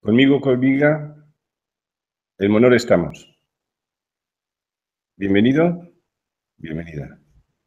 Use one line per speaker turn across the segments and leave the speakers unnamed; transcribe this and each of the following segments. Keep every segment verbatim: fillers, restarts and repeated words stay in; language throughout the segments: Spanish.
Conmigo, conmiga, en Monor estamos. Bienvenido, bienvenida.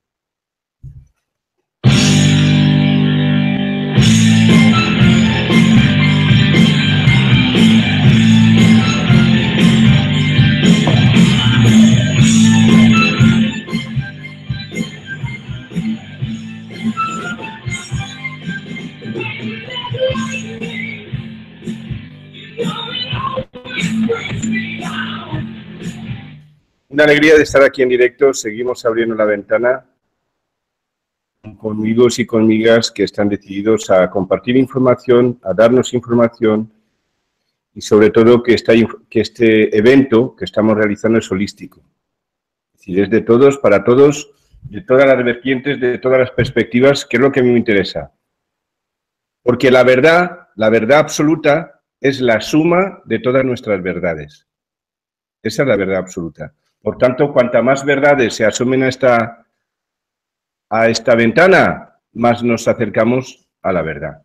Una alegría de estar aquí en directo. Seguimos abriendo la ventana con amigos y conmigas que están decididos a compartir información, a darnos información y sobre todo que, esta, que este evento que estamos realizando es holístico. Es decir, es de todos, para todos, de todas las vertientes, de todas las perspectivas, que es lo que a mí me interesa. Porque la verdad, la verdad absoluta es la suma de todas nuestras verdades. Esa es la verdad absoluta. Por tanto, cuanta más verdades se asumen a esta, a esta ventana, más nos acercamos a la verdad.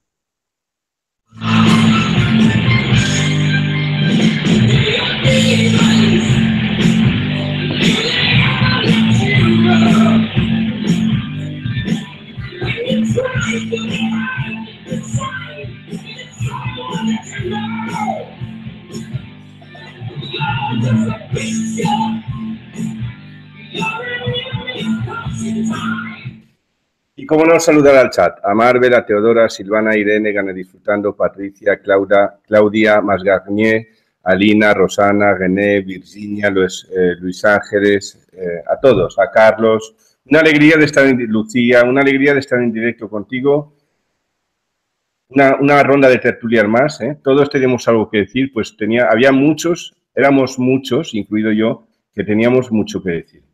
Y cómo no saludar al chat, a Marvel, a Teodora, Silvana, Irene, Gana Disfrutando, Patricia, Claudia, Claudia Masgarnier, Alina, Rosana, René, Virginia, Luis, eh, Luis Ángeles, eh, a todos, a Carlos. Una alegría de estar en Lucía, una alegría de estar en directo contigo. Una, una ronda de tertulias más, ¿eh? Todos teníamos algo que decir, pues tenía, había muchos, éramos muchos, incluido yo, que teníamos mucho que decir.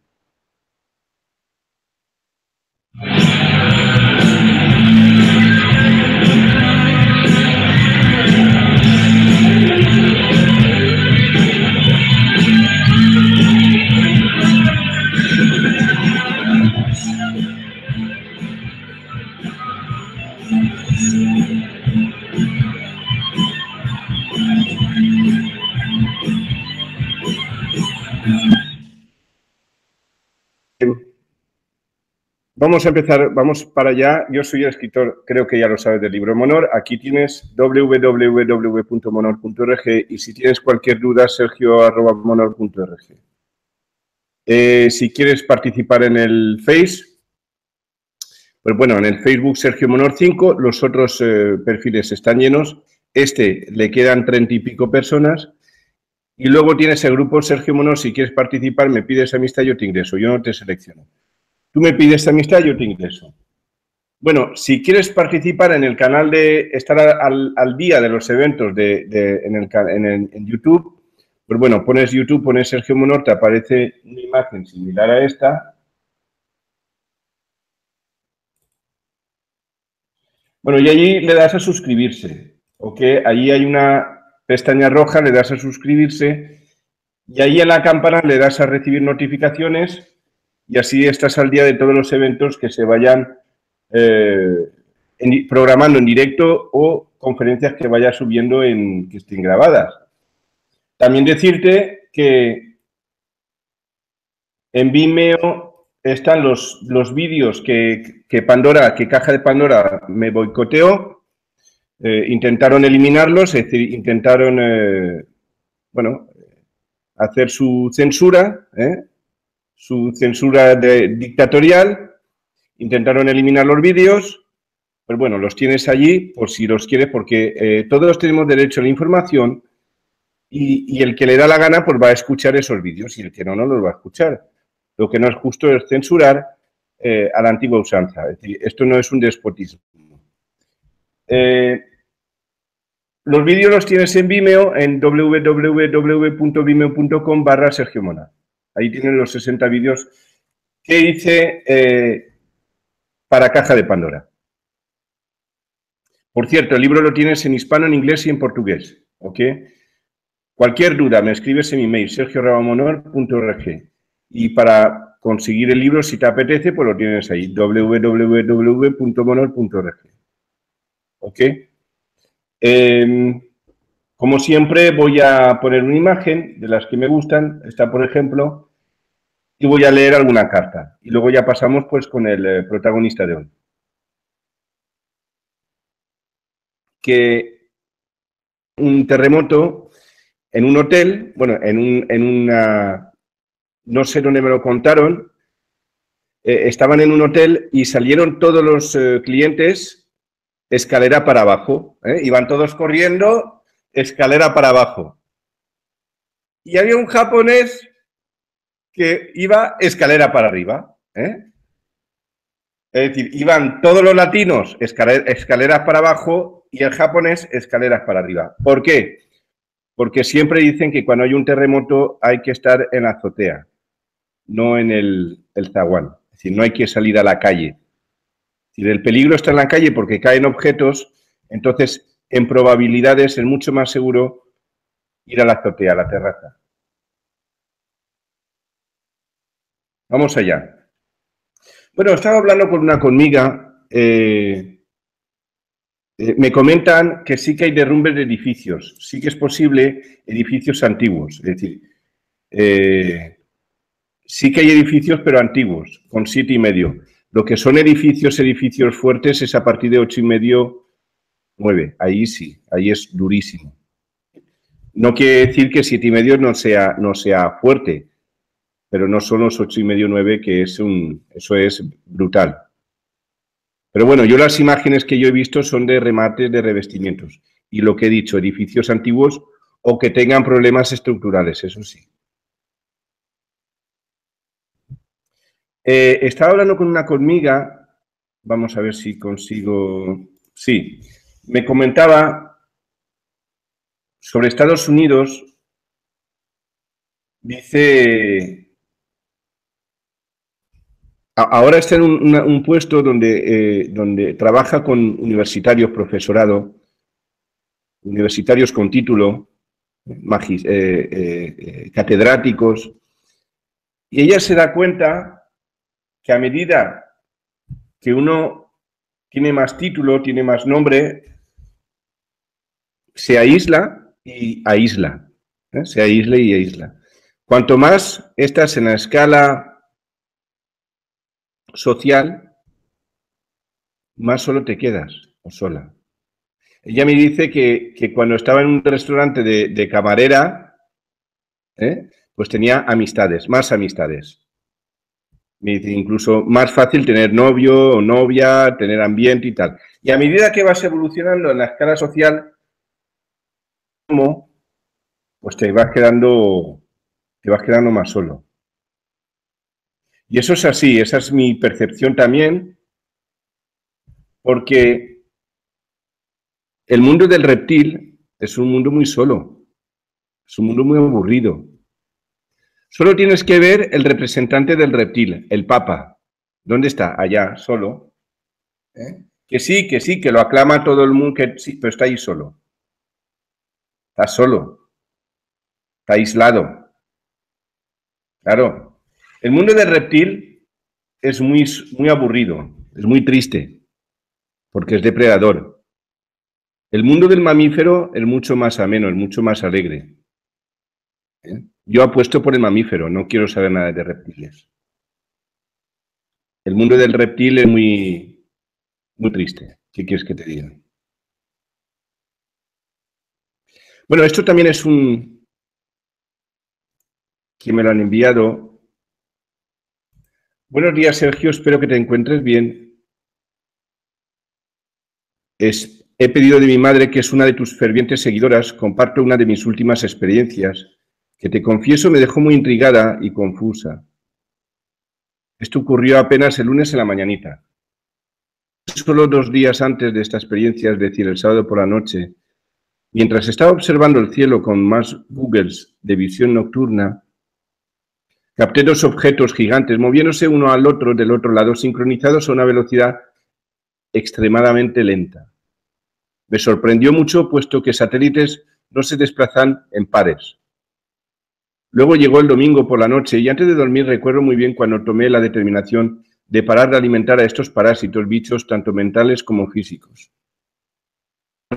Vamos a empezar, vamos para allá. Yo soy el escritor, creo que ya lo sabes, del libro Monor. Aquí tienes w w w punto monor punto org y si tienes cualquier duda, sergio arroba monor punto org. Eh, si quieres participar en el Face, pues bueno, en el Facebook Sergio Monor cinco, los otros eh, perfiles están llenos. Este le quedan treinta y pico personas. Y luego tienes el grupo Sergio Monor. Si quieres participar, me pides amistad, yo te ingreso. Yo no te selecciono. Tú me pides amistad, yo te ingreso. Bueno, si quieres participar en el canal de estar al, al día de los eventos de, de, en, el, en, el, en YouTube, pues bueno, pones YouTube, pones Sergio Monor, te aparece una imagen similar a esta. Bueno, y allí le das a suscribirse, ¿ok? Allí hay una pestaña roja, le das a suscribirse y ahí en la campana le das a recibir notificaciones y así estás al día de todos los eventos que se vayan eh, en, programando en directo o conferencias que vaya subiendo en que estén grabadas. También decirte que en Vimeo están los, los vídeos que, que Pandora, que Caja de Pandora me boicoteó. Eh, intentaron eliminarlos, es decir, intentaron, eh, bueno, hacer su censura, ¿eh? su censura de, dictatorial, intentaron eliminar los vídeos, pues bueno, los tienes allí por si los quieres, porque eh, todos tenemos derecho a la información y, y el que le da la gana pues va a escuchar esos vídeos y el que no, no los va a escuchar. Lo que no es justo es censurar eh, a la antigua usanza, es decir, esto no es un despotismo. Eh, los vídeos los tienes en Vimeo, en w w w punto vimeo punto com barra Sergio Monor. Ahí tienes los sesenta vídeos que hice eh, para Caja de Pandora. Por cierto, el libro lo tienes en hispano, en inglés y en portugués, ¿ok? Cualquier duda, me escribes en mi mail, sergio arroba monor punto org. Y para conseguir el libro, si te apetece, pues lo tienes ahí, w w w punto monor punto org. ¿Ok? Eh, Como siempre, voy a poner una imagen de las que me gustan, esta por ejemplo, y voy a leer alguna carta. Y luego ya pasamos pues con el eh, protagonista de hoy. Que un terremoto en un hotel, bueno, en, un, en una, no sé dónde me lo contaron, eh, estaban en un hotel y salieron todos los eh, clientes escalera para abajo, ¿eh? Iban todos corriendo, escalera para abajo. Y había un japonés que iba escalera para arriba, ¿eh? Es decir, iban todos los latinos escalera, escaleras para abajo y el japonés escaleras para arriba. ¿Por qué? Porque siempre dicen que cuando hay un terremoto hay que estar en la azotea, no en el, el zaguán. Es decir, no hay que salir a la calle. Es decir, el peligro está en la calle porque caen objetos, entonces en probabilidades es mucho más seguro ir a la azotea, a la terraza. Vamos allá. Bueno, estaba hablando con una conmiga, eh, eh, me comentan que sí que hay derrumbes de edificios, sí que es posible edificios antiguos, es decir, eh, sí que hay edificios pero antiguos, con siete y medio. Lo que son edificios, edificios fuertes es a partir de ocho y medio, nueve, ahí sí, ahí es durísimo. No quiere decir que siete y medio no sea, no sea fuerte, pero no son los ocho y medio, nueve, que es un, eso es brutal. Pero bueno, yo las imágenes que yo he visto son de remates de revestimientos. Y lo que he dicho, edificios antiguos o que tengan problemas estructurales, eso sí. Eh, estaba hablando con una conmiga, vamos a ver si consigo... Sí, me comentaba sobre Estados Unidos, dice... Ahora está en un, una, un puesto donde, eh, donde trabaja con universitarios, profesorado, universitarios con título, magis, eh, eh, eh, catedráticos, y ella se da cuenta que a medida que uno tiene más título, tiene más nombre, se aísla y aísla, ¿eh? Se aísla y aísla. Cuanto más estás en la escala social, más solo te quedas o sola. Ella me dice que, que cuando estaba en un restaurante de, de camarera, ¿eh? Pues tenía amistades, más amistades. Me dice incluso más fácil tener novio o novia, tener ambiente y tal. Y a medida que vas evolucionando en la escala social, pues te vas quedando, te vas quedando más solo. Y eso es así, esa es mi percepción también, porque el mundo del reptil es un mundo muy solo, es un mundo muy aburrido. Solo tienes que ver el representante del reptil, el Papa. ¿Dónde está? Allá, solo. ¿Eh? Que sí, que sí, que lo aclama todo el mundo, que sí, pero está ahí solo. Está solo. Está aislado. Claro. El mundo del reptil es muy, muy aburrido, es muy triste, porque es depredador. El mundo del mamífero es mucho más ameno, es mucho más alegre. ¿Eh? Yo apuesto por el mamífero, no quiero saber nada de reptiles. El mundo del reptil es muy, muy triste. ¿Qué quieres que te diga? Bueno, esto también es un... que me lo han enviado. Buenos días, Sergio, espero que te encuentres bien. Es, he pedido de mi madre, que es una de tus fervientes seguidoras, comparto una de mis últimas experiencias, que te confieso me dejó muy intrigada y confusa. Esto ocurrió apenas el lunes en la mañanita. Solo dos días antes de esta experiencia, es decir, el sábado por la noche, mientras estaba observando el cielo con más Googles de visión nocturna, capté dos objetos gigantes moviéndose uno al otro del otro lado, sincronizados a una velocidad extremadamente lenta. Me sorprendió mucho, puesto que satélites no se desplazan en pares. Luego llegó el domingo por la noche y antes de dormir recuerdo muy bien cuando tomé la determinación de parar de alimentar a estos parásitos, bichos tanto mentales como físicos.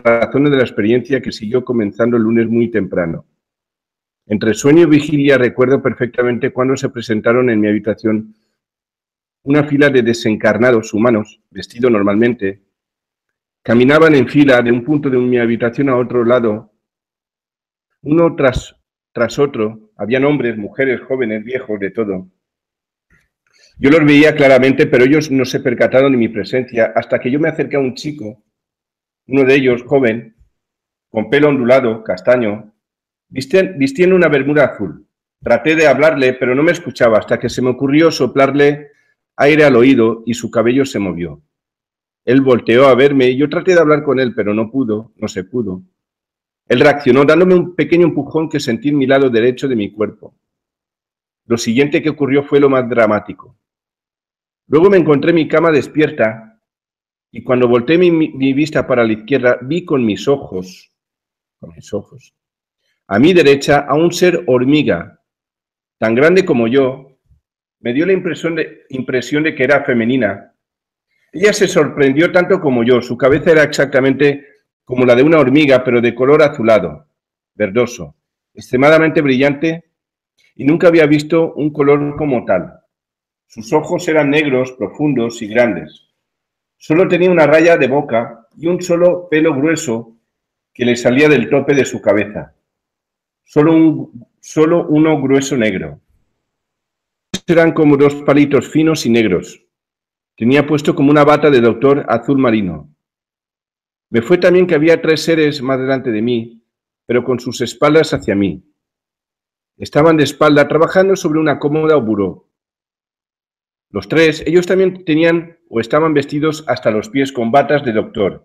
razones de la experiencia que siguió comenzando el lunes muy temprano. Entre sueño y vigilia recuerdo perfectamente cuando se presentaron en mi habitación una fila de desencarnados humanos, vestidos normalmente. Caminaban en fila de un punto de mi habitación a otro lado, uno tras, tras otro. Habían hombres, mujeres, jóvenes, viejos, de todo. Yo los veía claramente, pero ellos no se percataron de mi presencia hasta que yo me acerqué a un chico, uno de ellos, joven, con pelo ondulado, castaño, vistiendo una bermuda azul. Traté de hablarle, pero no me escuchaba hasta que se me ocurrió soplarle aire al oído y su cabello se movió. Él volteó a verme y yo traté de hablar con él, pero no pudo, no se pudo. Él reaccionó dándome un pequeño empujón que sentí en mi lado derecho de mi cuerpo. Lo siguiente que ocurrió fue lo más dramático. Luego me encontré en mi cama despierta y cuando volteé mi, mi vista para la izquierda vi con mis ojos, con mis ojos, a mi derecha a un ser hormiga, tan grande como yo. Me dio la impresión de, impresión de que era femenina. Ella se sorprendió tanto como yo. Su cabeza era exactamente como la de una hormiga, pero de color azulado, verdoso, extremadamente brillante, y nunca había visto un color como tal. Sus ojos eran negros, profundos y grandes. Solo tenía una raya de boca y un solo pelo grueso que le salía del tope de su cabeza. Solo, un, solo uno grueso negro. Eran como dos palitos finos y negros. Tenía puesto como una bata de doctor azul marino. Me fue también que había tres seres más delante de mí, pero con sus espaldas hacia mí. Estaban de espalda trabajando sobre una cómoda o buró. Los tres, ellos también tenían o estaban vestidos hasta los pies con batas de doctor.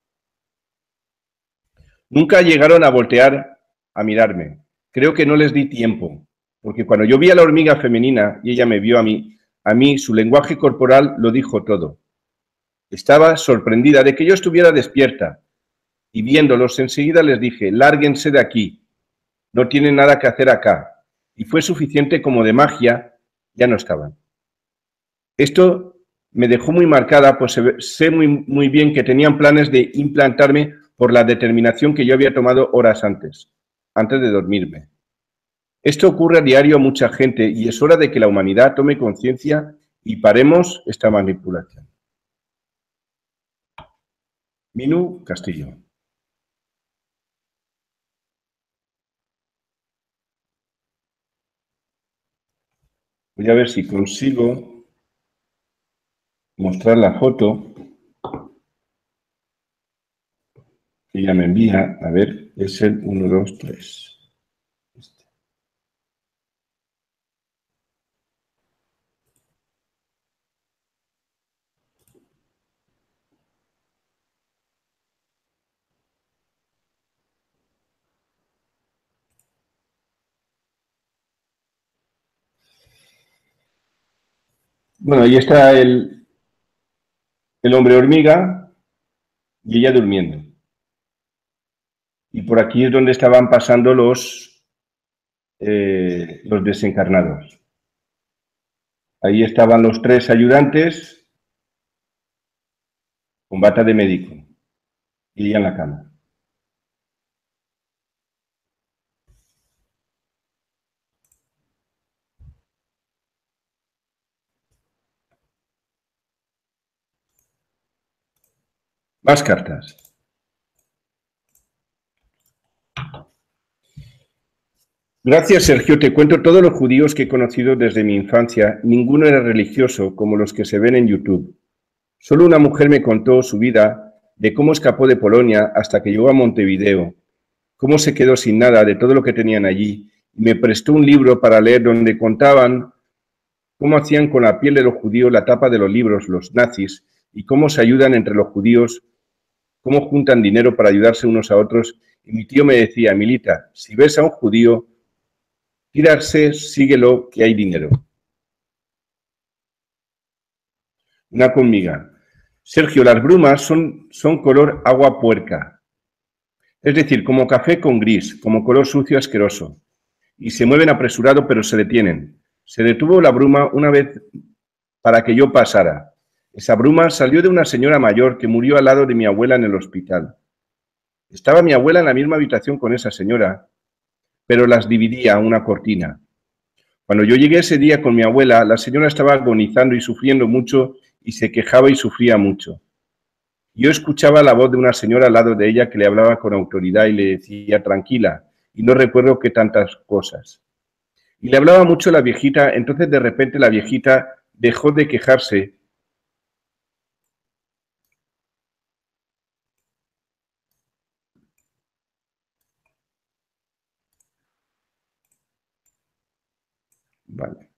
Nunca llegaron a voltear a mirarme. Creo que no les di tiempo, porque cuando yo vi a la hormiga femenina y ella me vio a mí, a mí su lenguaje corporal lo dijo todo. Estaba sorprendida de que yo estuviera despierta y viéndolos enseguida les dije, lárguense de aquí, no tienen nada que hacer acá. Y fue suficiente como de magia, ya no estaban. Esto me dejó muy marcada, pues sé muy, muy bien que tenían planes de implantarme por la determinación que yo había tomado horas antes, antes de dormirme. Esto ocurre a diario a mucha gente y es hora de que la humanidad tome conciencia y paremos esta manipulación. Minu Castillo. Voy a ver si consigo mostrar la foto que ella me envía. A ver, es el uno, dos, tres. Este. Bueno, ahí está el, el hombre hormiga y ella durmiendo. Y por aquí es donde estaban pasando los, eh, los desencarnados. Ahí estaban los tres ayudantes con bata de médico y ella en la cama. Más cartas. Gracias, Sergio. Te cuento todos los judíos que he conocido desde mi infancia. Ninguno era religioso como los que se ven en YouTube. Solo una mujer me contó su vida, de cómo escapó de Polonia hasta que llegó a Montevideo, cómo se quedó sin nada de todo lo que tenían allí. Me prestó un libro para leer donde contaban cómo hacían con la piel de los judíos la tapa de los libros, los nazis, y cómo se ayudan entre los judíos, cómo juntan dinero para ayudarse unos a otros. Y mi tío me decía, Milita, si ves a un judío, tirarse, síguelo, que hay dinero. Una conmiga. Sergio, las brumas son, son color agua puerca. Es decir, como café con gris, como color sucio asqueroso. Y se mueven apresurado, pero se detienen. Se detuvo la bruma una vez para que yo pasara. Esa bruma salió de una señora mayor que murió al lado de mi abuela en el hospital. Estaba mi abuela en la misma habitación con esa señora, pero las dividía una cortina. Cuando yo llegué ese día con mi abuela, la señora estaba agonizando y sufriendo mucho y se quejaba y sufría mucho. Yo escuchaba la voz de una señora al lado de ella que le hablaba con autoridad y le decía tranquila, y no recuerdo qué tantas cosas. Y le hablaba mucho la viejita, entonces de repente la viejita dejó de quejarse. Vale.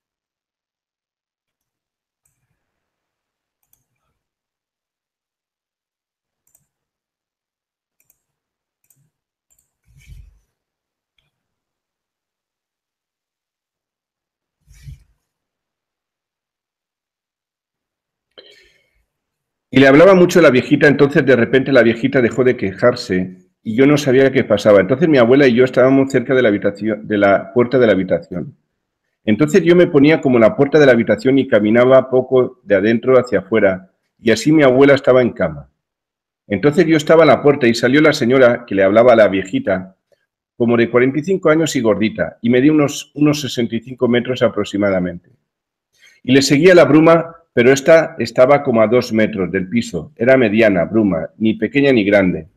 Y le hablaba mucho la viejita, entonces de repente la viejita dejó de quejarse y yo no sabía qué pasaba. Entonces mi abuela y yo estábamos cerca de la habitación, de la puerta de la habitación. Entonces yo me ponía como en la puerta de la habitación y caminaba poco de adentro hacia afuera, y así mi abuela estaba en cama. Entonces yo estaba en la puerta y salió la señora que le hablaba a la viejita, como de cuarenta y cinco años y gordita, y medía unos, unos sesenta y cinco metros aproximadamente. Y le seguía la bruma, pero esta estaba como a dos metros del piso. Era mediana, bruma, ni pequeña ni grande.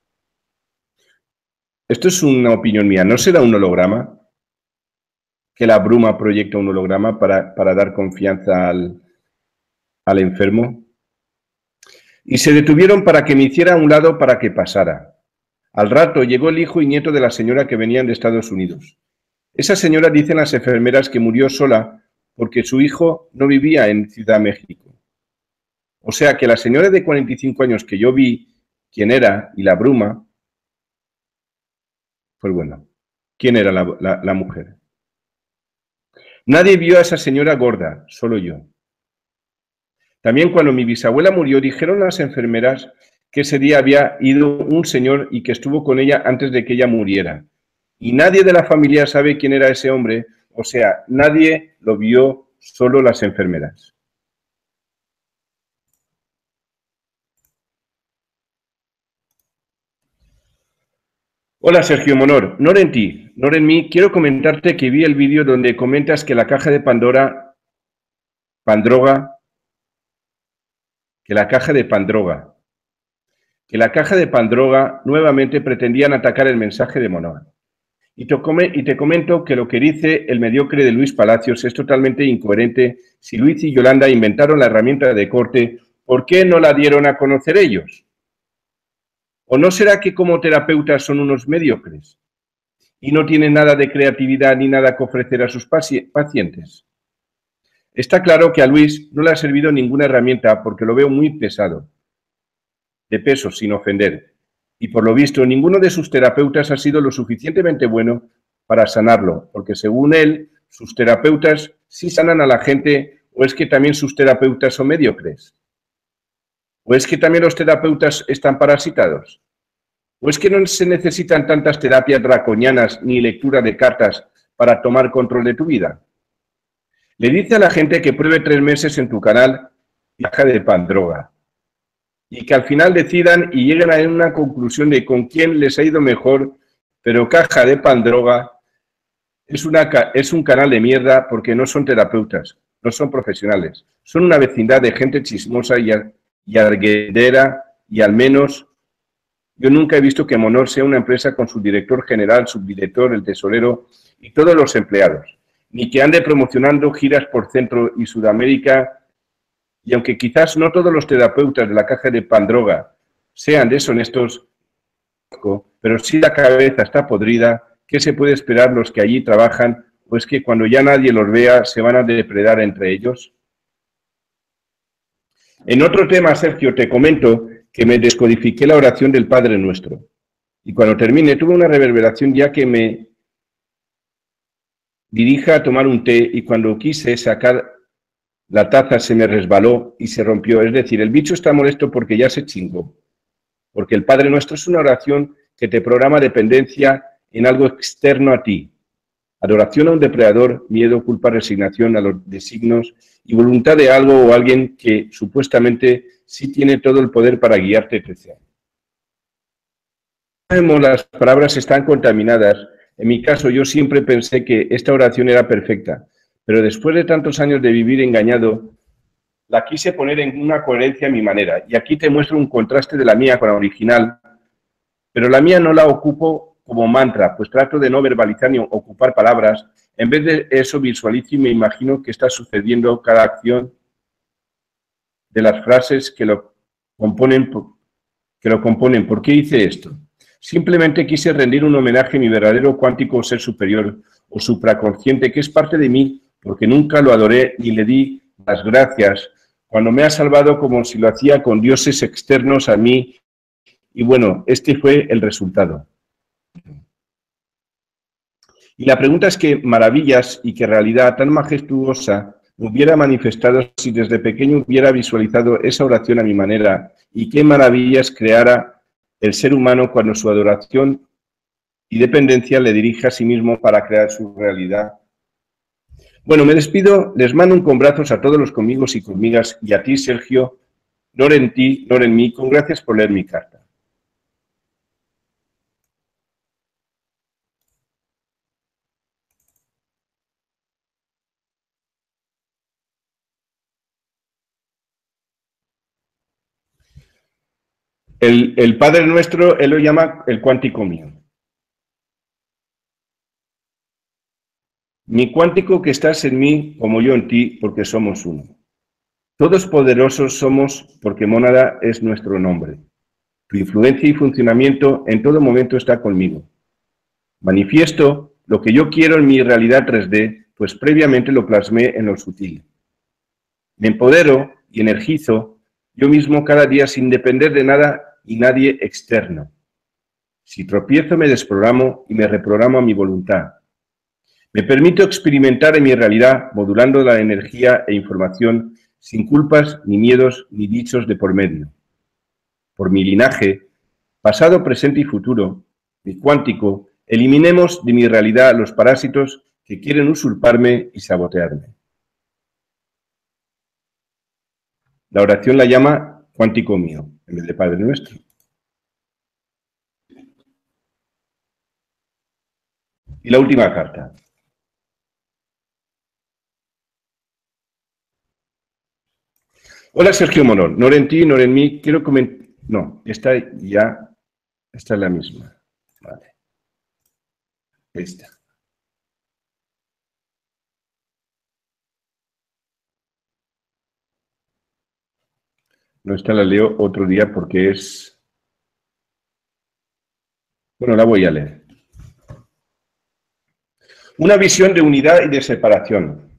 Esto es una opinión mía. ¿No será un holograma? Que la bruma proyecta un holograma para, para dar confianza al, al enfermo. Y se detuvieron para que me hiciera a un lado para que pasara. Al rato llegó el hijo y nieto de la señora que venían de Estados Unidos. Esa señora, dicen las enfermeras, que murió sola porque su hijo no vivía en Ciudad México. O sea que la señora de cuarenta y cinco años que yo vi quién era y la bruma, pues bueno, ¿quién era la, la, la mujer? Nadie vio a esa señora gorda, solo yo. También cuando mi bisabuela murió, dijeron las enfermeras que ese día había ido un señor y que estuvo con ella antes de que ella muriera. Y nadie de la familia sabe quién era ese hombre, o sea, nadie lo vio, solo las enfermeras. Hola Sergio Monor, no en ti, no en mí. Quiero comentarte que vi el vídeo donde comentas que la caja de Pandora, Pandroga, que la caja de Pandroga, que la caja de Pandroga nuevamente pretendían atacar el mensaje de Monor. Y te, come, y te comento que lo que dice el mediocre de Luis Palacios es totalmente incoherente. Si Luis y Yolanda inventaron la herramienta de corte, ¿por qué no la dieron a conocer ellos? ¿O no será que como terapeutas son unos mediocres y no tienen nada de creatividad ni nada que ofrecer a sus pacientes? Está claro que a Luis no le ha servido ninguna herramienta porque lo veo muy pesado, de peso, sin ofender. Y por lo visto, ninguno de sus terapeutas ha sido lo suficientemente bueno para sanarlo, porque según él, sus terapeutas sí sanan a la gente, o es que también sus terapeutas son mediocres, o es que también los terapeutas están parasitados, o es que no se necesitan tantas terapias draconianas ni lectura de cartas para tomar control de tu vida. Le dice a la gente que pruebe tres meses en tu canal Caja de Pandroga y que al final decidan y lleguen a una conclusión de con quién les ha ido mejor, pero Caja de Pandroga es, una, es un canal de mierda porque no son terapeutas, no son profesionales, son una vecindad de gente chismosa y, y arguedera, y al menos yo nunca he visto que Monor sea una empresa con su director general, subdirector, el tesorero y todos los empleados, ni que ande promocionando giras por Centro y Sudamérica. Y aunque quizás no todos los terapeutas de la caja de Pandroga sean deshonestos, pero si la cabeza está podrida, ¿qué se puede esperar los que allí trabajan? Pues que cuando ya nadie los vea, se van a depredar entre ellos. En otro tema, Sergio, te comento que me descodifiqué la oración del Padre Nuestro. Y cuando termine, tuve una reverberación ya que me dirija a tomar un té y cuando quise sacar la taza se me resbaló y se rompió. Es decir, el bicho está molesto porque ya se chingó. Porque el Padre Nuestro es una oración que te programa dependencia en algo externo a ti. Adoración a un depredador, miedo, culpa, resignación a los designios y voluntad de algo o alguien que supuestamente sí tiene todo el poder para guiarte, etcétera. sabemos, las palabras están contaminadas. En mi caso, yo siempre pensé que esta oración era perfecta, pero después de tantos años de vivir engañado, la quise poner en una coherencia a mi manera. Y aquí te muestro un contraste de la mía con la original, pero la mía no la ocupo como mantra, pues trato de no verbalizar ni ocupar palabras. En vez de eso, visualizo y me imagino que está sucediendo cada acción de las frases que lo componen. que lo componen. ¿Por qué hice esto? Simplemente quise rendir un homenaje a mi verdadero cuántico ser superior o supraconsciente, que es parte de mí, porque nunca lo adoré ni le di las gracias cuando me ha salvado como si lo hacía con dioses externos a mí. Y bueno, este fue el resultado. Y la pregunta es qué maravillas y qué realidad tan majestuosa hubiera manifestado si desde pequeño hubiera visualizado esa oración a mi manera, y qué maravillas creara el ser humano cuando su adoración y dependencia le dirige a sí mismo para crear su realidad. Bueno, me despido, les mando un con brazos a todos los conmigos y conmigas, y a ti, Sergio, Nor en ti, Nor en mí, con gracias por leer mi carta. El, el Padre Nuestro, él lo llama el cuántico mío. Mi cuántico que estás en mí, como yo en ti, porque somos uno. Todos poderosos somos porque Mónada es nuestro nombre. Tu influencia y funcionamiento en todo momento está conmigo. Manifiesto lo que yo quiero en mi realidad tres D, pues previamente lo plasmé en lo sutil. Me empodero y energizo yo mismo cada día sin depender de nada y nadie externo. Si tropiezo me desprogramo y me reprogramo a mi voluntad. Me permito experimentar en mi realidad modulando la energía e información sin culpas, ni miedos, ni dichos de por medio. Por mi linaje, pasado, presente y futuro, mi cuántico, eliminemos de mi realidad los parásitos que quieren usurparme y sabotearme. La oración la llama cuántico mío, en vez de Padre Nuestro. Y la última carta. Hola, Sergio Morón. Nor en ti, nor en mí. Quiero comentar... No, esta ya... Esta es la misma. Vale. Esta. No, esta la leo otro día porque es... Bueno, la voy a leer. Una visión de unidad y de separación.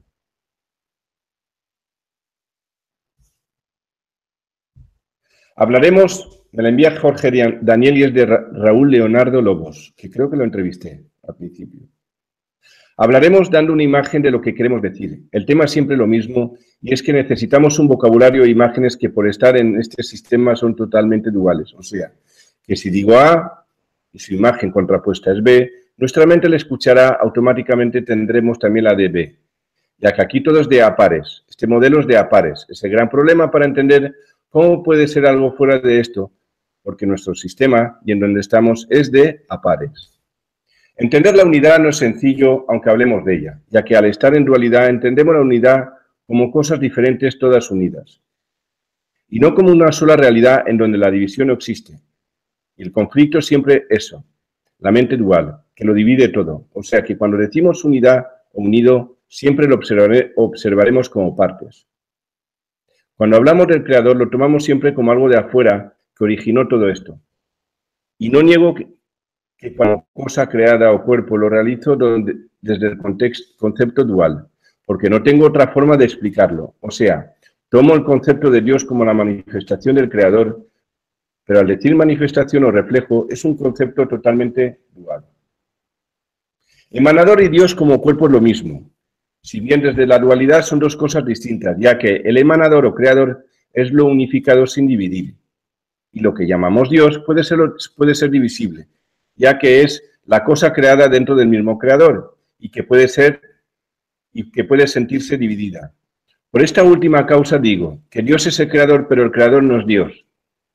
Hablaremos, me la envía Jorge Daniel y es de Raúl Leonardo Lobos, que creo que lo entrevisté al principio. Hablaremos dando una imagen de lo que queremos decir. El tema es siempre lo mismo y es que necesitamos un vocabulario e imágenes que por estar en este sistema son totalmente duales. O sea, que si digo A y su imagen contrapuesta es B, nuestra mente le escuchará, automáticamente tendremos también la de B, ya que aquí todo es de a pares. Este modelo es de a pares. Es el gran problema para entender cómo puede ser algo fuera de esto, porque nuestro sistema y en donde estamos es de a pares. Entender la unidad no es sencillo, aunque hablemos de ella, ya que al estar en dualidad entendemos la unidad como cosas diferentes todas unidas, y no como una sola realidad en donde la división no existe. Y el conflicto es siempre eso, la mente dual, que lo divide todo. O sea que cuando decimos unidad o unido, siempre lo observare, observaremos como partes. Cuando hablamos del Creador, lo tomamos siempre como algo de afuera que originó todo esto. Y no niego que, que como cosa creada o cuerpo lo realizo donde, desde el contexto, concepto dual, porque no tengo otra forma de explicarlo. O sea, tomo el concepto de Dios como la manifestación del Creador, pero al decir manifestación o reflejo es un concepto totalmente dual. Emanador y Dios como cuerpo es lo mismo, si bien desde la dualidad son dos cosas distintas, ya que el emanador o creador es lo unificado sin dividir, y lo que llamamos Dios puede ser, puede ser divisible, ya que es la cosa creada dentro del mismo creador y que puede ser y que puede sentirse dividida. Por esta última causa digo que Dios es el creador, pero el creador no es Dios.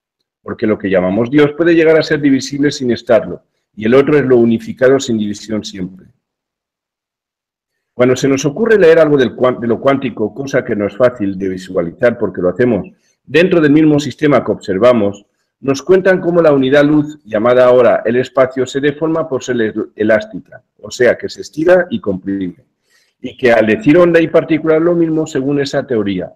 porque lo que llamamos Dios puede llegar a ser divisible sin estarlo, y el otro es lo unificado sin división siempre. Cuando se nos ocurre leer algo del, de lo cuántico, cosa que no es fácil de visualizar porque lo hacemos dentro del mismo sistema que observamos, nos cuentan cómo la unidad luz, llamada ahora el espacio, se deforma por ser elástica, o sea, que se estira y comprime, y que al decir onda y partícula es lo mismo según esa teoría,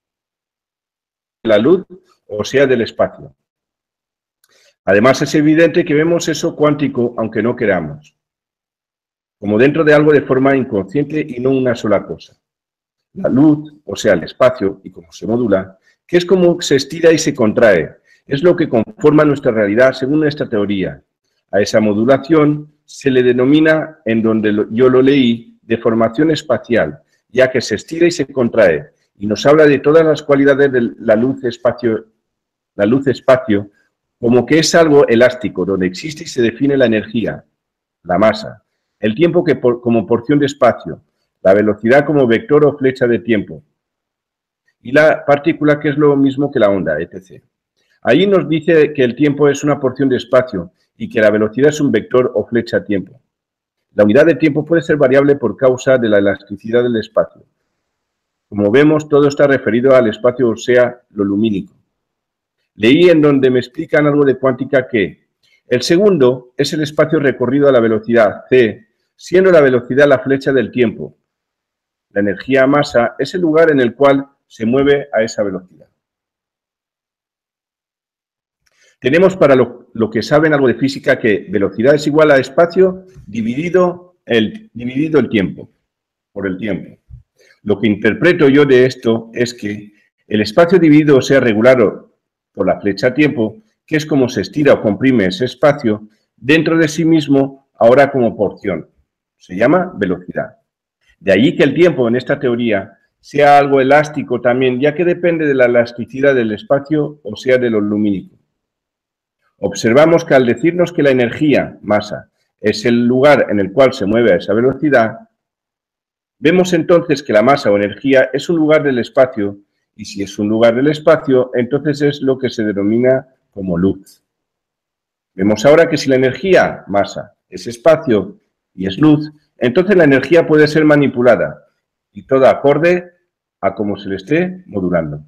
la luz, o sea, del espacio. Además, es evidente que vemos eso cuántico, aunque no queramos, como dentro de algo de forma inconsciente y no una sola cosa. La luz, o sea, el espacio, y cómo se modula, que es como se estira y se contrae, es lo que conforma nuestra realidad según esta teoría. A esa modulación se le denomina, en donde yo lo leí, deformación espacial, ya que se estira y se contrae, y nos habla de todas las cualidades de la luz espacio, la luz espacio, como que es algo elástico, donde existe y se define la energía, la masa, el tiempo que por, como porción de espacio, la velocidad como vector o flecha de tiempo, y la partícula que es lo mismo que la onda, etcétera. Ahí nos dice que el tiempo es una porción de espacio y que la velocidad es un vector o flecha de tiempo. La unidad de tiempo puede ser variable por causa de la elasticidad del espacio. Como vemos, todo está referido al espacio, o sea, lo lumínico. Leí en donde me explican algo de cuántica que el segundo es el espacio recorrido a la velocidad c, siendo la velocidad la flecha del tiempo. La energía masa es el lugar en el cual se mueve a esa velocidad. Tenemos para lo, lo que saben algo de física que velocidad es igual a espacio dividido el, dividido el tiempo, por el tiempo. Lo que interpreto yo de esto es que el espacio dividido sea regular por la flecha tiempo, que es como se estira o comprime ese espacio, dentro de sí mismo, ahora como porción. Se llama velocidad. De allí que el tiempo en esta teoría sea algo elástico también, ya que depende de la elasticidad del espacio, o sea, de lo lumínico. Observamos que al decirnos que la energía, masa, es el lugar en el cual se mueve a esa velocidad, vemos entonces que la masa o energía es un lugar del espacio, y si es un lugar del espacio, entonces es lo que se denomina como luz. Vemos ahora que si la energía, masa, es espacio y es luz, entonces la energía puede ser manipulada, y toda acorde a cómo se le esté modulando.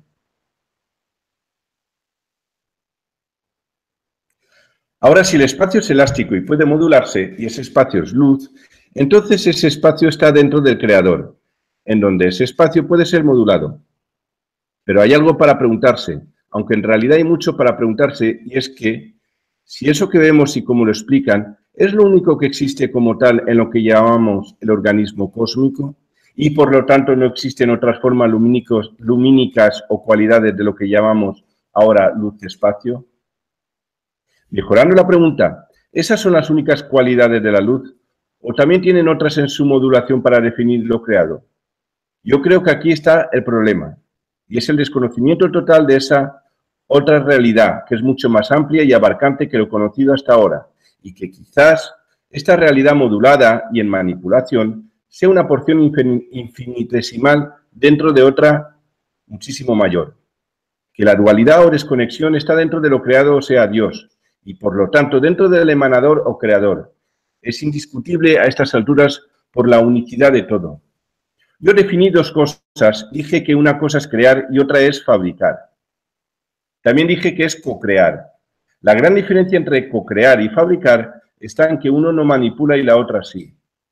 Ahora, si el espacio es elástico y puede modularse, y ese espacio es luz, entonces ese espacio está dentro del creador, en donde ese espacio puede ser modulado. Pero hay algo para preguntarse, aunque en realidad hay mucho para preguntarse, y es que, si eso que vemos y como lo explican, es lo único que existe como tal en lo que llamamos el organismo cósmico, y por lo tanto no existen otras formas lumínicas o cualidades de lo que llamamos ahora luz-espacio. Mejorando la pregunta, ¿esas son las únicas cualidades de la luz? ¿O también tienen otras en su modulación para definir lo creado? Yo creo que aquí está el problema, y es el desconocimiento total de esa otra realidad, que es mucho más amplia y abarcante que lo conocido hasta ahora, y que quizás esta realidad modulada y en manipulación sea una porción infinitesimal dentro de otra muchísimo mayor. Que la dualidad o desconexión está dentro de lo creado, o sea, Dios, y por lo tanto dentro del emanador o creador. Es indiscutible a estas alturas por la unicidad de todo. Yo definí dos cosas. Dije que una cosa es crear y otra es fabricar. También dije que es co-crear. La gran diferencia entre co-crear y fabricar está en que uno no manipula y la otra sí.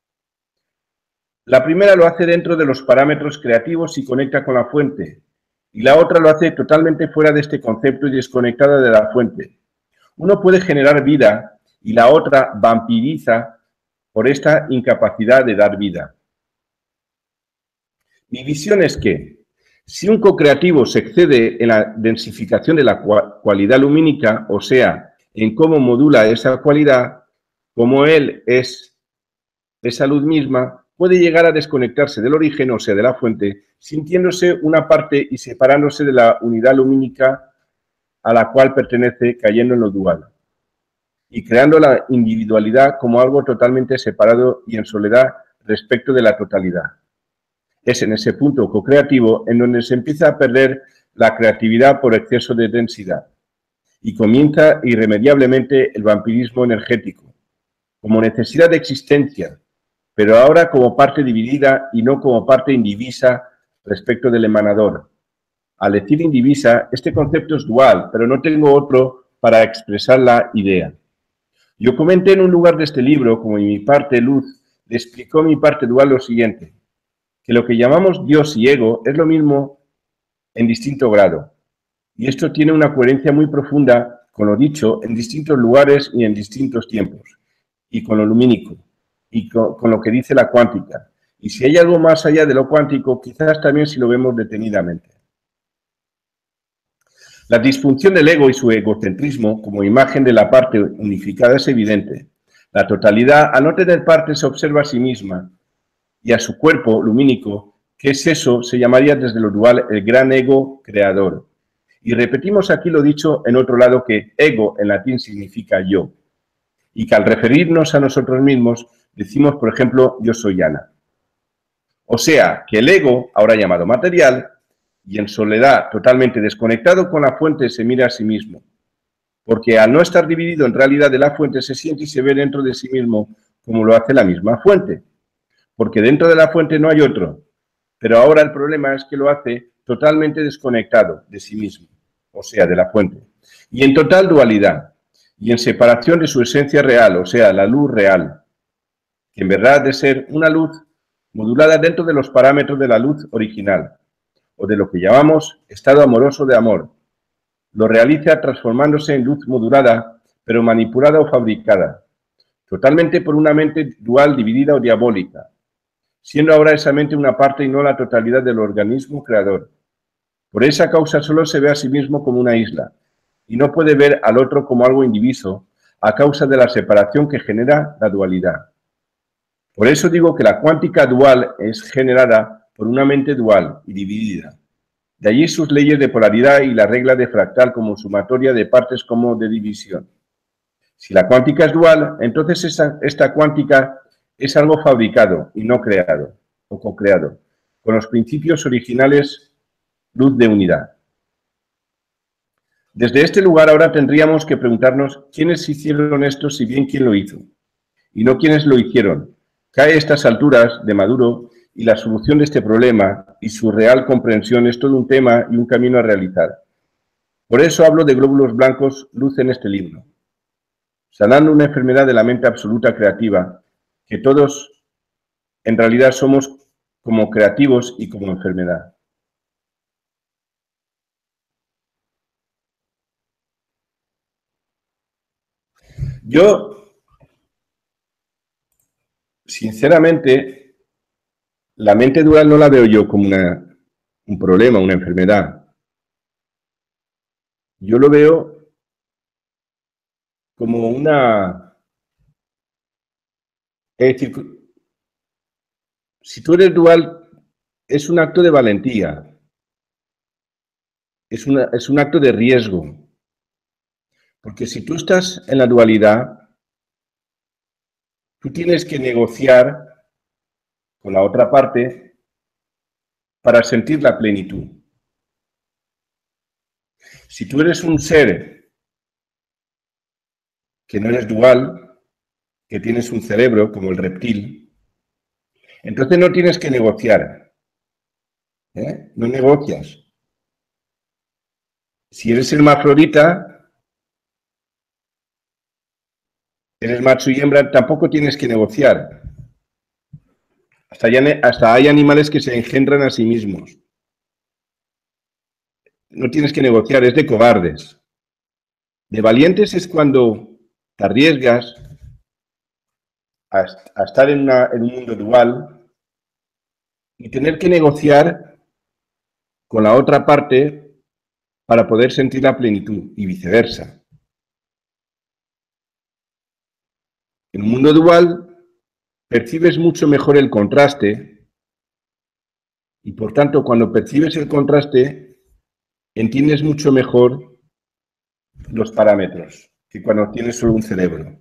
La primera lo hace dentro de los parámetros creativos y conecta con la fuente, y la otra lo hace totalmente fuera de este concepto y desconectada de la fuente. Uno puede generar vida y la otra vampiriza por esta incapacidad de dar vida. Mi visión es que, si un co-creativo se excede en la densificación de la cualidad lumínica, o sea, en cómo modula esa cualidad, como él es esa luz misma, puede llegar a desconectarse del origen, o sea, de la fuente, sintiéndose una parte y separándose de la unidad lumínica a la cual pertenece, cayendo en lo dual, y creando la individualidad como algo totalmente separado y en soledad respecto de la totalidad. Es en ese punto co-creativo en donde se empieza a perder la creatividad por exceso de densidad. y comienza irremediablemente el vampirismo energético, como necesidad de existencia, pero ahora como parte dividida y no como parte indivisa respecto del emanador. Al decir indivisa, este concepto es dual, pero no tengo otro para expresar la idea. Yo comenté en un lugar de este libro, como en mi parte luz, le explicó mi parte dual lo siguiente, que lo que llamamos Dios y ego es lo mismo en distinto grado. Y esto tiene una coherencia muy profunda con lo dicho en distintos lugares y en distintos tiempos, y con lo lumínico, y con, con lo que dice la cuántica. Y si hay algo más allá de lo cuántico, quizás también si lo vemos detenidamente. La disfunción del ego y su egocentrismo como imagen de la parte unificada es evidente. La totalidad, al no tener parte, se observa a sí misma y a su cuerpo lumínico, que es eso, se llamaría desde lo dual el gran ego creador. Y repetimos aquí lo dicho en otro lado, que ego en latín significa yo, y que al referirnos a nosotros mismos decimos, por ejemplo, yo soy Ana. O sea, que el ego, ahora llamado material, y en soledad, totalmente desconectado con la fuente, se mira a sí mismo, porque al no estar dividido en realidad de la fuente, se siente y se ve dentro de sí mismo como lo hace la misma fuente, porque dentro de la fuente no hay otro, pero ahora el problema es que lo hace totalmente desconectado de sí mismo, o sea, de la fuente, y en total dualidad, y en separación de su esencia real, o sea, la luz real, que en verdad ha de ser una luz modulada dentro de los parámetros de la luz original, o de lo que llamamos estado amoroso de amor. Lo realiza transformándose en luz modulada, pero manipulada o fabricada, totalmente por una mente dual, dividida o diabólica, siendo ahora esa mente una parte y no la totalidad del organismo creador. Por esa causa solo se ve a sí mismo como una isla, y no puede ver al otro como algo indiviso, a causa de la separación que genera la dualidad. Por eso digo que la cuántica dual es generada por una mente dual y dividida. De allí sus leyes de polaridad y la regla de fractal como sumatoria de partes como de división. Si la cuántica es dual, entonces esa, esta cuántica es algo fabricado y no creado o co-creado, con los principios originales luz de unidad. Desde este lugar ahora tendríamos que preguntarnos quiénes hicieron esto, si bien quién lo hizo, y no quiénes lo hicieron. Cae a estas alturas de Maduro y la solución de este problema y su real comprensión es todo un tema y un camino a realizar. Por eso hablo de glóbulos blancos, luz en este libro, sanando una enfermedad de la mente absoluta creativa, que todos en realidad somos como creativos y como enfermedad. Yo, sinceramente, la mente dual no la veo yo como una, un problema, una enfermedad. Yo lo veo como una... Es decir, si tú eres dual, es un acto de valentía, es, una, es un acto de riesgo. Porque si tú estás en la dualidad, tú tienes que negociar con la otra parte para sentir la plenitud. Si tú eres un ser que no eres dual, que tienes un cerebro como el reptil, entonces no tienes que negociar. ¿eh? No negocias. Si eres hermafrodita, eres macho y hembra, tampoco tienes que negociar. Hasta hay, hasta hay animales que se engendran a sí mismos. No tienes que negociar, es de cobardes. De valientes es cuando te arriesgas a, a estar en, una, en un mundo dual y tener que negociar con la otra parte para poder sentir la plenitud y viceversa. En un mundo dual percibes mucho mejor el contraste y por tanto cuando percibes el contraste entiendes mucho mejor los parámetros que cuando tienes solo un cerebro.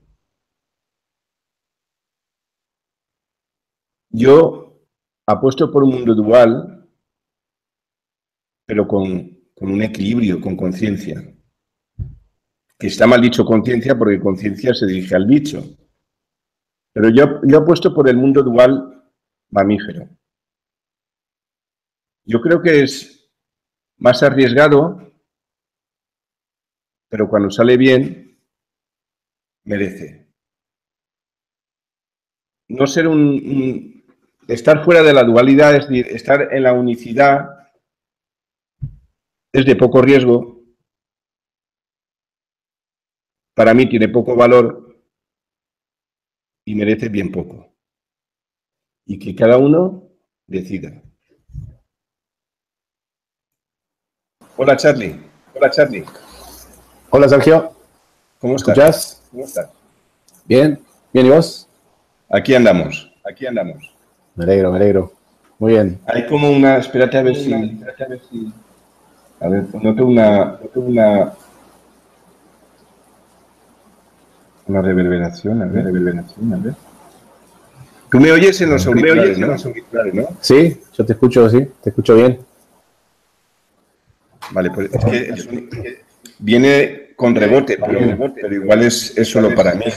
Yo apuesto por un mundo dual, pero con, con un equilibrio, con conciencia. que está mal dicho conciencia porque conciencia se dirige al bicho. Pero yo, yo apuesto por el mundo dual mamífero. Yo creo que es más arriesgado, pero cuando sale bien, merece. No ser un, un... Estar fuera de la dualidad, es decir, estar en la unicidad, es de poco riesgo. Para mí tiene poco valor y merece bien poco. Y que cada uno decida. Hola, Charlie. Hola, Charlie.
Hola, Sergio.
¿Cómo estás?
¿Escuchás?
¿Cómo estás?
Bien. ¿Bien y vos?
Aquí andamos. Aquí andamos.
Me alegro, me alegro. Muy bien.
Hay como una... Espérate a ver si... Espérate a ver si... A ver, noto una... Noto una... Una reverberación, a ver, reverberación, a ver. Tú me oyes en los auriculares, ¿no? ¿no?
Sí, yo te escucho, sí, te escucho bien.
Vale, pues es que el sonido viene con rebote, pero, pero igual es, es solo para mí.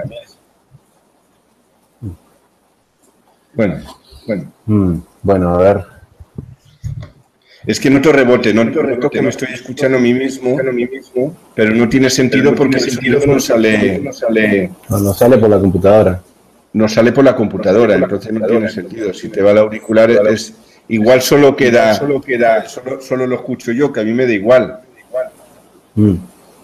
Bueno, bueno.
Mm, bueno, a ver.
Es que noto rebote, no noto que me estoy escuchando a mí mismo, pero no tiene sentido porque el sonido no sale, no sale,
No, no sale por la computadora.
No sale por la computadora, entonces no tiene sentido. Si te va el auricular, es igual solo queda, solo queda, solo, solo lo escucho yo, que a mí me da igual.
Mm.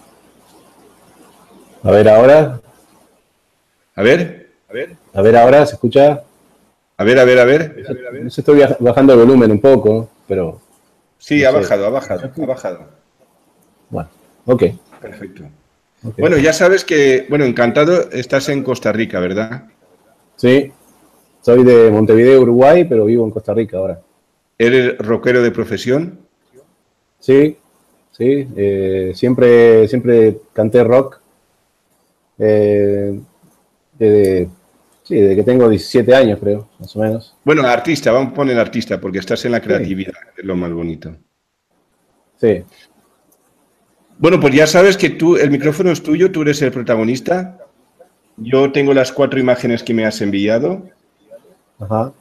A ver ahora.
A ver, a ver.
A ver ahora, ¿se escucha?
A ver, a ver, a ver.
No sé, estoy bajando el volumen un poco, pero...
Sí,
no
ha
sé.
bajado, ha bajado, ha bajado.
Bueno, ok.
Perfecto.
Okay.
Bueno, ya sabes que, bueno, encantado, estás en Costa Rica, ¿verdad?
Sí, soy de Montevideo, Uruguay, pero vivo en Costa Rica ahora.
¿Eres rockero de profesión?
Sí, sí, eh, siempre, siempre canté rock. Eh, desde, sí, desde que tengo diecisiete años, creo, más o menos.
Bueno, artista, vamos a poner artista, porque estás en la creatividad, sí. Es lo más bonito.
Sí.
Bueno, pues ya sabes que tú, el micrófono es tuyo, tú eres el protagonista. Yo tengo las cuatro imágenes que me has enviado.
Ajá.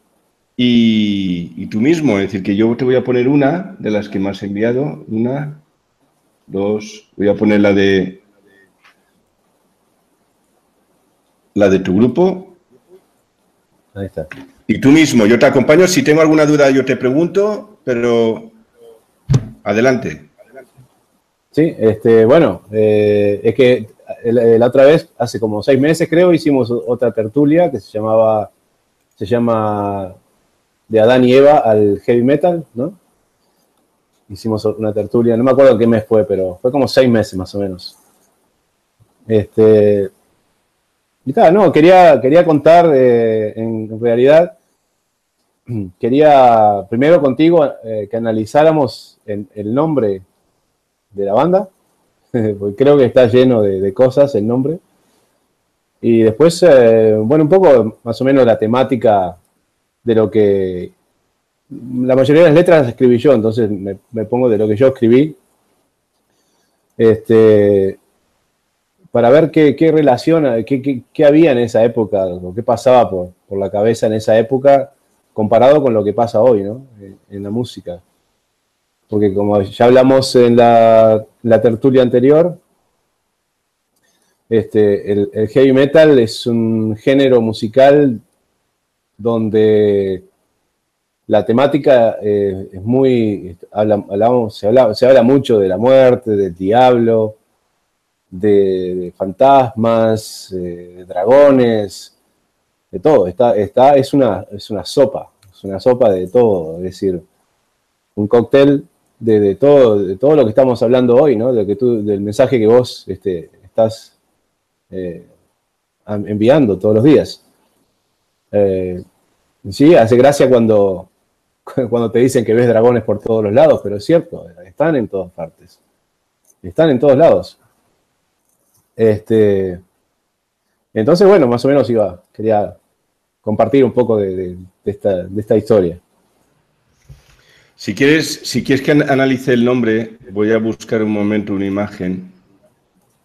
Y, y tú mismo, es decir, que yo te voy a poner una de las que me has enviado. Una, dos, voy a poner la de la de tu grupo.
Ahí está.
Y tú mismo, yo te acompaño. Si tengo alguna duda, yo te pregunto, pero adelante.
Sí, este, bueno, eh, es que la otra vez, hace como seis meses creo, hicimos otra tertulia que se llamaba, se llama De Adán y Eva al Heavy Metal, ¿no? Hicimos una tertulia, no me acuerdo qué mes fue, pero fue como seis meses más o menos. Este, y tal, no, quería, quería contar, eh, en realidad, quería primero contigo eh, que analizáramos el, el nombre de la banda, porque creo que está lleno de, de cosas el nombre. Y después, eh, bueno, un poco más o menos la temática de lo que... La mayoría de las letras las escribí yo, entonces me, me pongo de lo que yo escribí. Este, para ver qué, qué relación, qué, qué, qué había en esa época, o qué pasaba por, por la cabeza en esa época, comparado con lo que pasa hoy, ¿no? En, en la música. Porque como ya hablamos en la, la tertulia anterior, este, el, el heavy metal es un género musical donde la temática eh, es muy, habla, hablamos, se, habla, se habla mucho de la muerte, del diablo, de, de fantasmas, eh, de dragones, de todo. Está, está, es, una, es una sopa, es una sopa de todo, es decir, un cóctel de, de, todo, de todo lo que estamos hablando hoy, ¿no? De que tú, del mensaje que vos este, estás eh, enviando todos los días. Eh, sí, hace gracia cuando, cuando te dicen que ves dragones por todos los lados, pero es cierto, están en todas partes. Están en todos lados. Este, entonces, bueno, más o menos iba, quería compartir un poco de, de, de, esta, de esta historia.
Si quieres, si quieres que analice el nombre, voy a buscar un momento una imagen.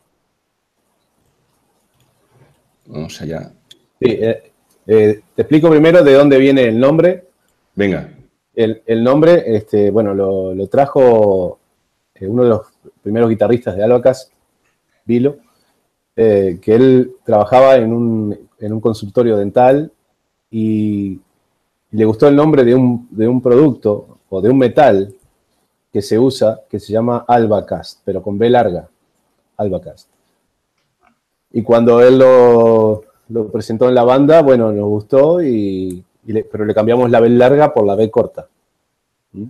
Vamos allá.
Sí, eh, eh, te explico primero de dónde viene el nombre.
Venga.
El, el nombre, este, bueno, lo, lo trajo eh, uno de los primeros guitarristas de Albacast, Vilo, eh, que él trabajaba en un, en un consultorio dental y le gustó el nombre de un, de un producto o de un metal que se usa, que se llama Albacast, pero con B larga, Albacast. Y cuando él lo, lo presentó en la banda, bueno, nos gustó, y, y le, pero le cambiamos la B larga por la B corta. ¿Mm?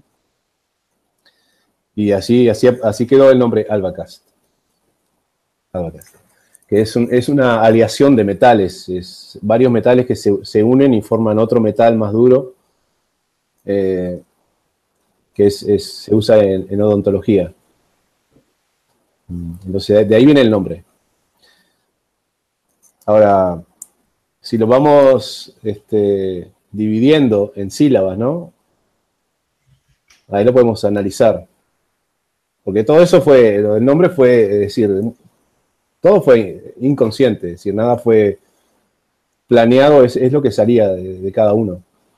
Y así, así, así quedó el nombre Albacast. Albacast. Que es, un, es una aleación de metales, es varios metales que se, se unen y forman otro metal más duro, eh, que es, es, se usa en, en odontología. Entonces, de ahí viene el nombre. Ahora, si lo vamos este, dividiendo en sílabas, ¿no? Ahí lo podemos analizar. Porque todo eso fue, el nombre fue, es decir, todo fue inconsciente, es decir, nada fue planeado, es, es lo que salía de, de cada uno.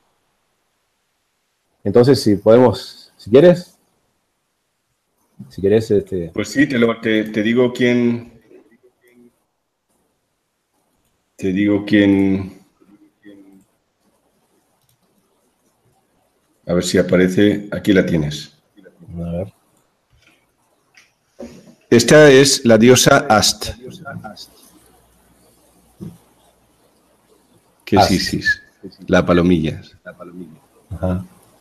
Entonces, si podemos, si quieres, si quieres, este...
Pues sí, te, lo, te, te digo quién, te digo quién, a ver si aparece, aquí la tienes.
A ver.
Esta es la diosa Ast, que es Isis, la palomilla.
Ajá.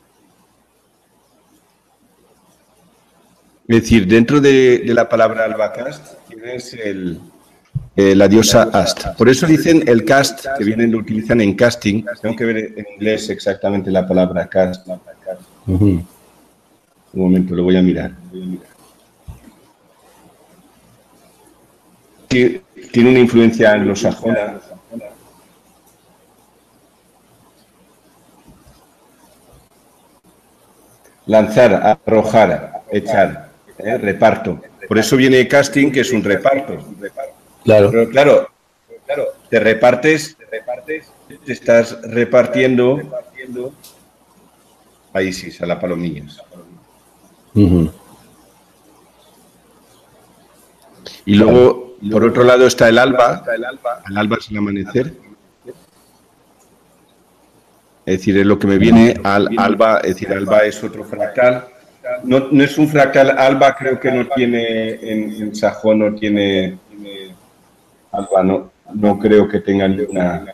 Es decir, dentro de, de la palabra Albacast tienes el, eh, la diosa Ast. Por eso dicen el cast, que vienen, lo utilizan en casting. Tengo que ver en inglés exactamente la palabra cast. Uh-huh. Un momento, lo voy a mirar. Sí, tiene una influencia anglosajona. Lanzar, arrojar, echar, ¿eh? Reparto. Por eso viene casting, que es un reparto.
Claro.
Pero claro, claro, te repartes, te repartes, te estás repartiendo a Isis, a la palomilla.
Uh-huh.
Y luego, por otro lado, está el alba. El alba es el amanecer. Es decir, es lo que me viene al alba. Es decir, alba es otro fractal. No, no es un fractal. Alba creo que no tiene, en, en sajón no tiene alba. No, no creo que tenga ninguna.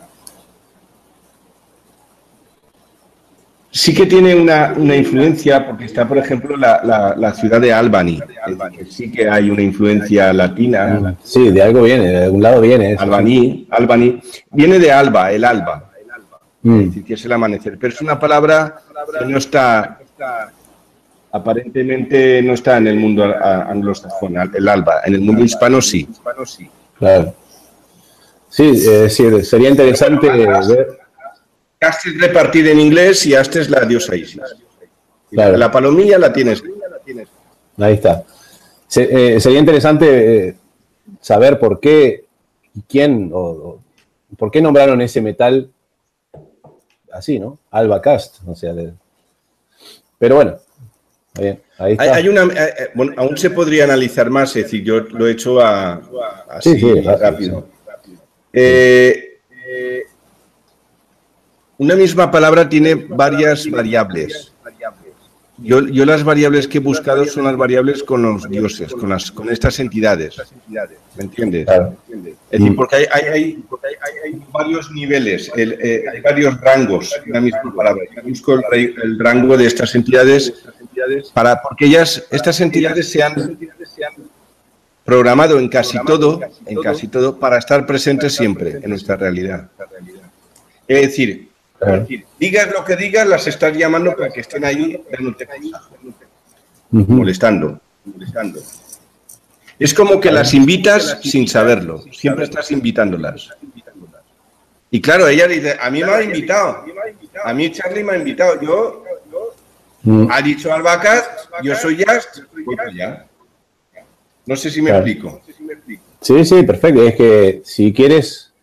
Sí que tiene una, una influencia, porque está, por ejemplo, la, la, la ciudad de Albany. Que sí que hay una influencia latina.
Sí, de algo viene, de algún lado viene. Eso.
Albany, Albany. Viene de alba, el alba. Mm. Es decir, que es el amanecer. Pero es una palabra que no está, aparentemente no está en el mundo anglosajón, el alba. En el mundo hispano sí.
Claro. Sí, eh, sí, sería interesante ver.
Cast es repartida en inglés y Ast es la diosa Isis. Claro. La palomilla la tienes.
Ahí está. Se, eh, sería interesante eh, saber por qué y quién, o, o por qué nombraron ese metal así, ¿no? Albacast, o sea, de... pero bueno, bien, ahí está.
Hay, hay una, eh, bueno, aún se podría analizar más, es decir, yo lo he hecho a, a, así
sí, sí,
rápido. Sí. Eh, eh, una misma palabra tiene varias variables. Yo, yo las variables que he buscado son las variables con los dioses, con, las, con estas entidades. ¿Me entiendes? Claro. Es decir, porque hay, hay, hay, porque hay, hay, hay varios niveles, el, eh, hay varios rangos en la misma palabra. Yo busco el, el rango de estas entidades para, porque ellas, estas entidades se han programado en casi todo, en casi todo, para estar presentes siempre en nuestra realidad. Es decir, Es decir, digas lo que digas, las estás llamando para que estén ahí dándote cosas, uh-huh. molestando, molestando. Es como que las invitas sin saberlo, siempre estás invitándolas. Y claro, ella dice, a mí me ha invitado, a mí Charlie me ha invitado, yo, uh-huh. ha dicho Albacast, yo soy Just, pues ya. No sé si me claro. explico.
Sí, sí, perfecto. Es que si quieres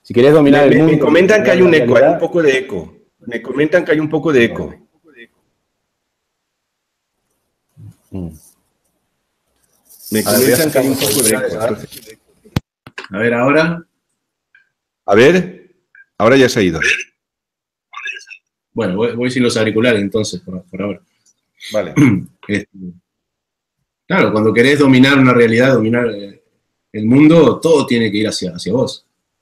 Si querés dominar
me,
el mundo...
Me comentan que hay un eco,
realidad,
hay un poco de eco. Me comentan que hay un poco de eco.
Mm.
Me comentan que hay un poco de eco. Entonces...
A ver, ahora.
A ver, ahora ya se ha ido.
Bueno, voy, voy sin los auriculares entonces, por, por ahora.
Vale.
Este, claro, cuando querés dominar una realidad, dominar eh, el mundo, todo tiene que ir hacia, hacia vos.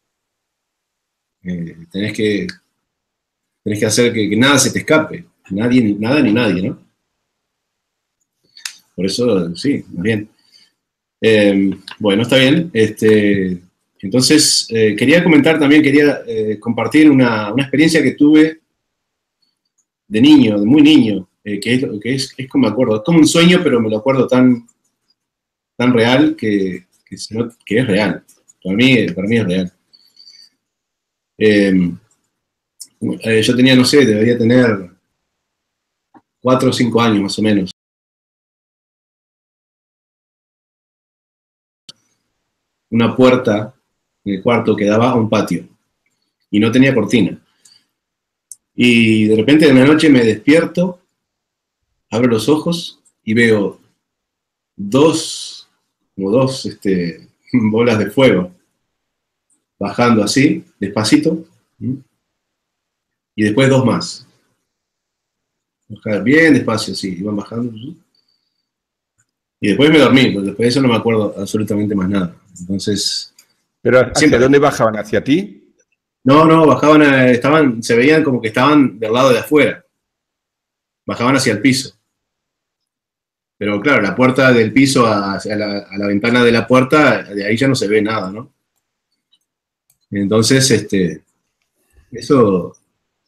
Eh, tenés que, tenés que hacer que, que nada se te escape. Nadie, nada ni nadie, ¿no? Por eso, sí, más bien. Eh, bueno, está bien. Este, entonces, eh, quería comentar también, quería eh, compartir una, una experiencia que tuve de niño, de muy niño, eh, que, es, que es, es como me acuerdo, es como un sueño, pero me lo acuerdo tan, tan real que, que, que es real. Para mí, para mí es real. Eh, eh, yo tenía, no sé, debería tener cuatro o cinco años más o menos. Una puerta en el cuarto que daba a un patio y no tenía cortina. Y de repente de una noche me despierto, abro los ojos y veo dos, como dos este, bolas de fuego bajando así, despacito, y después dos más. Bajar bien despacio, sí, iban bajando. Y después me dormí, pero después de eso no me acuerdo absolutamente más nada. Entonces...
¿Pero hacia siempre, dónde bajaban? ¿Hacia ti?
No, no, bajaban, estaban, se veían como que estaban del lado de afuera. Bajaban hacia el piso. Pero claro, la puerta del piso a, a, la, a la ventana de la puerta, de ahí ya no se ve nada, ¿no? Entonces, este, eso,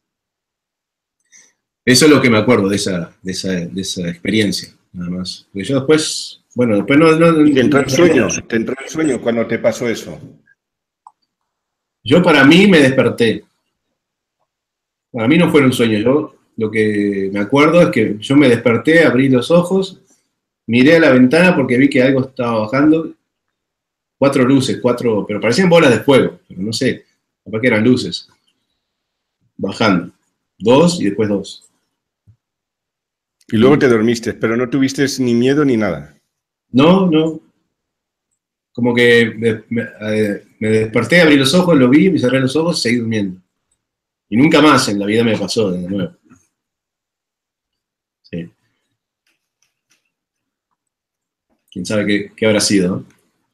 eso es lo que me acuerdo de esa, de esa, de esa experiencia, nada más. Porque yo después, bueno, después no... no
¿Te entró el sueño? ¿Te entró el sueño cuando te pasó eso?
Yo para mí me desperté. Para mí no fue un sueño. Yo lo que me acuerdo es que yo me desperté, abrí los ojos, miré a la ventana porque vi que algo estaba bajando. Cuatro luces, cuatro, pero parecían bolas de fuego, pero no sé, capaz que eran luces. Bajando. Dos y después dos.
Y luego te dormiste, pero no tuviste ni miedo ni nada.
No, no. Como que me, me, eh, me desperté, abrí los ojos, lo vi, me cerré los ojos y seguí durmiendo. Y nunca más en la vida me pasó de nuevo. Sí. Quién sabe qué, qué habrá sido, ¿no?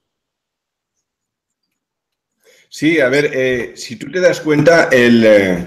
Sí, a ver, eh, si tú te das cuenta, el, eh,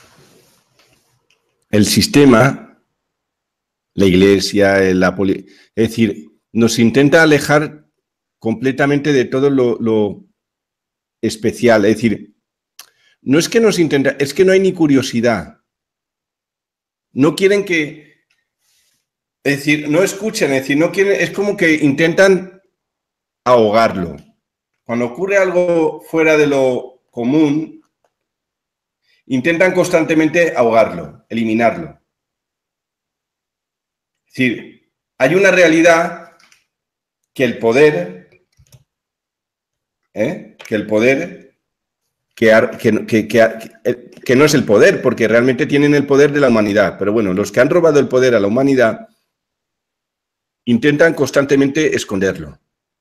el sistema, la iglesia, la poli... es decir, nos intenta alejar completamente de todo lo, lo especial. Es decir, no es que nos intenta, es que no hay ni curiosidad. No quieren que, es decir, no escuchan, es decir, no quieren, es como que intentan ahogarlo. Cuando ocurre algo fuera de lo común, intentan constantemente ahogarlo, eliminarlo. Es decir, hay una realidad que el poder, ¿eh? que el poder, que, que, que, que, que no es el poder, porque realmente tienen el poder de la humanidad, pero bueno, los que han robado el poder a la humanidad intentan constantemente esconderlo.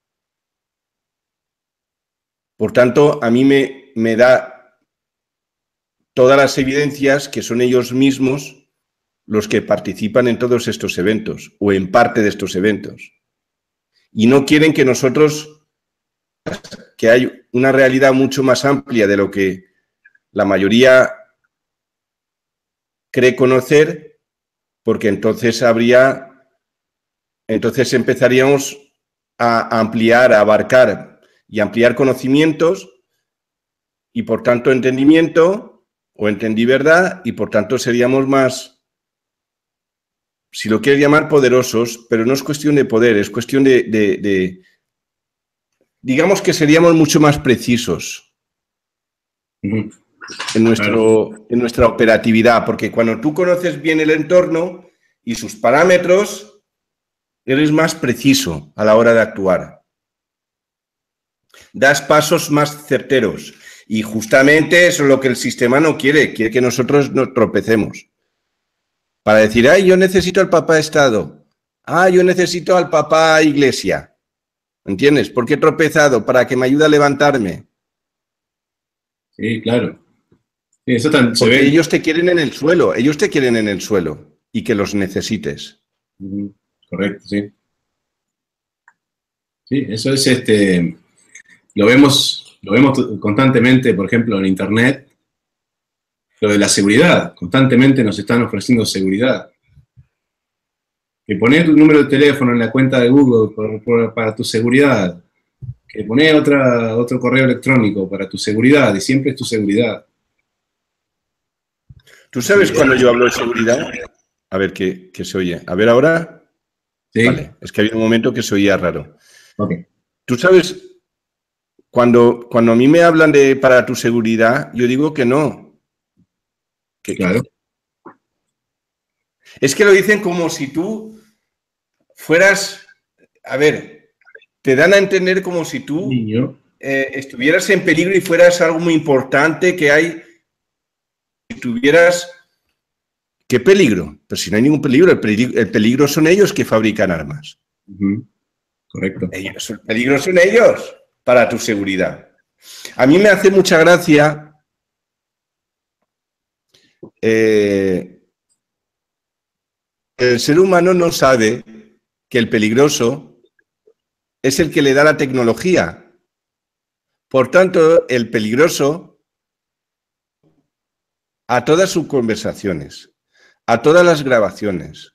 Por tanto, a mí me, me da todas las evidencias que son ellos mismos los que participan en todos estos eventos o en parte de estos eventos. Y no quieren que nosotros, que hay una realidad mucho más amplia de lo que la mayoría cree conocer, porque entonces habría, entonces empezaríamos a ampliar, a abarcar y ampliar conocimientos y por tanto entendimiento o entendí verdad y por tanto seríamos más, si lo quieres llamar, poderosos, pero no es cuestión de poder, es cuestión de, de, de digamos que seríamos mucho más precisos uh-huh. en, nuestro, claro. en nuestra operatividad, porque cuando tú conoces bien el entorno y sus parámetros, eres más preciso a la hora de actuar. Das pasos más certeros Y justamente eso es lo que el sistema no quiere, quiere que nosotros nos tropecemos. Para decir, ay, yo necesito al papá Estado, ah, yo necesito al papá Iglesia. ¿Entiendes? ¿Por qué he tropezado? Para que me ayude a levantarme.
Sí, claro. Sí, eso tan, se
Porque
ve.
ellos te quieren en el suelo, ellos te quieren en el suelo y que los necesites.
Uh-huh. Correcto, sí. Sí, eso es este. Lo vemos, lo vemos constantemente, por ejemplo, en Internet. Lo de la seguridad. Constantemente nos están ofreciendo seguridad. Que poner tu número de teléfono en la cuenta de Google por, por, para tu seguridad. Que poner otra, otro correo electrónico para tu seguridad. Y siempre es tu seguridad.
¿Tú sabes cuando yo hablo de seguridad? A ver, ¿qué, qué se oye? A ver, ¿ahora?
Sí.
Vale, es que había un momento que se oía raro.
Ok.
¿Tú sabes? Cuando, cuando a mí me hablan de para tu seguridad, yo digo que no. Que,
Claro.
Es que lo dicen como si tú fueras, a ver, te dan a entender como si tú
Niño.
eh, estuvieras en peligro y fueras algo muy importante que hay, si tuvieras, ¿qué peligro? Pero si no hay ningún peligro, el peligro, el peligro son ellos que fabrican armas.
Uh-huh. Correcto.
Ellos, el peligro son ellos para tu seguridad. A mí me hace mucha gracia eh, el ser humano no sabe que el peligroso es el que le da la tecnología. Por tanto, el peligroso a todas sus conversaciones, a todas las grabaciones,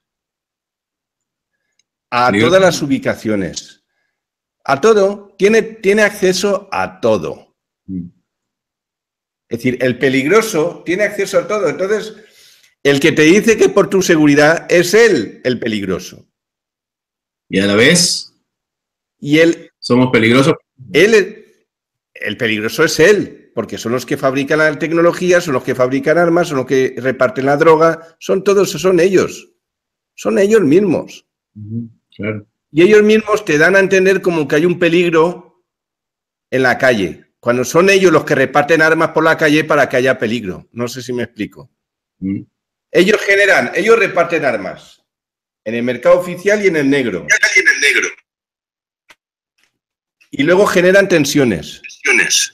a
Peligroso.
todas las ubicaciones, a todo, tiene, tiene acceso a todo.
Mm.
Es decir, el peligroso tiene acceso a todo. Entonces, el que te dice que por tu seguridad es él el peligroso.
Y a la vez,
Y él,
somos peligrosos.
él, el peligroso es él, porque son los que fabrican la tecnología, son los que fabrican armas, son los que reparten la droga, son todos, son ellos. Son ellos mismos.
Uh-huh. Claro.
Y ellos mismos te dan a entender como que hay un peligro en la calle, cuando son ellos los que reparten armas por la calle para que haya peligro. No sé si me explico.
Uh-huh.
Ellos generan, ellos reparten armas en el mercado oficial y en el negro.
Y en el negro.
Y luego generan tensiones.
Tensiones.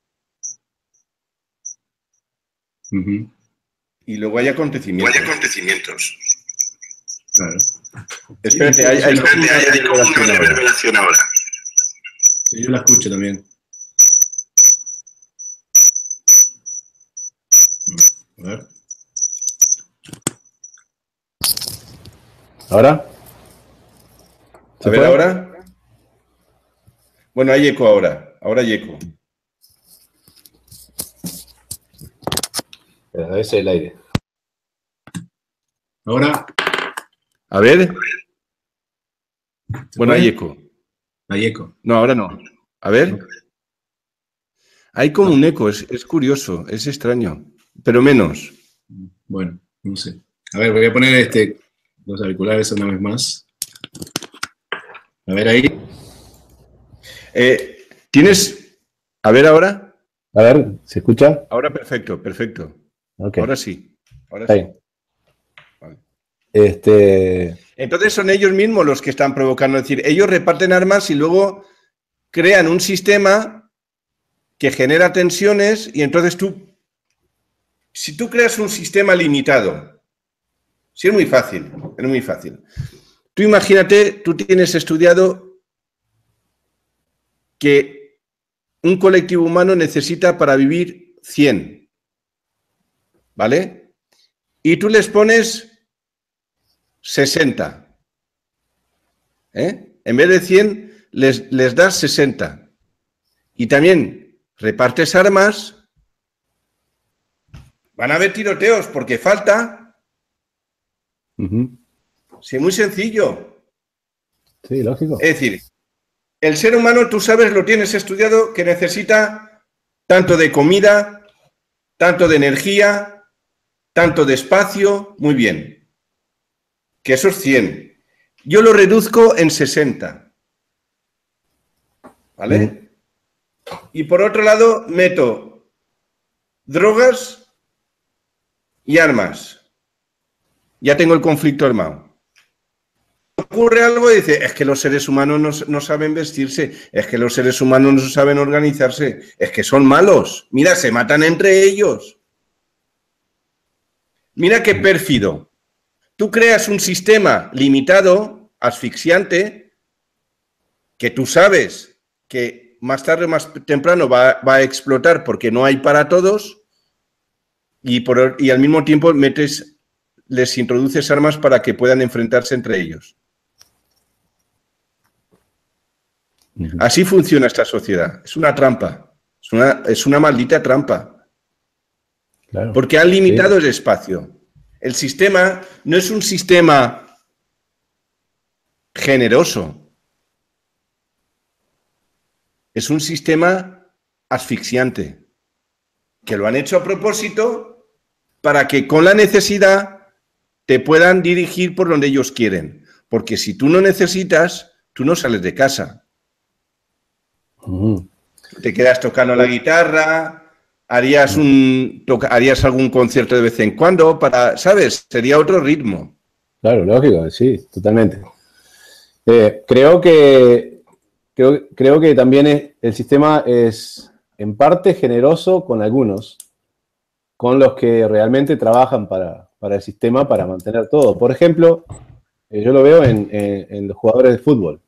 Uh-huh.
Y luego hay acontecimientos.
Hay acontecimientos.
Claro.
Espérate, hay, hay,
Espérate,
una
hay, hay como una
reverberación ahora.
reverberación ahora.
Sí, yo la escucho también. A ver.
¿Ahora?
A ver, ahora. Bueno, hay eco ahora. Ahora hay eco.
A veces el aire.
Ahora.
A ver. Bueno, hay eco.
Hay eco.
No, ahora no. A ver. Hay como un eco, es, es curioso, es extraño, pero menos.
Bueno, no sé. A ver, voy a poner este, los auriculares una vez más. A ver ahí.
Eh, ¿Tienes? A ver ahora.
A ver, ¿se escucha?
Ahora perfecto, perfecto.
Okay.
Ahora sí. Ahora
Ahí.
sí. Vale.
Este...
Entonces son ellos mismos los que están provocando, es decir, ellos reparten armas y luego crean un sistema que genera tensiones y entonces tú, si tú creas un sistema limitado, sí es muy fácil, es muy fácil. Tú imagínate, tú tienes estudiado que un colectivo humano necesita para vivir cien, ¿vale? Y tú les pones sesenta. ¿Eh? En vez de cien, les, les das sesenta. Y también repartes armas. Van a haber tiroteos porque falta.
Uh-huh.
Sí, muy sencillo.
Sí, lógico.
Es decir, el ser humano, tú sabes, lo tienes estudiado, que necesita tanto de comida, tanto de energía, tanto de espacio. Muy bien. Que eso es cien. Yo lo reduzco en sesenta. ¿Vale? Uh-huh. Y por otro lado, meto drogas y armas. Ya tengo el conflicto armado. Ocurre algo y dice, es que los seres humanos no, no saben vestirse, es que los seres humanos no saben organizarse, es que son malos. Mira, se matan entre ellos. Mira qué pérfido. Tú creas un sistema limitado, asfixiante, que tú sabes que más tarde o más temprano va, va a explotar porque no hay para todos y, por, y al mismo tiempo metes, les introduces armas para que puedan enfrentarse entre ellos. Así funciona esta sociedad. Es una trampa. Es una, es una maldita trampa.
Claro.
Porque han limitado
Sí.
el espacio. El sistema no es un sistema generoso. Es un sistema asfixiante. Que lo han hecho a propósito para que con la necesidad te puedan dirigir por donde ellos quieren. Porque si tú no necesitas, tú no sales de casa.
Ujú.
Te quedas tocando la guitarra, harías, un, toca, harías algún concierto de vez en cuando, para, ¿sabes? Sería otro ritmo.
Claro, lógico, sí, totalmente. Eh, creo que creo, creo que también es, el sistema es en parte generoso con algunos, con los que realmente trabajan para, para el sistema, para mantener todo. Por ejemplo, eh, yo lo veo en, en, en los jugadores de fútbol,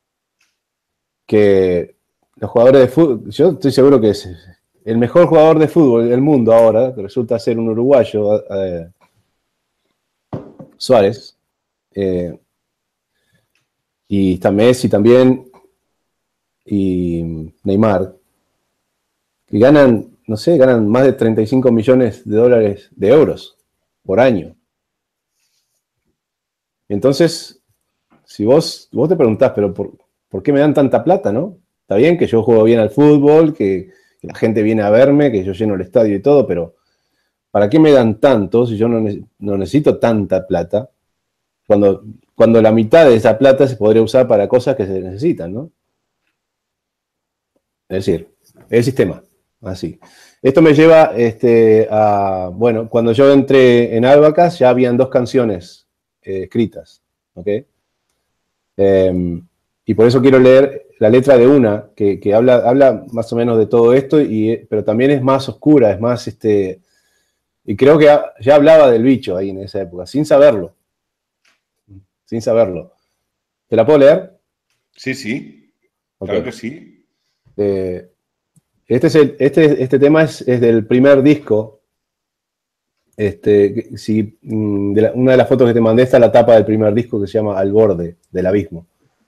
que los jugadores de fútbol, yo estoy seguro que es el mejor jugador de fútbol del mundo ahora, que resulta ser un uruguayo, eh, Suárez, eh, y está Messi también, y Neymar, que ganan, no sé, ganan más de treinta y cinco millones de dólares, de euros, por año. Entonces, si vos, vos te preguntás, pero por, ¿por qué me dan tanta plata, no? Está bien que yo juego bien al fútbol, que, que la gente viene a verme, que yo lleno el estadio y todo, pero ¿para qué me dan tanto si yo no, ne no necesito tanta plata? Cuando, cuando la mitad de esa plata se podría usar para cosas que se necesitan, ¿no? Es decir, el sistema, así. Esto me lleva este, a, bueno, cuando yo entré en Albacas ya habían dos canciones eh, escritas, ¿ok? Eh, y por eso quiero leer la letra de una, que, que habla, habla más o menos de todo esto, y, pero también es más oscura, es más, este, y creo que ya hablaba del bicho ahí en esa época, sin saberlo, sin saberlo. ¿Te la puedo leer?
Sí, sí,
Okay.
claro que sí.
Eh, este, es el, este, este tema es, es del primer disco. Este, si, de la, una de las fotos que te mandé está la tapa del primer disco que se llama Al borde del abismo.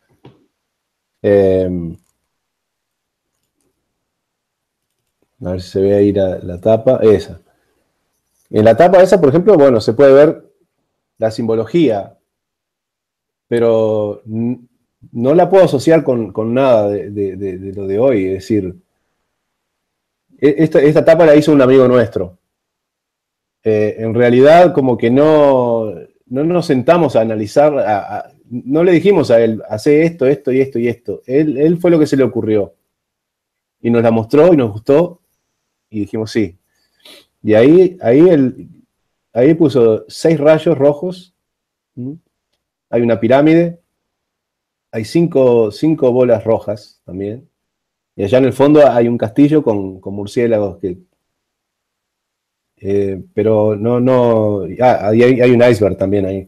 Eh, a ver si se ve ahí la, la tapa, esa. En la tapa esa, por ejemplo, bueno, se puede ver la simbología, pero no la puedo asociar con, con nada de, de, de, de lo de hoy. Es decir, esta, esta tapa la hizo un amigo nuestro. Eh, en realidad, como que no, no nos sentamos a analizar, a, a, no le dijimos a él, hace esto, esto y esto y esto. Él, él fue lo que se le ocurrió. Y nos la mostró y nos gustó, y dijimos sí. Y ahí, ahí, él, ahí puso seis rayos rojos, ¿sí? Hay una pirámide, hay cinco, cinco bolas rojas también, y allá en el fondo hay un castillo con, con murciélagos que... Eh, pero no, no... Ah, hay, hay un iceberg también ahí.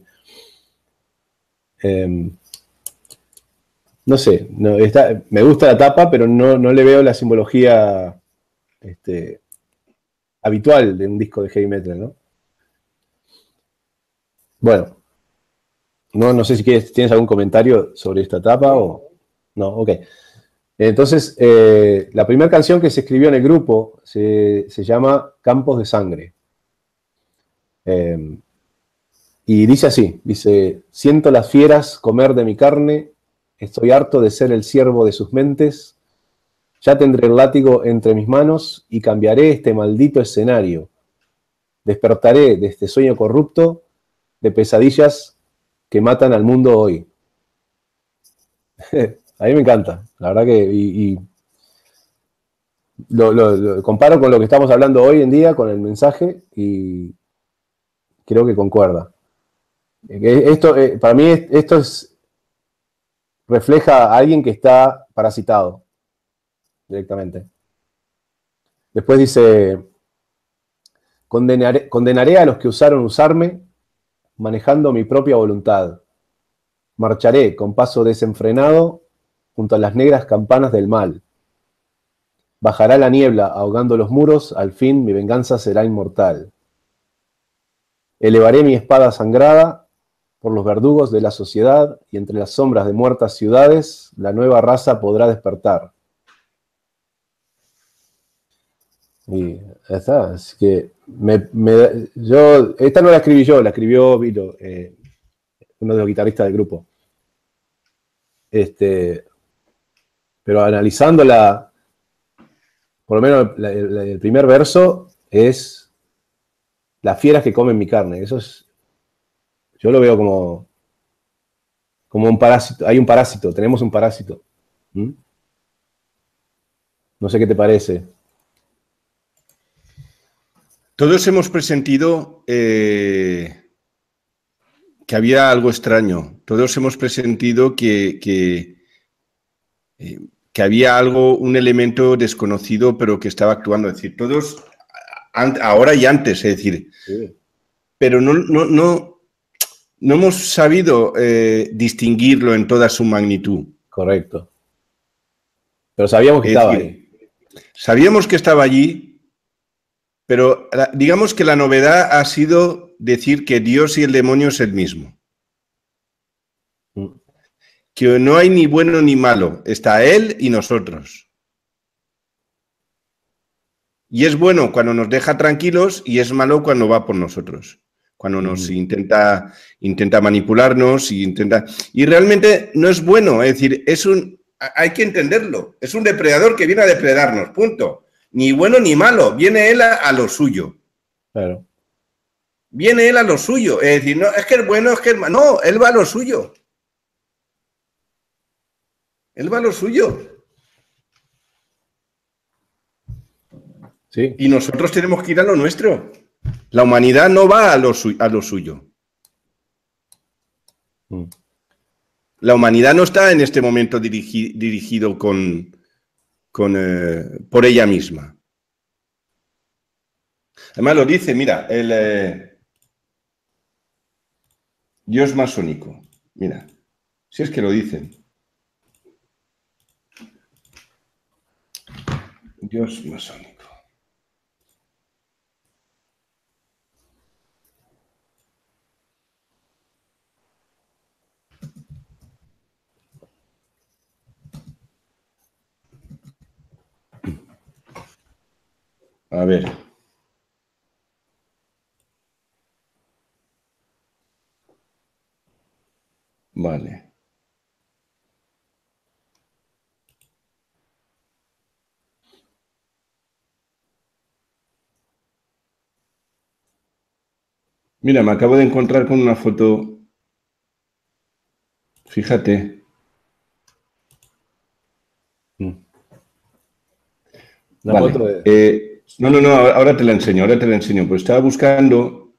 Eh, no sé, no, está, me gusta la tapa, pero no, no le veo la simbología este, habitual de un disco de heavy metal, ¿no? Bueno, no, no sé si quieres, tienes algún comentario sobre esta tapa o... No, ok. Entonces, eh, la primera canción que se escribió en el grupo se, se llama Campos de Sangre. Eh, y dice así, dice, siento las fieras comer de mi carne, estoy harto de ser el siervo de sus mentes, ya tendré el látigo entre mis manos y cambiaré este maldito escenario. Despertaré de este sueño corrupto de pesadillas que matan al mundo hoy. A mí me encanta, la verdad que... Y, y lo, lo, lo comparo con lo que estamos hablando hoy en día, con el mensaje, y creo que concuerda. Esto, eh, para mí, esto es, refleja a alguien que está parasitado directamente. Después dice, condenaré, condenaré a los que usaron usarme, manejando mi propia voluntad. Marcharé con paso desenfrenado junto a las negras campanas del mal. Bajará la niebla ahogando los muros, al fin mi venganza será inmortal. Elevaré mi espada sangrada por los verdugos de la sociedad y entre las sombras de muertas ciudades la nueva raza podrá despertar. Y ya está, así que me, me, yo, esta no la escribí yo, la escribió Vilo, eh, uno de los guitarristas del grupo. Este, pero analizándola, por lo menos la, la, el primer verso es las fieras que comen mi carne. Eso es, yo lo veo como, como un parásito. Hay un parásito, tenemos un parásito. ¿Mm? No sé qué te parece.
Todos hemos presentido eh, que había algo extraño. Todos hemos presentido que, que, eh, que había algo, un elemento desconocido, pero que estaba actuando. Es decir, todos, ahora y antes, es decir, sí. Pero no, no, no, no hemos sabido eh, distinguirlo en toda su magnitud.
Correcto. Pero sabíamos que
es
estaba
decir,
ahí.
Sabíamos que estaba allí. Pero digamos que la novedad ha sido decir que Dios y el demonio es el mismo. Que no hay ni bueno ni malo, está Él y nosotros. Y es bueno cuando nos deja tranquilos y es malo cuando va por nosotros. Cuando nos mm. intenta, intenta manipularnos y intenta... Y realmente no es bueno, es decir, es un... hay que entenderlo. Es un depredador que viene a depredarnos, punto. Ni bueno ni malo, viene él a, a lo suyo.
Claro.
Viene él a lo suyo. Es decir, no, es que es bueno, es que es malo. No, él va a lo suyo. Él va a lo suyo.
Sí.
Y nosotros tenemos que ir a lo nuestro. La humanidad no va a lo, su, a lo suyo. Mm. La humanidad no está en este momento dirigi, dirigido con... Con, eh, por ella misma. Además lo dice, mira, el eh, Dios masónico. Mira, si es que lo dicen. Dios masónico. A ver. Vale. Mira, me acabo de encontrar con una foto. Fíjate.
Una
vale.
foto de...
eh, no, no, no, ahora te la enseño, ahora te la enseño. Pues estaba buscando...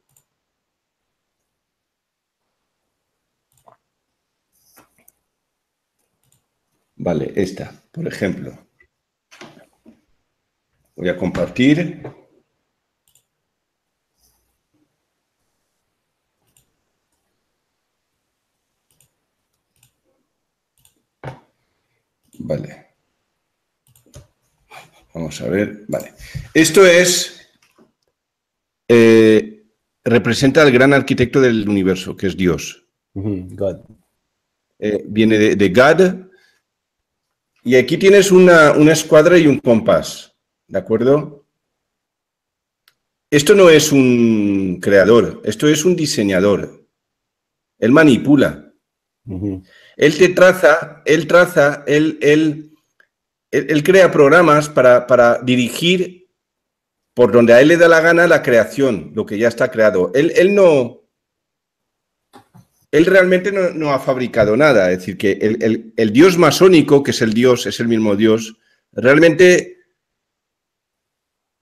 Vale, esta, por ejemplo. Voy a compartir. Vale. Vamos a ver. Vale. Esto es... Eh, representa al gran arquitecto del universo, que es Dios.
Uh-huh. God.
Eh, viene de, de God. Y aquí tienes una, una escuadra y un compás. ¿De acuerdo? Esto no es un creador, esto es un diseñador. Él manipula. Uh-huh. Él te traza, él traza, él, él, él, él crea programas para, para dirigir por donde a él le da la gana la creación, lo que ya está creado. Él, él no... Él realmente no, no ha fabricado nada. Es decir, que el, el, el Dios masónico, que es el Dios, es el mismo Dios, realmente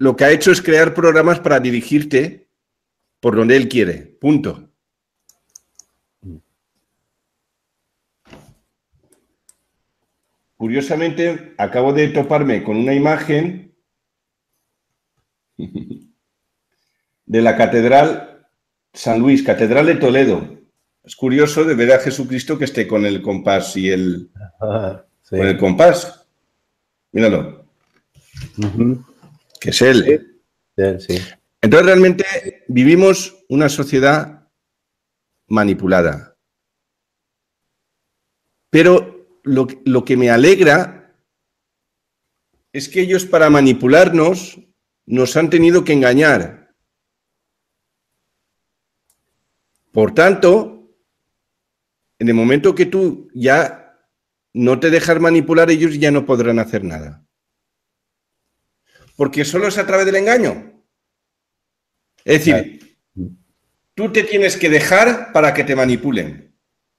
lo que ha hecho es crear programas para dirigirte por donde él quiere. Punto. Curiosamente, acabo de toparme con una imagen de la Catedral San Luis, Catedral de Toledo. Es curioso de ver a Jesucristo que esté con el compás y el...
Ah, sí.
Con el compás. Míralo.
Uh-huh.
Que es él.
Sí, sí.
Entonces, realmente vivimos una sociedad manipulada. Pero lo, lo que me alegra es que ellos, para manipularnos, nos han tenido que engañar. Por tanto, en el momento que tú ya no te dejas manipular, ellos ya no podrán hacer nada. Porque solo es a través del engaño. Es decir, claro, tú te tienes que dejar para que te manipulen.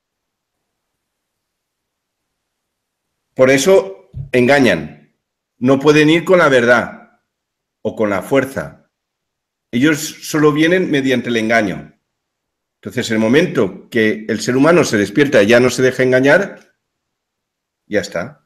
Por eso engañan. No pueden ir con la verdad o con la fuerza. Ellos solo vienen mediante el engaño. Entonces, en el momento que el ser humano se despierta y ya no se deja engañar, ya está.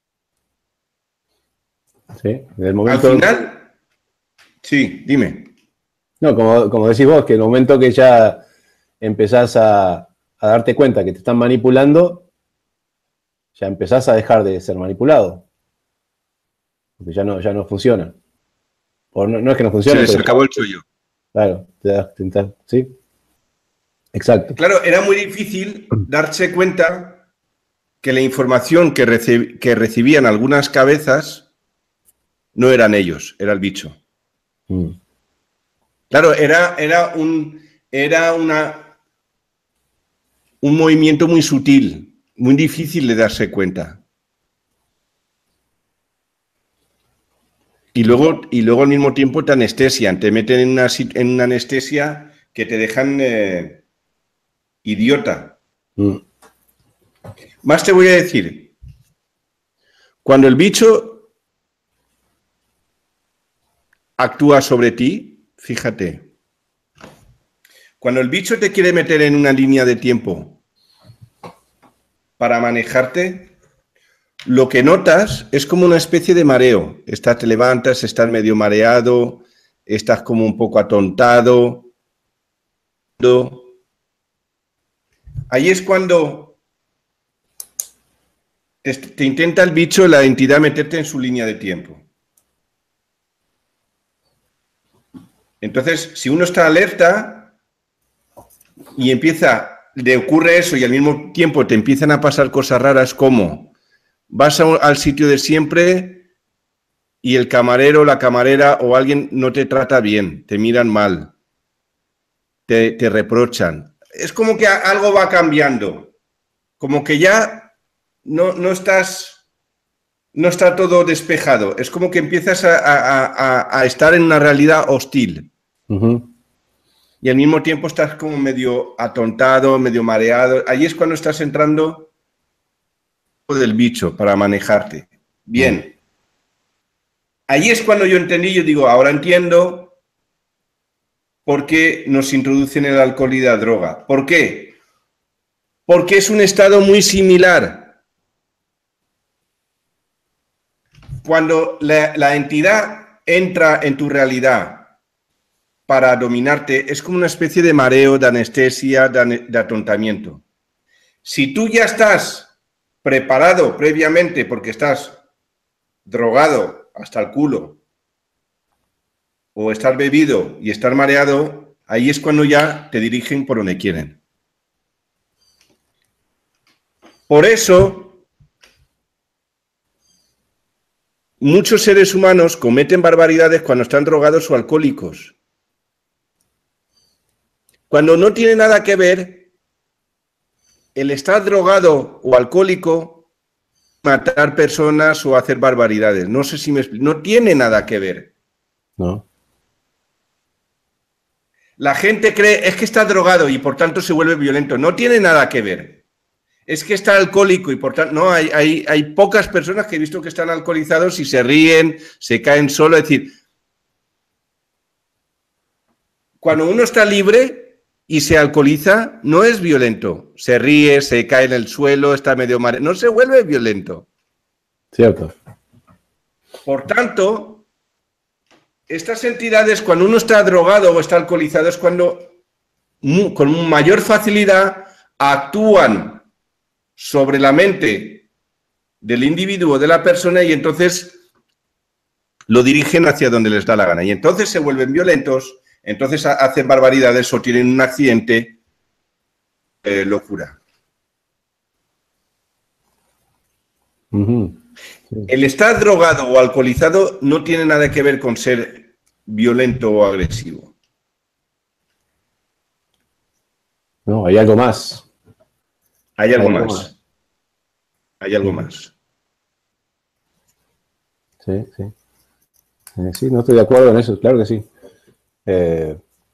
Sí, en el momento...
Al final, sí, dime.
No, como, como decís vos, que en el momento que ya empezás a, a darte cuenta que te están manipulando, ya empezás a dejar de ser manipulado. Porque ya no, ya no funciona. O no, no es que no funcione.
Se les acabó el chollo.
Claro, te das tentar, ¿sí? Exacto.
Claro, era muy difícil darse cuenta que la información que, reci que recibían algunas cabezas no eran ellos, era el bicho.
Mm.
Claro, era, era, un, era una, un movimiento muy sutil, muy difícil de darse cuenta. Y luego, y luego al mismo tiempo te anestesian, te meten en una, en una anestesia que te dejan eh, idiota.
Mm.
Más te voy a decir, cuando el bicho actúa sobre ti, fíjate, cuando el bicho te quiere meter en una línea de tiempo para manejarte, lo que notas es como una especie de mareo. Estás, te levantas, estás medio mareado, estás como un poco atontado. Ahí es cuando te, te intenta el bicho, la entidad, meterte en su línea de tiempo. Entonces, si uno está alerta y empieza, le ocurre eso y al mismo tiempo te empiezan a pasar cosas raras como vas a, al sitio de siempre y el camarero, la camarera o alguien no te trata bien, te miran mal, te, te reprochan. Es como que algo va cambiando, como que ya no, no estás, no está todo despejado. Es como que empiezas a, a, a, a estar en una realidad hostil.
Uh-huh.
Y al mismo tiempo estás como medio atontado, medio mareado. Ahí es cuando estás entrando del bicho para manejarte. Bien. Ahí es cuando yo entendí, yo digo, ahora entiendo por qué nos introducen el alcohol y la droga. ¿Por qué? Porque es un estado muy similar. Cuando la, la entidad entra en tu realidad para dominarte, es como una especie de mareo, de anestesia, de, de atontamiento. Si tú ya estás preparado previamente porque estás drogado hasta el culo o estás bebido y estás mareado, ahí es cuando ya te dirigen por donde quieren. Por eso, muchos seres humanos cometen barbaridades cuando están drogados o alcohólicos. Cuando no tiene nada que ver el estar drogado o alcohólico, matar personas o hacer barbaridades. No sé si me explico. No tiene nada que ver.
No.
La gente cree, es que está drogado y por tanto se vuelve violento. No tiene nada que ver. Es que está alcohólico y por tanto... No, hay, hay, hay pocas personas que he visto que están alcoholizados y se ríen, se caen solo. Es decir, cuando uno está libre y se alcoholiza, no es violento. Se ríe, se cae en el suelo, está medio mareado. No se vuelve violento.
Cierto.
Por tanto, estas entidades, cuando uno está drogado o está alcoholizado, es cuando con mayor facilidad actúan sobre la mente del individuo, de la persona, y entonces lo dirigen hacia donde les da la gana. Y entonces se vuelven violentos, entonces hacen barbaridades o tienen un accidente, eh, locura.
Uh-huh. Sí.
El estar drogado o alcoholizado no tiene nada que ver con ser violento o agresivo.
No, hay algo más.
Hay algo,
hay algo
más.
más.
Hay algo
Sí.
más.
Sí, sí. Eh, sí, no estoy de acuerdo en eso, claro que sí. Eh,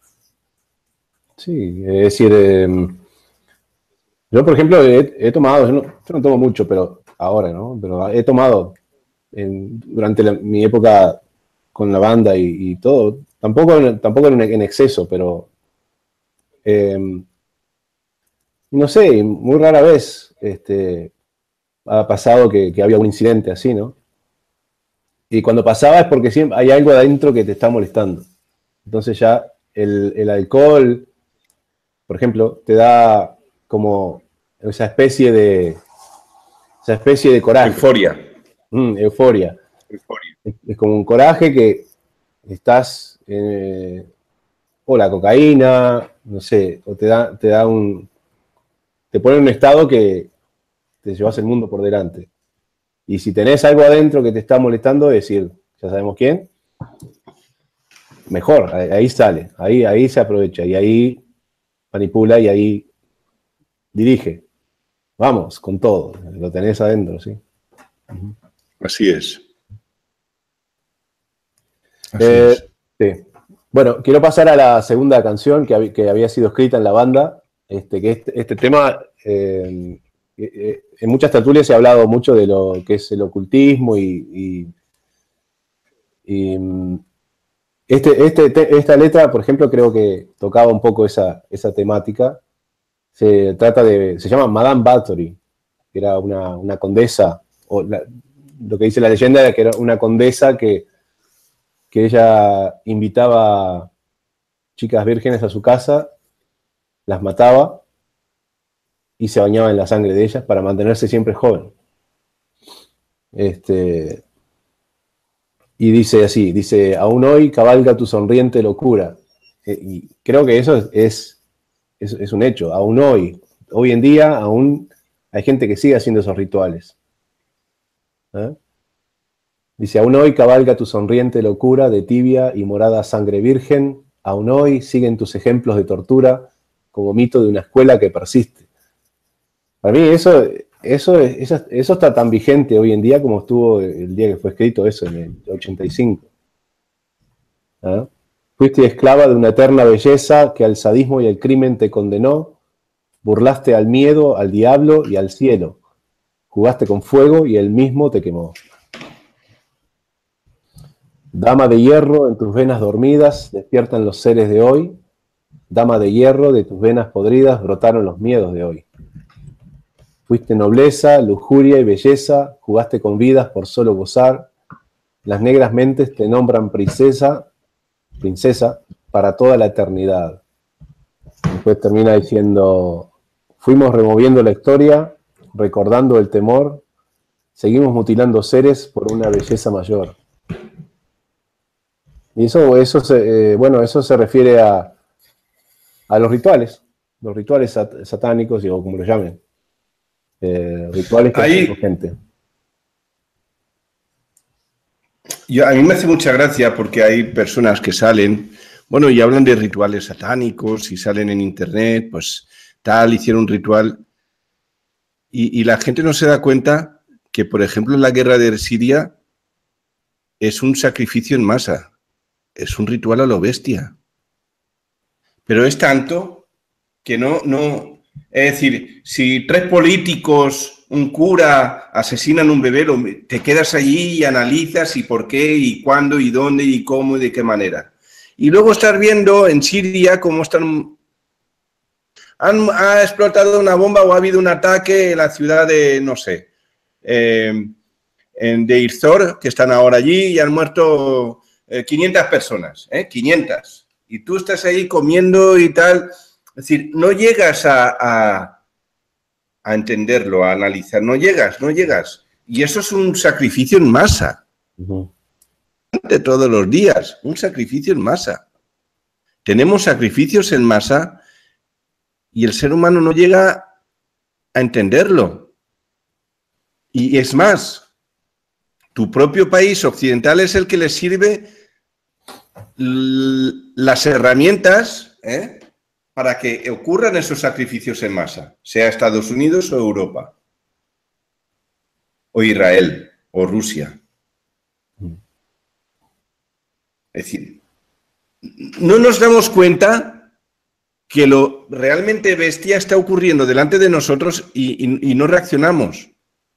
sí, es decir, eh, yo por ejemplo he, he tomado, yo no, yo no tomo mucho, pero ahora, ¿no? Pero he tomado en, durante la, mi época con la banda y, y todo, tampoco, tampoco en, en exceso, pero eh, no sé, muy rara vez este, ha pasado que, que había un incidente así, ¿no? Y cuando pasaba es porque siempre hay algo adentro que te está molestando. Entonces ya el, el alcohol, por ejemplo, te da como esa especie de esa especie de coraje.
Euforia.
Mm, euforia.
Euforia.
Es, es como un coraje que estás, eh, o la cocaína, no sé, o te da, te da un, te pone en un estado que te llevas el mundo por delante. Y si tenés algo adentro que te está molestando, es decir, ya sabemos quién, mejor, ahí, ahí sale, ahí, ahí se aprovecha, y ahí manipula, y ahí dirige. Vamos, con todo, lo tenés adentro, sí.
Así es. Así
Eh,
es.
sí. Bueno, quiero pasar a la segunda canción que, hab que había sido escrita en la banda, este, que este, este tema... Eh, Eh, en muchas tertulias se ha hablado mucho de lo que es el ocultismo y, y, y este, este, te, esta letra, por ejemplo, creo que tocaba un poco esa, esa temática. Se trata de, se llama Madame Bathory, que era una, una condesa, o la, lo que dice la leyenda era que era una condesa que, que ella invitaba chicas vírgenes a su casa, las mataba y se bañaba en la sangre de ellas para mantenerse siempre joven. Este, y dice así, dice, aún hoy cabalga tu sonriente locura. Eh, y creo que eso es, es, es, es un hecho, aún hoy, hoy en día aún hay gente que sigue haciendo esos rituales. ¿Eh? Dice, aún hoy cabalga tu sonriente locura de tibia y morada sangre virgen, aún hoy siguen tus ejemplos de tortura como mito de una escuela que persiste. Para mí eso, eso, eso, eso está tan vigente hoy en día como estuvo el día que fue escrito eso, en el ochenta y cinco. ¿Ah? Fuiste esclava de una eterna belleza que al sadismo y al crimen te condenó, burlaste al miedo, al diablo y al cielo, jugaste con fuego y él mismo te quemó. Dama de hierro, en tus venas dormidas despiertan los seres de hoy, dama de hierro, de tus venas podridas brotaron los miedos de hoy. Fuiste nobleza, lujuria y belleza, jugaste con vidas por solo gozar. Las negras mentes te nombran princesa, princesa para toda la eternidad. Después termina diciendo, fuimos removiendo la historia, recordando el temor, seguimos mutilando seres por una belleza mayor. Y eso, eso, se, eh, bueno, eso se refiere a, a los rituales, los rituales sat satánicos, o como lo llamen. Eh, rituales que
Ahí,
hacen gente.
Yo, a mí me hace mucha gracia porque hay personas que salen, bueno, y hablan de rituales satánicos y salen en internet, pues tal, hicieron un ritual y, y la gente no se da cuenta que, por ejemplo, en la guerra de Siria es un sacrificio en masa, es un ritual a lo bestia, pero es tanto que no, no... Es decir, si tres políticos, un cura, asesinan un bebé, lo, te quedas allí y analizas y por qué, y cuándo, y dónde, y cómo, y de qué manera. Y luego estar viendo en Siria cómo están... Han, ha explotado una bomba o ha habido un ataque en la ciudad de, no sé, eh, en Deir Zor, que están ahora allí y han muerto eh, quinientas personas, ¿eh? quinientas. Y tú estás ahí comiendo y tal. Es decir, no llegas a, a, a entenderlo, a analizar. No llegas, no llegas. Y eso es un sacrificio en masa.
Uh-huh.
De todos los días, un sacrificio en masa. Tenemos sacrificios en masa y el ser humano no llega a entenderlo. Y es más, tu propio país occidental es el que le sirve las herramientas, ¿eh?, para que ocurran esos sacrificios en masa, sea Estados Unidos o Europa, o Israel, o Rusia. Es decir, no nos damos cuenta que lo realmente bestia está ocurriendo delante de nosotros y, y, y no reaccionamos.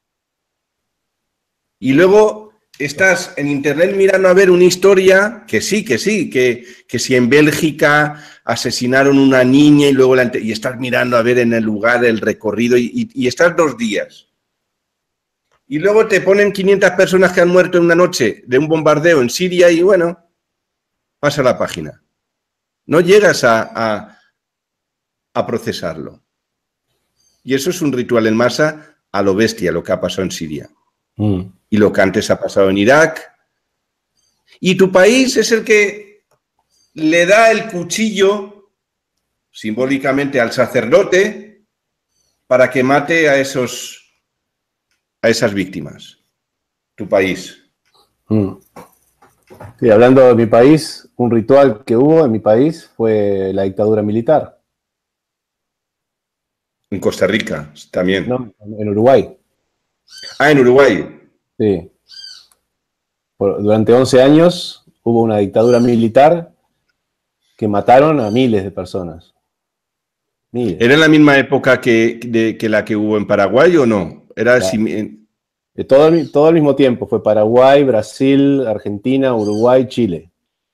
Y luego estás en internet mirando a ver una historia que sí, que sí, que, que si en Bélgica asesinaron una niña y luego la, y estás mirando a ver en el lugar el recorrido y, y, y estás dos días. Y luego te ponen quinientas personas que han muerto en una noche de un bombardeo en Siria y bueno, pasa la página. No llegas a, a, a procesarlo. Y eso es un ritual en masa a lo bestia, lo que ha pasado en Siria. Mm. Y lo que antes ha pasado en Irak. Y tu país es el que le da el cuchillo, simbólicamente, al sacerdote para que mate a, esos, a esas víctimas. Tu país.
Mm. Sí, hablando de mi país, un ritual que hubo en mi país fue la dictadura militar.
En Costa Rica también.
No, en Uruguay.
Ah, en Uruguay.
Sí. Por, durante once años hubo una dictadura militar que mataron a miles de personas. Miles.
¿Era en la misma época que, de, que la que hubo en Paraguay o no? Era
Claro.
si,
De todo, todo al mismo tiempo. Fue Paraguay, Brasil, Argentina, Uruguay, Chile.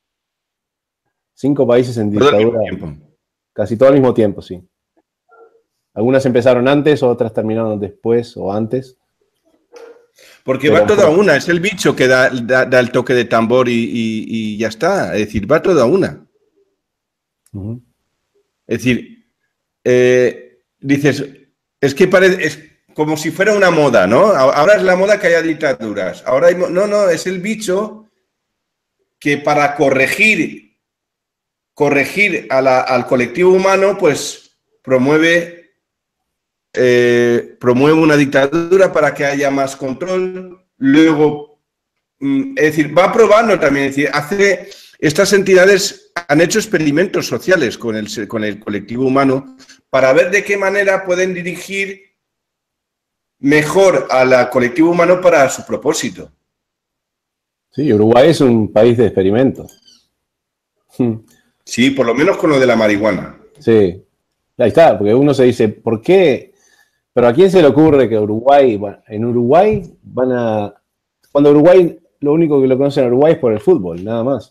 Cinco países en
todo
dictadura.
el mismo tiempo.
Casi todo al mismo tiempo, sí. Algunas empezaron antes, otras terminaron después o antes.
Porque
Pero
va toda
por...
una, es el bicho que da, da, da el toque de tambor y, y, y ya está. Es decir, va toda una.
Uh-huh.
Es decir, eh, dices, es que parece es como si fuera una moda, ¿no? Ahora es la moda que haya dictaduras. Ahora hay, no, no, es el bicho que para corregir, corregir a la, al colectivo humano, pues promueve... Eh, promueve una dictadura para que haya más control, luego, mm, es decir, va probando también, es decir, hace, estas entidades han hecho experimentos sociales con el, con el colectivo humano para ver de qué manera pueden dirigir mejor al colectivo humano para su propósito.
Sí, Uruguay es un país de experimentos.
Sí, por lo menos con lo de la marihuana.
Sí, ahí está, porque uno se dice, ¿por qué? Pero ¿a quién se le ocurre que Uruguay, bueno, en Uruguay van a... Cuando Uruguay, lo único que lo conocen a Uruguay es por el fútbol, nada más.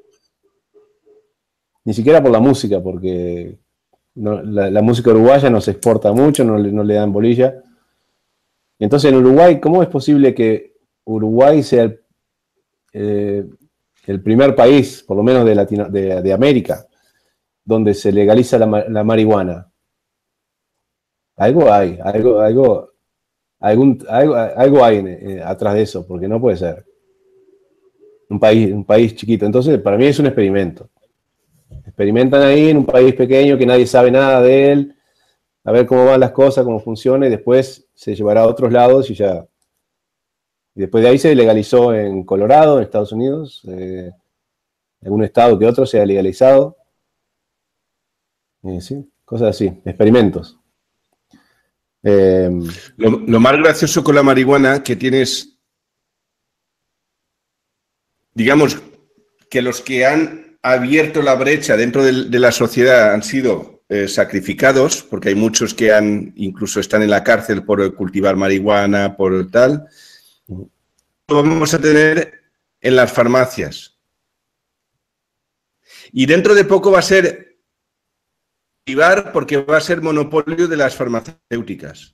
Ni siquiera por la música, porque no, la, la música uruguaya no se exporta mucho, no, no le dan bolilla. Entonces en Uruguay, ¿cómo es posible que Uruguay sea el, eh, el primer país, por lo menos de, Latino, de, de América, donde se legaliza la, la marihuana? Algo hay, algo, algo, algún, algo, algo hay en, en, atrás de eso, porque no puede ser. Un país, un país chiquito. Entonces, para mí es un experimento. Experimentan ahí en un país pequeño que nadie sabe nada de él, a ver cómo van las cosas, cómo funciona, y después se llevará a otros lados y ya. Y después de ahí se legalizó en Colorado, en Estados Unidos, eh, algún estado que otro se ha legalizado. Eh, sí, cosas así, experimentos.
Eh, lo, lo más gracioso con la marihuana que tienes, digamos, que los que han abierto la brecha dentro de, de la sociedad han sido eh, sacrificados, porque hay muchos que han incluso están en la cárcel por cultivar marihuana, por tal. Lo vamos a tener en las farmacias. Y dentro de poco va a ser porque va a ser monopolio de las farmacéuticas.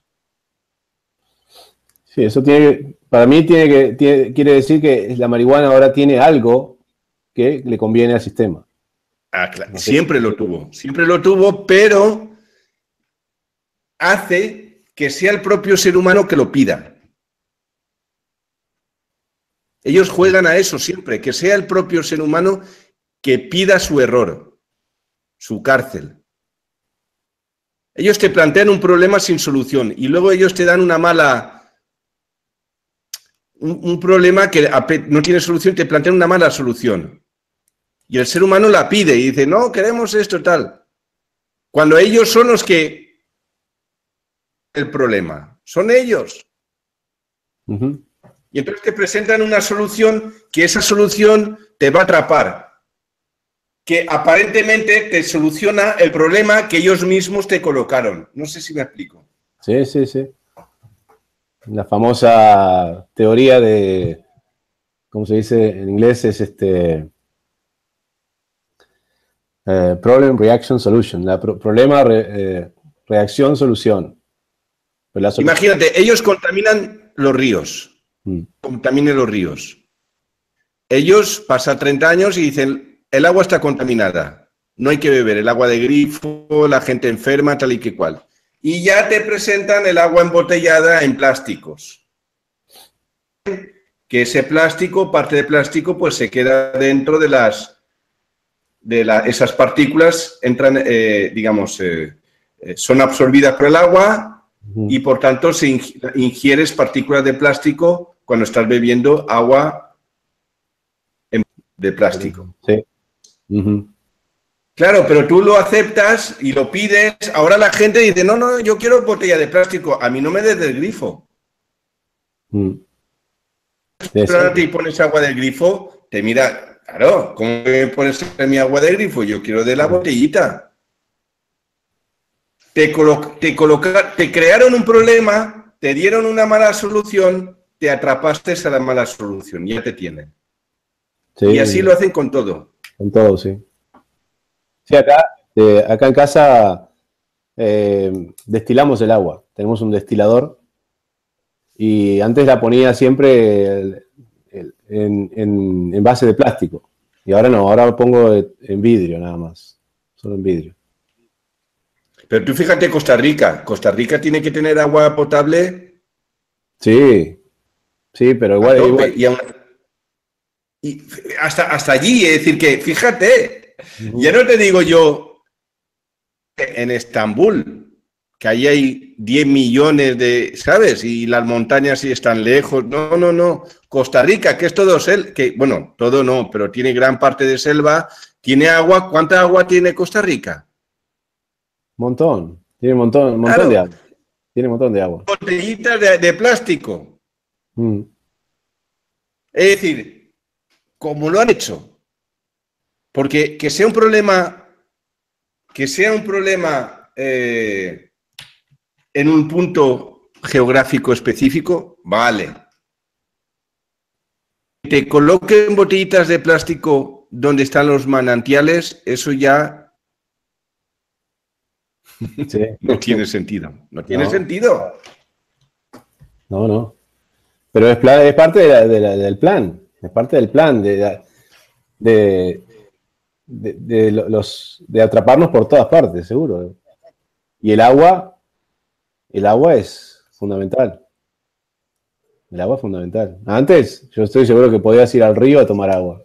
Sí, eso tiene, para mí tiene que, tiene, quiere decir que la marihuana ahora tiene algo que le conviene al sistema.
Ah, claro. Siempre lo tuvo, siempre lo tuvo, pero hace que sea el propio ser humano que lo pida. Ellos juegan a eso siempre, que sea el propio ser humano que pida su error, su cárcel. Ellos te plantean un problema sin solución y luego ellos te dan una mala, un, un problema que no tiene solución, te plantean una mala solución. Y el ser humano la pide y dice, no, queremos esto, tal. Cuando ellos son los que... El problema, son ellos.
Uh-huh.
Y entonces te presentan una solución que esa solución te va a atrapar. Que aparentemente te soluciona el problema que ellos mismos te colocaron. No sé si me explico.
Sí, sí, sí. La famosa teoría de... ¿Cómo se dice en inglés? Es este... Uh, problem, reaction, solution. La pro problema, re eh, reacción, solución. La solución.
Imagínate, ellos contaminan los ríos.
Mm.
Contaminan los ríos. Ellos pasan treinta años y dicen, el agua está contaminada. No hay que beber el agua de grifo, la gente enferma, tal y que cual. Y ya te presentan el agua embotellada en plásticos. Que ese plástico, parte de plástico, pues se queda dentro de las... de la, esas partículas entran, eh, digamos, eh, eh, son absorbidas por el agua y por tanto se ingieres partículas de plástico cuando estás bebiendo agua de plástico.
Sí. Uh-huh.
Claro, pero tú lo aceptas y lo pides. Ahora la gente dice, no, no, yo quiero botella de plástico. A mí no me des del grifo.
Uh-huh.
Pero ahora te pones agua del grifo, te mira... Claro, ¿cómo me pones mi agua de grifo? Yo quiero de la botellita. Te, colo te, coloca te crearon un problema, te dieron una mala solución, te atrapaste a la mala solución, ya te tienen. Sí, y así lo hacen con todo.
Con todo, sí. Sí, acá, eh, acá en casa eh, destilamos el agua. Tenemos un destilador y antes la ponía siempre... El, En, en, en base de plástico. Y ahora no, ahora lo pongo en vidrio nada más. Solo en vidrio.
Pero tú fíjate Costa Rica. Costa Rica tiene que tener agua potable.
Sí, sí, pero igual... igual...
Y, aún, y hasta, hasta allí, es decir que, fíjate, uh-huh. Ya no te digo yo en Estambul, que ahí hay diez millones de, ¿sabes? Y las montañas sí están lejos. No, no, no. Costa Rica, que es todo selva, que, bueno, todo no, pero tiene gran parte de selva, tiene agua. ¿Cuánta agua tiene Costa Rica?
Montón. Tiene un montón, un montón claro. de agua. Tiene un montón de agua.
Botellitas de, de plástico.
Mm.
Es decir, ¿cómo lo han hecho? Porque que sea un problema, que sea un problema... Eh, en un punto geográfico específico, vale. Te coloquen botellitas de plástico donde están los manantiales, eso ya sí. No tiene sentido. No tiene no. sentido.
No, no. Pero es, plan, es parte de la, de la, del plan. Es parte del plan de, de, de, de, los, de atraparnos por todas partes, seguro. Y el agua... El agua es fundamental. El agua es fundamental. Antes, yo estoy seguro que podías ir al río a tomar agua.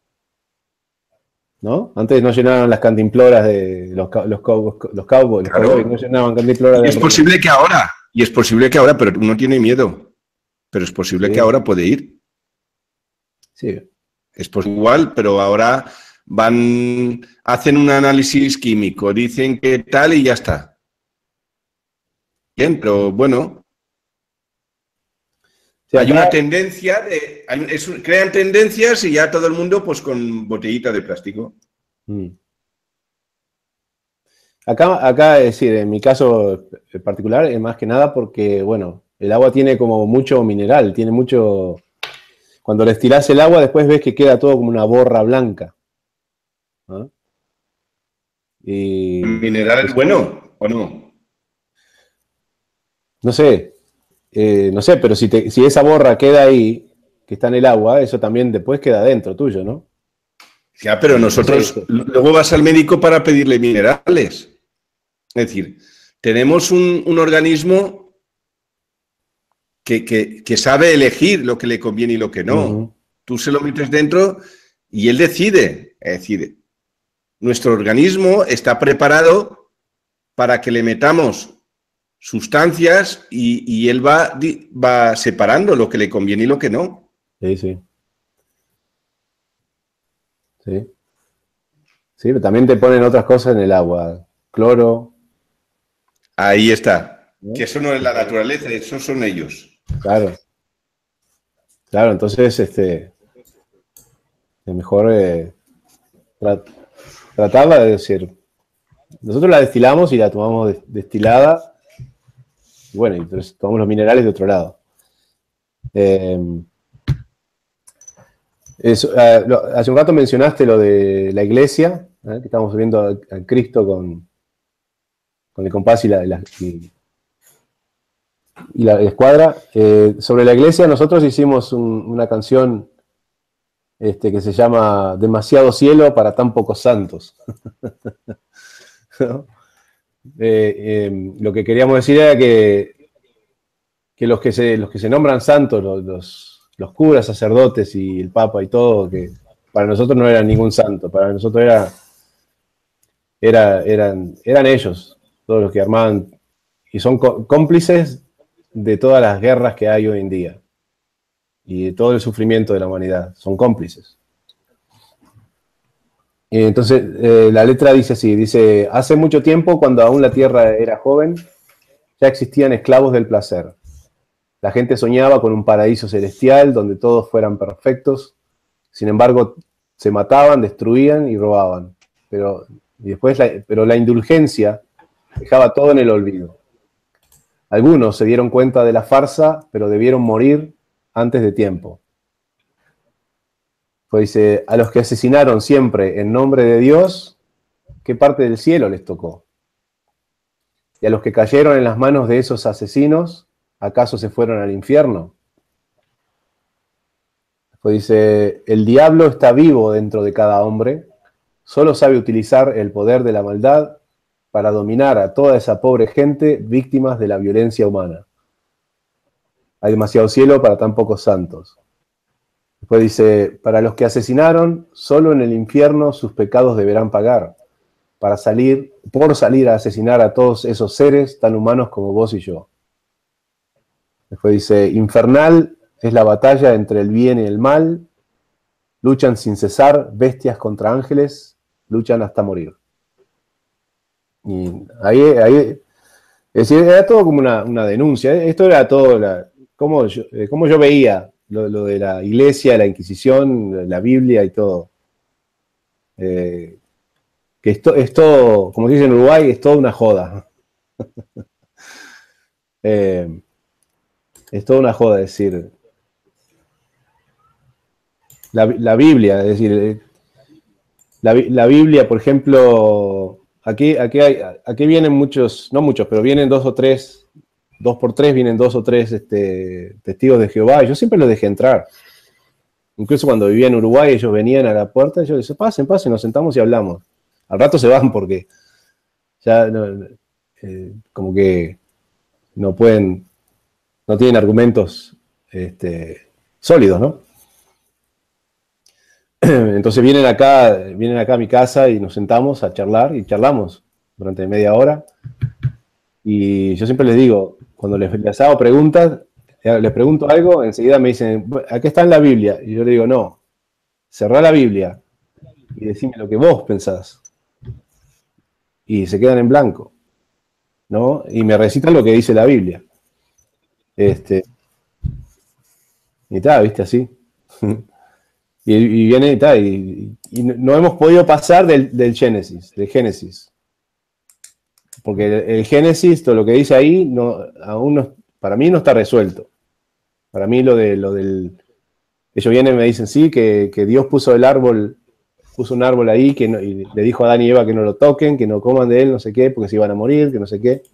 ¿No? Antes no llenaban las cantimploras de los, los, los, los cowboys. Claro. Los cowboys no llenaban cantimploras.
Y es posible que ahora, y es posible que ahora, pero uno tiene miedo. Pero es posible sí. que ahora puede ir.
Sí.
Es posible igual, pero ahora van, hacen un análisis químico, dicen que tal y ya está. Bien, pero bueno, sí, hay una tendencia, de, hay, es, crean tendencias y ya todo el mundo pues con botellita de plástico.
Mm. Acá, acá, es decir, en mi caso particular es más que nada porque, bueno, el agua tiene como mucho mineral, tiene mucho... Cuando le estirás el agua después ves que queda todo como una borra blanca. ¿No? Y,
¿Mineral es bueno o no?
no sé, eh, no sé, pero si, te, si esa borra queda ahí, que está en el agua, eso también después queda dentro tuyo, ¿no?
Ya, pero nosotros
Sí, sí.
luego vas al médico para pedirle minerales. Es decir, tenemos un, un organismo que, que, que sabe elegir lo que le conviene y lo que no.
Uh-huh.
Tú se lo metes dentro y él decide. Es decir, nuestro organismo está preparado para que le metamos sustancias y, y él va, va separando lo que le conviene y lo que no.
Sí, sí. Sí. Sí, pero también te ponen otras cosas en el agua. Cloro.
Ahí está.
¿No?
Que eso no es la naturaleza, eso son ellos.
Claro. Claro, entonces este, es mejor eh, tra- tratarla de decir. Nosotros la destilamos y la tomamos de- destilada. Y bueno, y entonces tomamos los minerales de otro lado. Eh, eso, eh, lo- hace un rato mencionaste lo de la iglesia, ¿eh? Que estamos viendo a, a Cristo con, con el compás y la, la- y- y la escuadra. Eh, sobre la iglesia, nosotros hicimos un- una canción este, que se llama Demasiado cielo para tan pocos santos. ¿No? Eh, eh, lo que queríamos decir era que, que, los, que se, los que se nombran santos, los, los, los curas, sacerdotes y el papa y todo, que para nosotros no eran ningún santo, para nosotros era, era, eran, eran ellos, todos los que armaban, y son cómplices de todas las guerras que hay hoy en día y de todo el sufrimiento de la humanidad, son cómplices. Y entonces eh, la letra dice así, dice, hace mucho tiempo cuando aún la tierra era joven, ya existían esclavos del placer. La gente soñaba con un paraíso celestial donde todos fueran perfectos, sin embargo se mataban, destruían y robaban, pero, y después la, pero la indulgencia dejaba todo en el olvido. Algunos se dieron cuenta de la farsa, pero debieron morir antes de tiempo. Pues dice, a los que asesinaron siempre en nombre de Dios, ¿qué parte del cielo les tocó? Y a los que cayeron en las manos de esos asesinos, ¿acaso se fueron al infierno? Pues dice, el diablo está vivo dentro de cada hombre, solo sabe utilizar el poder de la maldad para dominar a toda esa pobre gente víctimas de la violencia humana. Hay demasiado cielo para tan pocos santos. Después dice, para los que asesinaron, solo en el infierno sus pecados deberán pagar, para salir, por salir a asesinar a todos esos seres tan humanos como vos y yo. Después dice, infernal es la batalla entre el bien y el mal, luchan sin cesar bestias contra ángeles, luchan hasta morir. Y ahí, ahí es decir, era todo como una, una denuncia, esto era todo, la, cómo, yo, cómo yo veía lo, lo de la iglesia, la Inquisición, la Biblia y todo. Eh, que esto es todo, como se dice en Uruguay, es toda una joda. eh, es toda una joda, es decir, la, la Biblia, es decir, la, la Biblia, por ejemplo, aquí, aquí, hay, aquí vienen muchos, no muchos, pero vienen dos o tres, dos por tres vienen dos o tres este, testigos de Jehová, y yo siempre los dejé entrar. Incluso cuando vivía en Uruguay, ellos venían a la puerta y yo les decía, pasen, pasen, nos sentamos y hablamos. Al rato se van porque ya no, eh, como que no pueden, no tienen argumentos este, sólidos, ¿no? Entonces vienen acá, vienen acá a mi casa y nos sentamos a charlar y charlamos durante media hora. Y yo siempre les digo, cuando les, les hago preguntas, les pregunto algo, enseguida me dicen, ¿aquí está en la Biblia? Y yo le digo, no, cerrá la Biblia y decime lo que vos pensás. Y se quedan en blanco, ¿no? Y me recitan lo que dice la Biblia. Este, y tal, ¿viste? Así. y, y viene y tal, y, y no hemos podido pasar del, del Génesis, del Génesis. Porque el, el Génesis, todo lo que dice ahí, no, aún no, para mí no está resuelto. Para mí lo, de, lo del... Ellos vienen y me dicen, sí, que, que Dios puso el árbol puso un árbol ahí que no, y le dijo a Adán y Eva que no lo toquen, que no coman de él, no sé qué, porque se iban a morir, que no sé qué.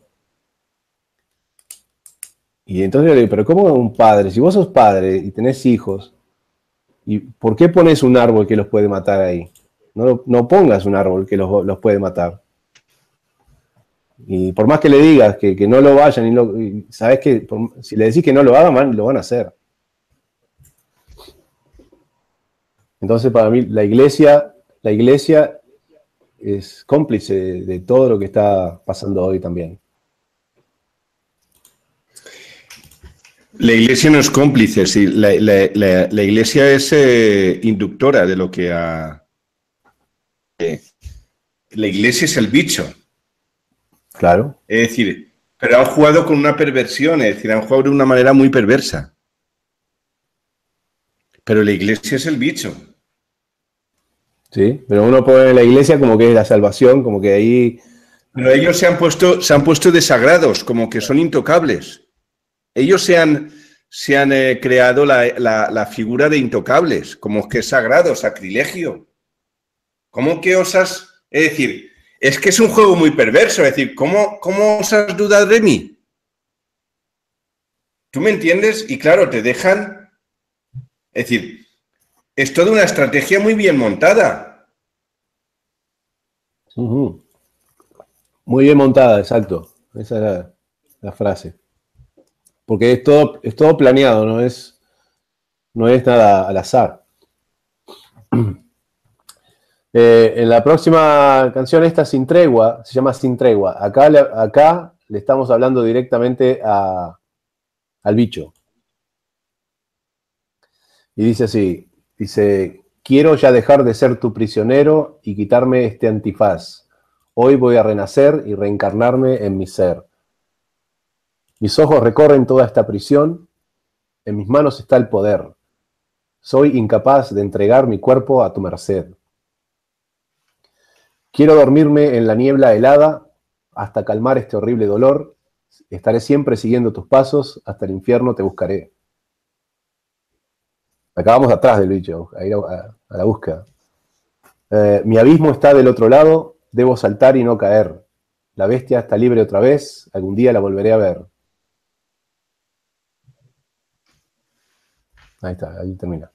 Y entonces yo le digo, pero ¿cómo un padre? Si vos sos padre y tenés hijos, ¿y por qué pones un árbol que los puede matar ahí? No, no pongas un árbol que los, los puede matar. Y por más que le digas que, que no lo vayan, y, lo, y sabes que por, si le decís que no lo hagan, man, lo van a hacer. Entonces para mí la iglesia, la iglesia es cómplice de, de todo lo que está pasando hoy también.
La iglesia no es cómplice, sí. La, la, la, la iglesia es eh, inductora de lo que ha... Eh, la iglesia es el bicho.
Claro.
Es decir, pero han jugado con una perversión, es decir, han jugado de una manera muy perversa. Pero la iglesia es el bicho.
Sí, pero uno pone la iglesia como que es la salvación, como que ahí...
Pero ellos se han puesto, se han puesto desagrados, como que son intocables. Ellos se han, se han eh, creado la, la, la figura de intocables, como que es sagrado, sacrilegio. ¿Cómo que osas? Es decir, es que es un juego muy perverso, es decir, ¿cómo, cómo osas dudar de mí? ¿Tú me entiendes? Y claro, te dejan... Es decir, es toda una estrategia muy bien montada.
Uh-huh. Muy bien montada, exacto. Esa es la, la frase. Porque es todo, es todo planeado, no es, no es nada al azar. Eh, en la próxima canción, esta Sin Tregua, se llama Sin Tregua. Acá, acá le estamos hablando directamente a, al bicho. Y dice así, dice, quiero ya dejar de ser tu prisionero y quitarme este antifaz. Hoy voy a renacer y reencarnarme en mi ser. Mis ojos recorren toda esta prisión, en mis manos está el poder. Soy incapaz de entregar mi cuerpo a tu merced. Quiero dormirme en la niebla helada hasta calmar este horrible dolor. Estaré siempre siguiendo tus pasos, hasta el infierno te buscaré. Acá vamos atrás del bicho, a ir a, a la búsqueda. Eh, mi abismo está del otro lado, debo saltar y no caer. La bestia está libre otra vez, algún día la volveré a ver. Ahí está, ahí termina.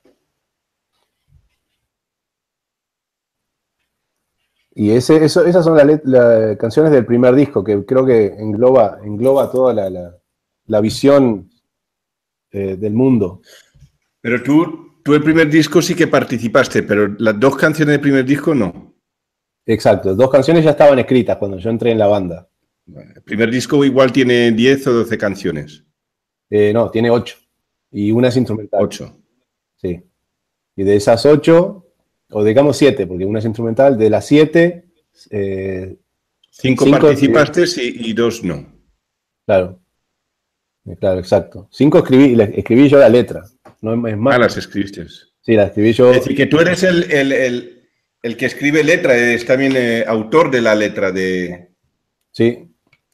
Y ese, eso, esas son las la, canciones del primer disco, que creo que engloba, engloba toda la, la, la visión eh, del mundo.
Pero tú, tú el primer disco sí que participaste, pero las dos canciones del primer disco no.
Exacto, dos canciones ya estaban escritas cuando yo entré en la banda.
El primer disco igual tiene diez o doce canciones.
Eh, no, tiene ocho. Y una es instrumental.
Ocho.
Sí. Y de esas ocho, o digamos siete, porque una es instrumental, de las siete... Eh,
cinco, cinco participaste y, y dos no.
Claro. Claro, exacto. Cinco escribí, escribí yo la letra. No es más.
Ah, las escribiste.
Sí, la escribí yo.
Es decir, que tú eres el, el, el, el que escribe letra, es también eh, autor de la letra de...
Sí.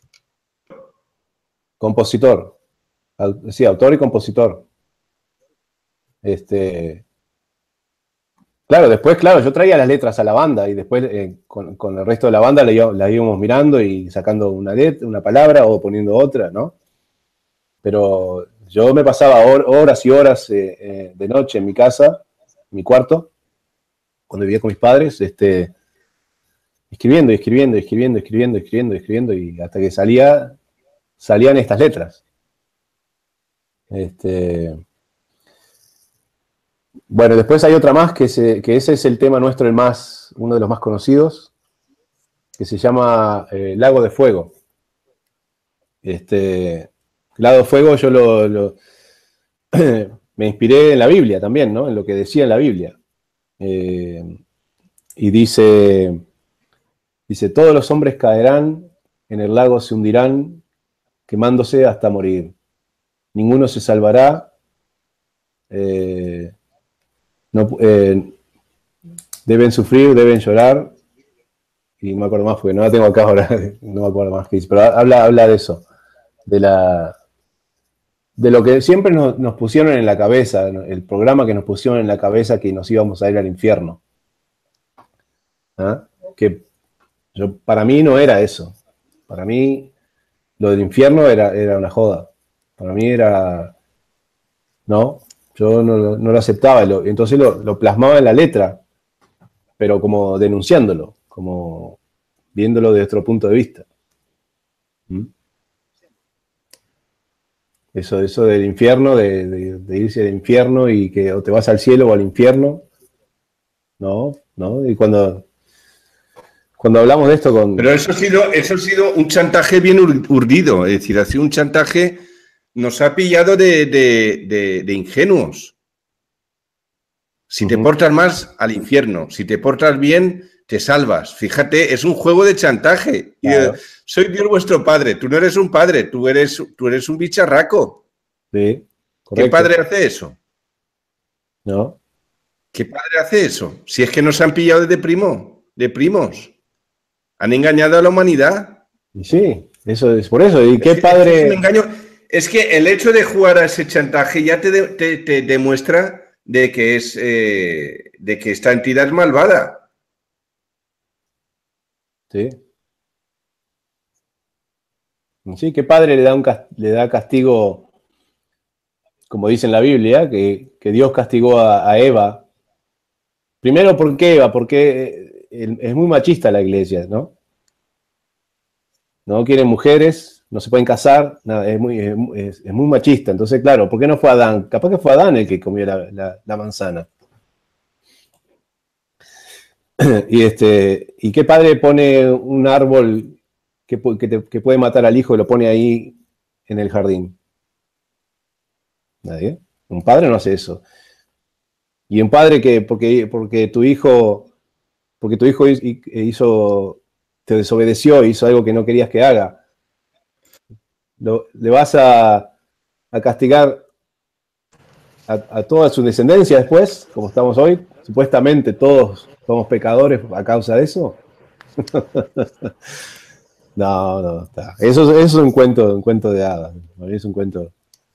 Compositor. Sí, autor y compositor. Este... Claro, después, claro, yo traía las letras a la banda y después eh, con, con el resto de la banda la, la íbamos mirando y sacando una letra, una palabra o poniendo otra, ¿no? Pero yo me pasaba horas y horas eh, eh, de noche en mi casa, en mi cuarto, cuando vivía con mis padres, este, escribiendo, y escribiendo, y escribiendo, escribiendo, escribiendo, escribiendo, y hasta que salía, salían estas letras. Este... Bueno, después hay otra más, que, se, que ese es el tema nuestro, el más, uno de los más conocidos, que se llama eh, Lago de Fuego. Este, Lago de Fuego yo lo, lo me inspiré en la Biblia también, ¿no? En lo que decía en la Biblia. Eh, y dice, dice, todos los hombres caerán, en el lago se hundirán, quemándose hasta morir. Ninguno se salvará. Eh, No, eh, deben sufrir, deben llorar, y no me acuerdo más porque no la tengo acá ahora, no me acuerdo más qué dice, pero habla, habla de eso, de la de lo que siempre nos, nos pusieron en la cabeza, el programa que nos pusieron en la cabeza que nos íbamos a ir al infierno. ¿ah? Que yo, para mí no era eso. Para mí lo del infierno era, era una joda. Para mí era... No, yo no, no lo aceptaba. Lo, entonces lo, lo plasmaba en la letra, pero como denunciándolo, como viéndolo desde otro punto de vista. ¿Mm? Eso, eso del infierno, de, de, de irse al infierno y que o te vas al cielo o al infierno. No, no. Y cuando, cuando hablamos de esto con...
Pero eso ha sido, eso ha sido un chantaje bien urdido. Es decir, ha sido un chantaje, nos ha pillado de, de, de, de ingenuos. Si te
uh-huh.
portas mal, al infierno. Si te portas bien, te salvas. Fíjate, es un juego de chantaje.
Claro.
Y, soy Dios vuestro padre. Tú no eres un padre, tú eres, tú eres un bicharraco.
Sí, correcto.
¿Qué padre hace eso?
No.
¿Qué padre hace eso? Si es que nos han pillado de primo, de primos. Han engañado a la humanidad.
Y sí, eso es por eso. ¿Y qué
es,
padre...?
Es, un engaño. Es que el hecho de jugar a ese chantaje ya te, de, te, te demuestra de que es eh, de que esta entidad es malvada.
Sí. Sí, ¿qué padre le da, un, le da castigo, como dice en la Biblia, que, que Dios castigó a, a Eva? Primero, ¿por qué Eva? Porque es muy machista la iglesia, ¿no? No quieren mujeres, no se pueden casar, nada, es, muy, es, es muy machista. Entonces, claro, ¿por qué no fue Adán? Capaz que fue Adán el que comió la, la, la manzana. Y, este, ¿y qué padre pone un árbol que, que, te, que puede matar al hijo y lo pone ahí en el jardín? Nadie. Un padre no hace eso. Y un padre que, porque, porque tu hijo, porque tu hijo hizo, te desobedeció, hizo algo que no querías que haga, lo, le vas a, a castigar a, a toda su descendencia después, como estamos hoy. Supuestamente todos somos pecadores a causa de eso. No, no, está. Eso, eso es un cuento, un cuento de hadas. Es un cuento.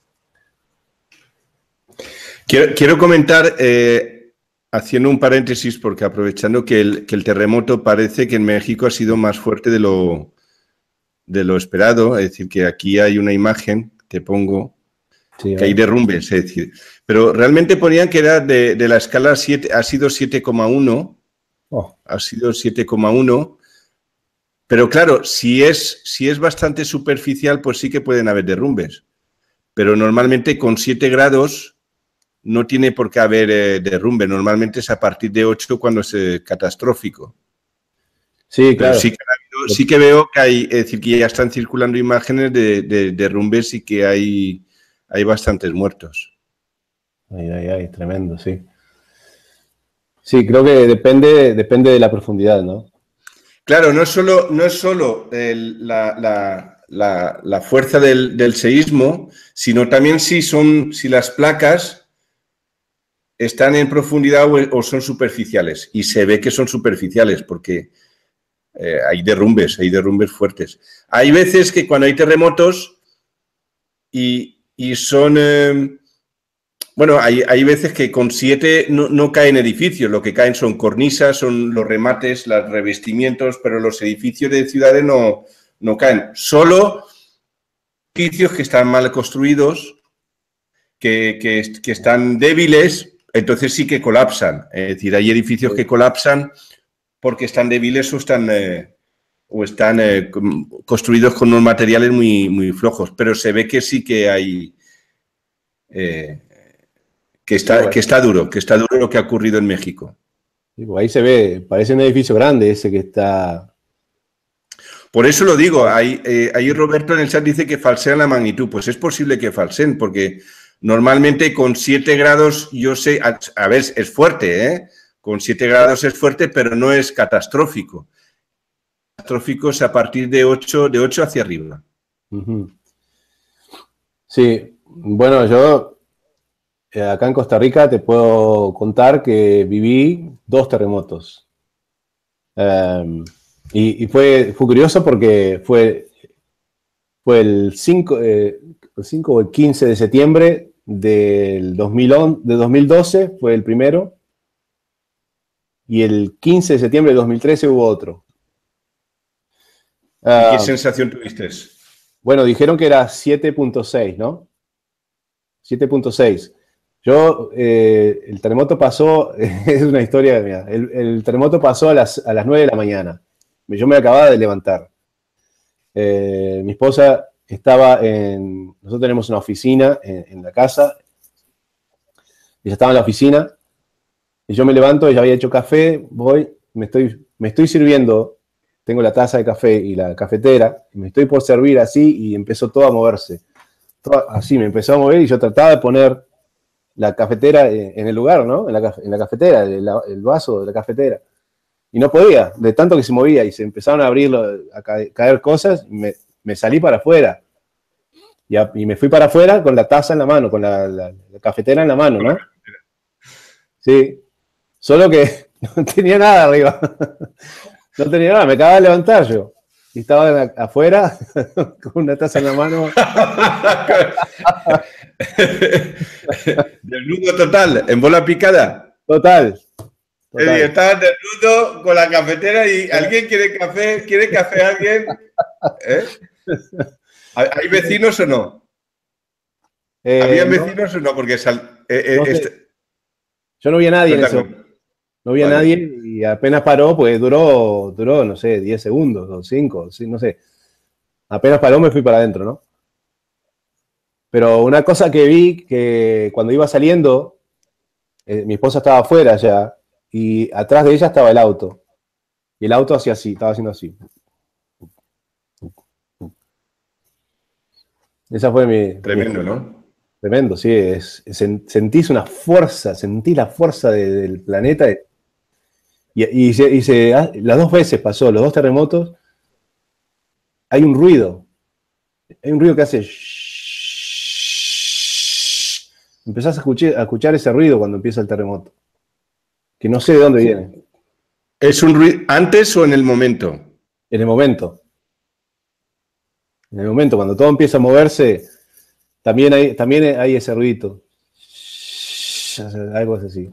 Quiero, quiero comentar, eh, haciendo un paréntesis, porque aprovechando que el, que el terremoto parece que en México ha sido más fuerte de lo, de lo esperado, es decir, que aquí hay una imagen, te pongo, sí, que hay derrumbes, es decir, pero realmente ponían que era de, de la escala siete, ha sido siete coma uno, oh. ha sido siete coma uno, pero claro, si es, si es bastante superficial, pues sí que pueden haber derrumbes, pero normalmente con siete grados no tiene por qué haber eh, derrumbe, normalmente es a partir de ocho cuando es eh, catastrófico.
Sí, claro.
Pero sí que, habido, sí que veo que hay, es decir, que ya están circulando imágenes de, de derrumbes y que hay, hay bastantes muertos.
Ay, ay, ay, tremendo, sí. Sí, creo que depende, depende de la profundidad, ¿no?
Claro, no es solo, no es solo el, la, la, la, la fuerza del, del seísmo, sino también si son, si las placas están en profundidad o, o son superficiales. Y se ve que son superficiales porque eh, hay derrumbes, hay derrumbes fuertes. Hay veces que cuando hay terremotos y, y son... Eh, bueno, hay, hay veces que con siete no, no caen edificios, lo que caen son cornisas, son los remates, los revestimientos, pero los edificios de ciudades no, no caen. Solo edificios que están mal construidos, que, que, que están débiles, entonces sí que colapsan. Es decir, hay edificios que colapsan porque están débiles o están, eh, o están eh, construidos con unos materiales muy, muy flojos, pero se ve que sí que hay... Eh, Que está, que está duro, que está duro lo que ha ocurrido en México.
Ahí se ve, parece un edificio grande ese que está...
Por eso lo digo, ahí, eh, ahí Roberto en el chat dice que falsean la magnitud. Pues es posible que falseen, porque normalmente con siete grados, yo sé, a, a ver, es fuerte, ¿eh? Con siete grados es fuerte, pero no es catastrófico. Catastrófico es a partir de ocho, de ocho hacia arriba.
Uh-huh. Sí, bueno, yo... Acá en Costa Rica te puedo contar que viví dos terremotos. Um, y y fue, fue curioso porque fue, fue el cinco, eh, el cinco o el quince de septiembre del dos mil once, de dos mil doce, fue el primero. y el quince de septiembre de dos mil trece hubo otro.
¿Y
Uh,
qué sensación tuviste?
Bueno, dijeron que era siete punto seis, ¿no? siete punto seis. Yo, eh, el terremoto pasó, es una historia, mira, el, el terremoto pasó a las, a las nueve de la mañana. Yo me acababa de levantar. Eh, mi esposa estaba en, nosotros tenemos una oficina en, en la casa, ella estaba en la oficina, y yo me levanto, ella había hecho café, voy, me estoy, me estoy sirviendo, tengo la taza de café y la cafetera, y me estoy por servir así, y empezó todo a moverse. Todo, así, me empezó a mover, y yo trataba de poner la cafetera en el lugar, ¿no? En la, en la cafetera, el, el vaso de la cafetera. Y no podía, de tanto que se movía, y se empezaron a abrir, a caer cosas, y me, me salí para afuera. Y, a, y me fui para afuera con la taza en la mano, con la, la, la cafetera en la mano, ¿no? Sí. Solo que no tenía nada arriba. No tenía nada, me acababa de levantar yo. Y estaba la, afuera con una taza en la mano.
Desnudo total, en bola picada.
Total. total.
Estaba desnudo con la cafetera y ¿alguien quiere café? ¿Quiere café alguien? ¿Eh? ¿Hay vecinos o no?
Eh,
¿Había
no,
vecinos o no? Porque sal, eh, eh,
no sé.
este...
Yo no vi a nadie en eso. No vi a vale. nadie y apenas paró, pues duró, duró, no sé, diez segundos o cinco, no sé. Apenas paró me fui para adentro, ¿no? Pero una cosa que vi, que cuando iba saliendo, eh, mi esposa estaba afuera ya, y atrás de ella estaba el auto. Y el auto hacía así, estaba haciendo así. Esa fue mi...
Tremendo,
mi,
¿no?
Tremendo, sí. Es, es, sentís una fuerza, sentí la fuerza de, del planeta. Y, y, se, y se, las dos veces pasó, los dos terremotos, hay un ruido. Hay un ruido que hace... Empezás a escuchar, a escuchar ese ruido cuando empieza el terremoto. Que no sé de dónde viene.
¿Es un ruido antes o en el momento?
En el momento. En el momento, cuando todo empieza a moverse, también hay, también hay ese ruido. Algo así.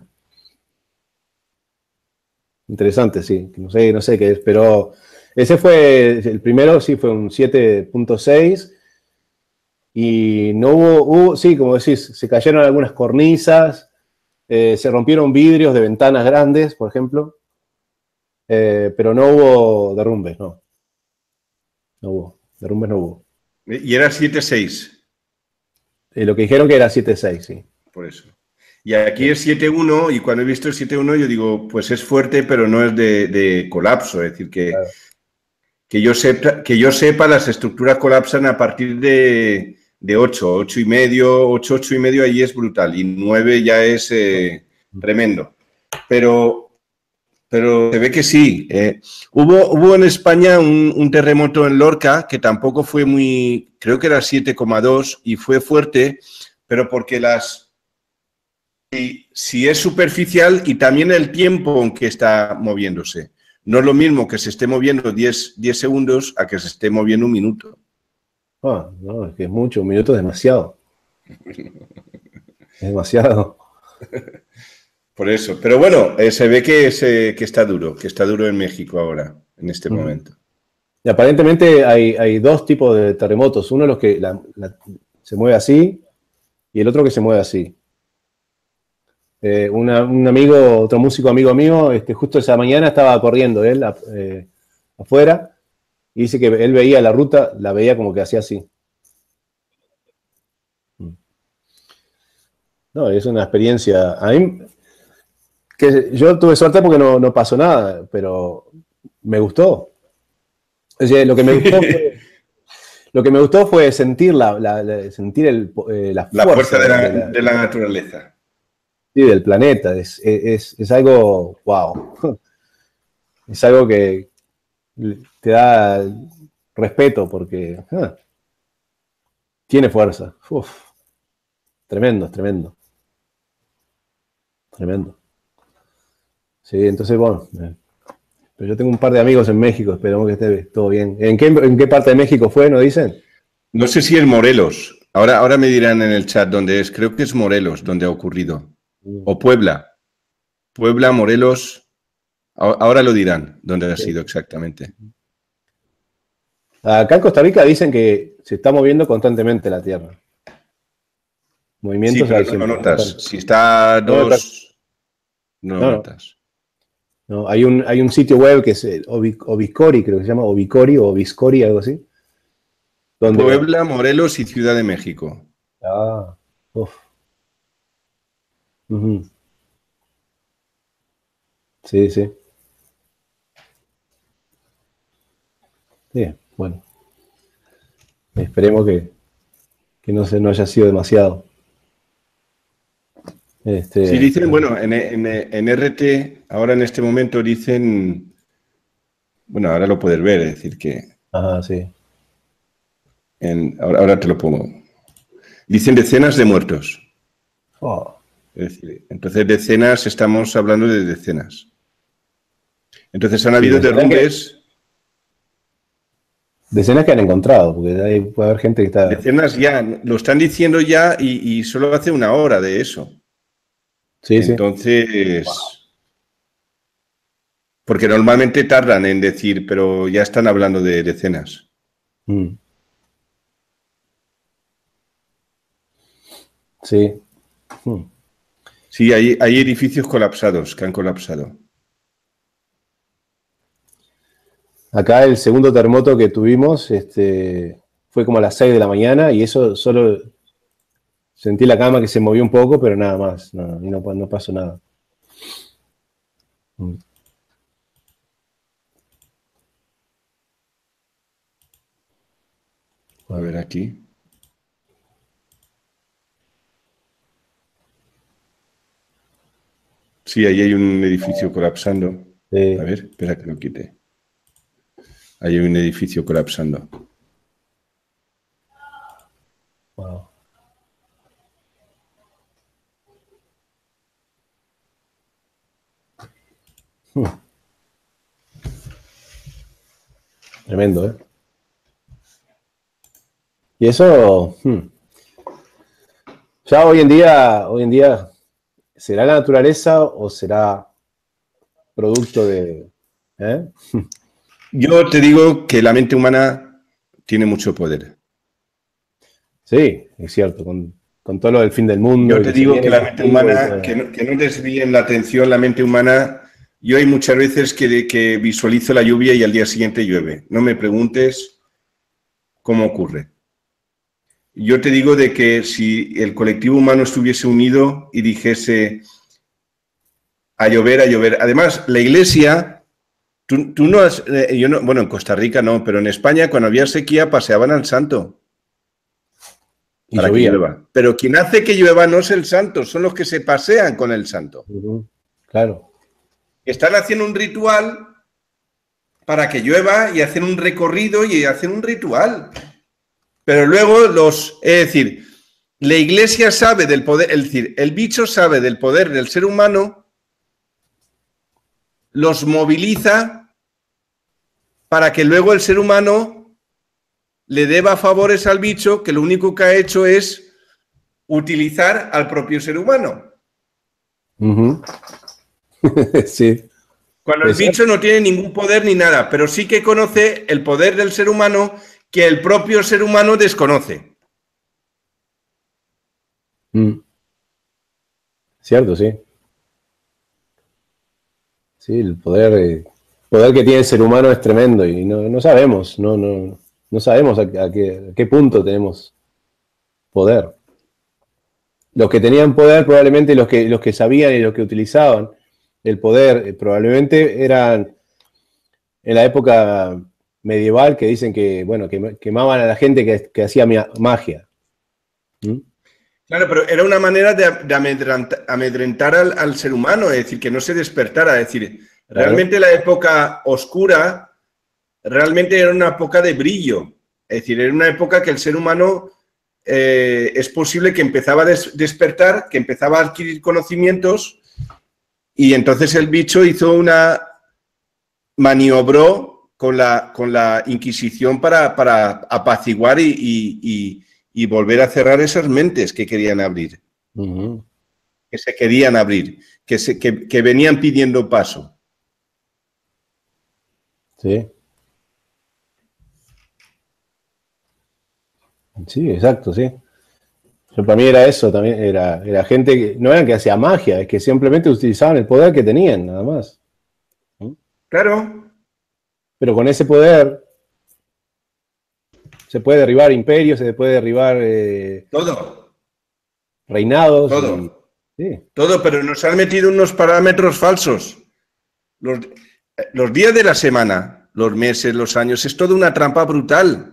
Interesante, sí. No sé, no sé qué es, pero ese fue, el primero sí fue un siete punto seis y no hubo, hubo, sí, como decís, se cayeron algunas cornisas, eh, se rompieron vidrios de ventanas grandes, por ejemplo, eh, pero no hubo derrumbes, no. No hubo, derrumbes no hubo.
Y era siete seis.
Eh, lo que dijeron que era siete seis, sí.
Por eso. Y aquí es siete uno, y cuando he visto el siete uno yo digo, pues es fuerte, pero no es de, de colapso. Es decir, que, claro. que, yo sepa, que yo sepa, las estructuras colapsan a partir de, de ocho, ocho y medio, ocho, ocho y medio, ahí es brutal, y nueve ya es eh, tremendo. Pero, pero se ve que sí. Eh. Hubo, hubo en España un, un terremoto en Lorca, que tampoco fue muy, creo que era siete coma dos, y fue fuerte, pero porque las... Si, si es superficial y también el tiempo en que está moviéndose. No es lo mismo que se esté moviendo diez segundos a que se esté moviendo un minuto.
Ah, no, es que es mucho, un minuto es demasiado. Es demasiado.
Por eso. Pero bueno, eh, se ve que, se, que está duro, que está duro en México ahora, en este mm. momento.
Y aparentemente hay, hay dos tipos de terremotos. Uno los que la, la, se mueve así y el otro que se mueve así. Eh, una, un amigo, otro músico amigo mío, este, justo esa mañana estaba corriendo él eh, afuera y dice que él veía la ruta, la veía como que hacía así. No, es una experiencia. A mí, que yo tuve suerte porque no, no pasó nada, pero me gustó. O sea, lo que me gustó fue, lo que me gustó fue sentir la, la, la sentir el, eh, la, fuerza
la fuerza de la, de la, de la naturaleza.
Sí, del planeta. Es, es, es algo, wow. Es algo que te da respeto porque ah, tiene fuerza. Uf, tremendo, es tremendo. Tremendo. Sí, entonces, bueno. Eh, pero yo tengo un par de amigos en México, esperamos que esté todo bien. ¿En qué, en qué parte de México fue, no dicen?
No sé si es Morelos. Ahora, ahora me dirán en el chat dónde es. Creo que es Morelos donde ha ocurrido. O Puebla. Puebla, Morelos. Ahora lo dirán, dónde ha
Sí.
sido exactamente.
Acá en Costa Rica dicen que se está moviendo constantemente la Tierra.
Sí,
Movimientos
pero
hay
no lo
siempre.
notas. Si está a
No lo
dos, no lo
No, no.
notas.
No, hay, un, hay un sitio web que es eh, Obi- Obiscori, creo que se llama Obicori o Obiscori, algo así. Donde,
Puebla, Morelos y Ciudad de México.
Ah, uf. Ujú. Sí, sí. Sí, bueno. Esperemos que, que no, se, no haya sido demasiado. Este,
Sí, dicen, bueno, en, en, en R T, ahora en este momento dicen, bueno, ahora lo puedes ver, es decir, que
Ajá, sí.
en, ahora, ahora te lo pongo. Dicen decenas de muertos.
Oh,
Es decir, entonces decenas, estamos hablando de decenas. Entonces han
Sí,
habido
decenas
derrumbes,
decenas que han encontrado, porque ahí puede haber gente que está...
decenas ya, lo están diciendo ya y, y solo hace una hora de eso.
Sí, sí.
Entonces, porque normalmente tardan en decir, pero ya están hablando de decenas.
Mm. Sí. Mm.
Sí, hay, hay edificios colapsados, que han colapsado.
Acá el segundo terremoto que tuvimos este, fue como a las seis de la mañana y eso solo sentí la cama que se movió un poco, pero nada más. No, y no, no pasó nada. Mm.
A ver aquí. Sí, ahí hay un edificio colapsando.
Sí.
A ver, espera que lo quite. Ahí hay un edificio colapsando.
Wow. Hmm. Tremendo, ¿eh? Y eso, hmm. Ya hoy en día, hoy en día, ¿será la naturaleza o será producto de... ¿eh?
Yo te digo que la mente humana tiene mucho poder.
Sí, es cierto, con, con todo lo del fin del mundo
Yo
y
te
que se
digo
viene
que
el
la mente
castigo y
humana,
todo.
que no, que no desvíen la atención, la mente humana. Yo hay muchas veces que, que visualizo la lluvia y al día siguiente llueve. No me preguntes cómo ocurre. Yo te digo de que si el colectivo humano estuviese unido y dijese a llover, a llover. Además, la iglesia, tú, tú no has, eh, yo no, bueno, en Costa Rica no, pero en España cuando había sequía paseaban al santo
Y
para que
llovía.
llueva. Pero quien hace que llueva no es el santo, son los que se pasean con el santo.
Ujú. Claro.
Están haciendo un ritual para que llueva y hacen un recorrido y hacen un ritual. Pero luego los, es decir, la iglesia sabe del poder, es decir, el bicho sabe del poder del ser humano, los moviliza para que luego el ser humano le deba favores al bicho, que lo único que ha hecho es utilizar al propio ser humano.
Ujú. Sí.
Cuando el
Es cierto.
bicho no tiene ningún poder ni nada, pero sí que conoce el poder del ser humano que el propio ser humano desconoce.
Mm. Cierto, sí. Sí, el poder, eh, poder que tiene el ser humano es tremendo y no, no sabemos, no, no, no sabemos a, a qué, a qué punto tenemos poder. Los que tenían poder, probablemente los que, los que sabían y los que utilizaban el poder, eh, probablemente eran en la época medieval que dicen que, bueno, que quemaban a la gente que, que hacía magia. ¿Mm?
Claro, pero era una manera de, de amedrentar, amedrentar al, al ser humano, es decir, que no se despertara. Es decir,
Claro.
realmente la época oscura realmente era una época de brillo. Es decir, era una época que el ser humano eh, es posible que empezaba a des despertar, que empezaba a adquirir conocimientos y entonces el bicho hizo una... maniobró con la, con la Inquisición para, para apaciguar y, y, y, y volver a cerrar esas mentes que querían abrir.
Uh-huh.
Que se querían abrir, que, se, que, que venían pidiendo paso.
Sí. Sí, exacto, sí. Yo, para mí era eso también, era, era gente que no era que hacía magia, es que simplemente utilizaban el poder que tenían, nada más.
Claro.
Pero con ese poder se puede derribar imperios, se puede derribar eh,
Todo.
reinados.
Todo.
Y, sí.
Todo, pero nos han metido unos parámetros falsos. Los, los días de la semana, los meses, los años, es toda una trampa brutal.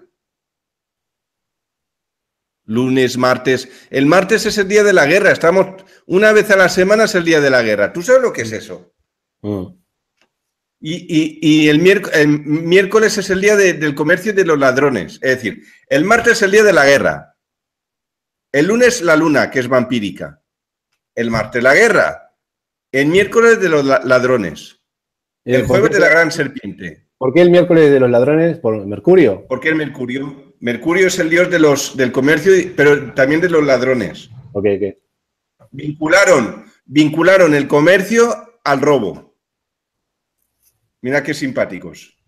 Lunes, martes. El martes es el día de la guerra. Estamos una vez a la semana es el día de la guerra. ¿Tú sabes lo que es eso?
Mm.
Y, y, y el, miércoles, el miércoles es el día de, del comercio y de los ladrones. Es decir, el martes es el día de la guerra. El lunes la luna, que es vampírica. El martes la guerra. El miércoles de los ladrones. El jueves de la gran serpiente.
¿Por qué el miércoles de los ladrones? ¿Por Mercurio?
¿Por qué el Mercurio? Mercurio es el dios de los, del comercio, pero también de los ladrones.
Ok, ok.
Vincularon, vincularon el comercio al robo. Mira qué simpáticos.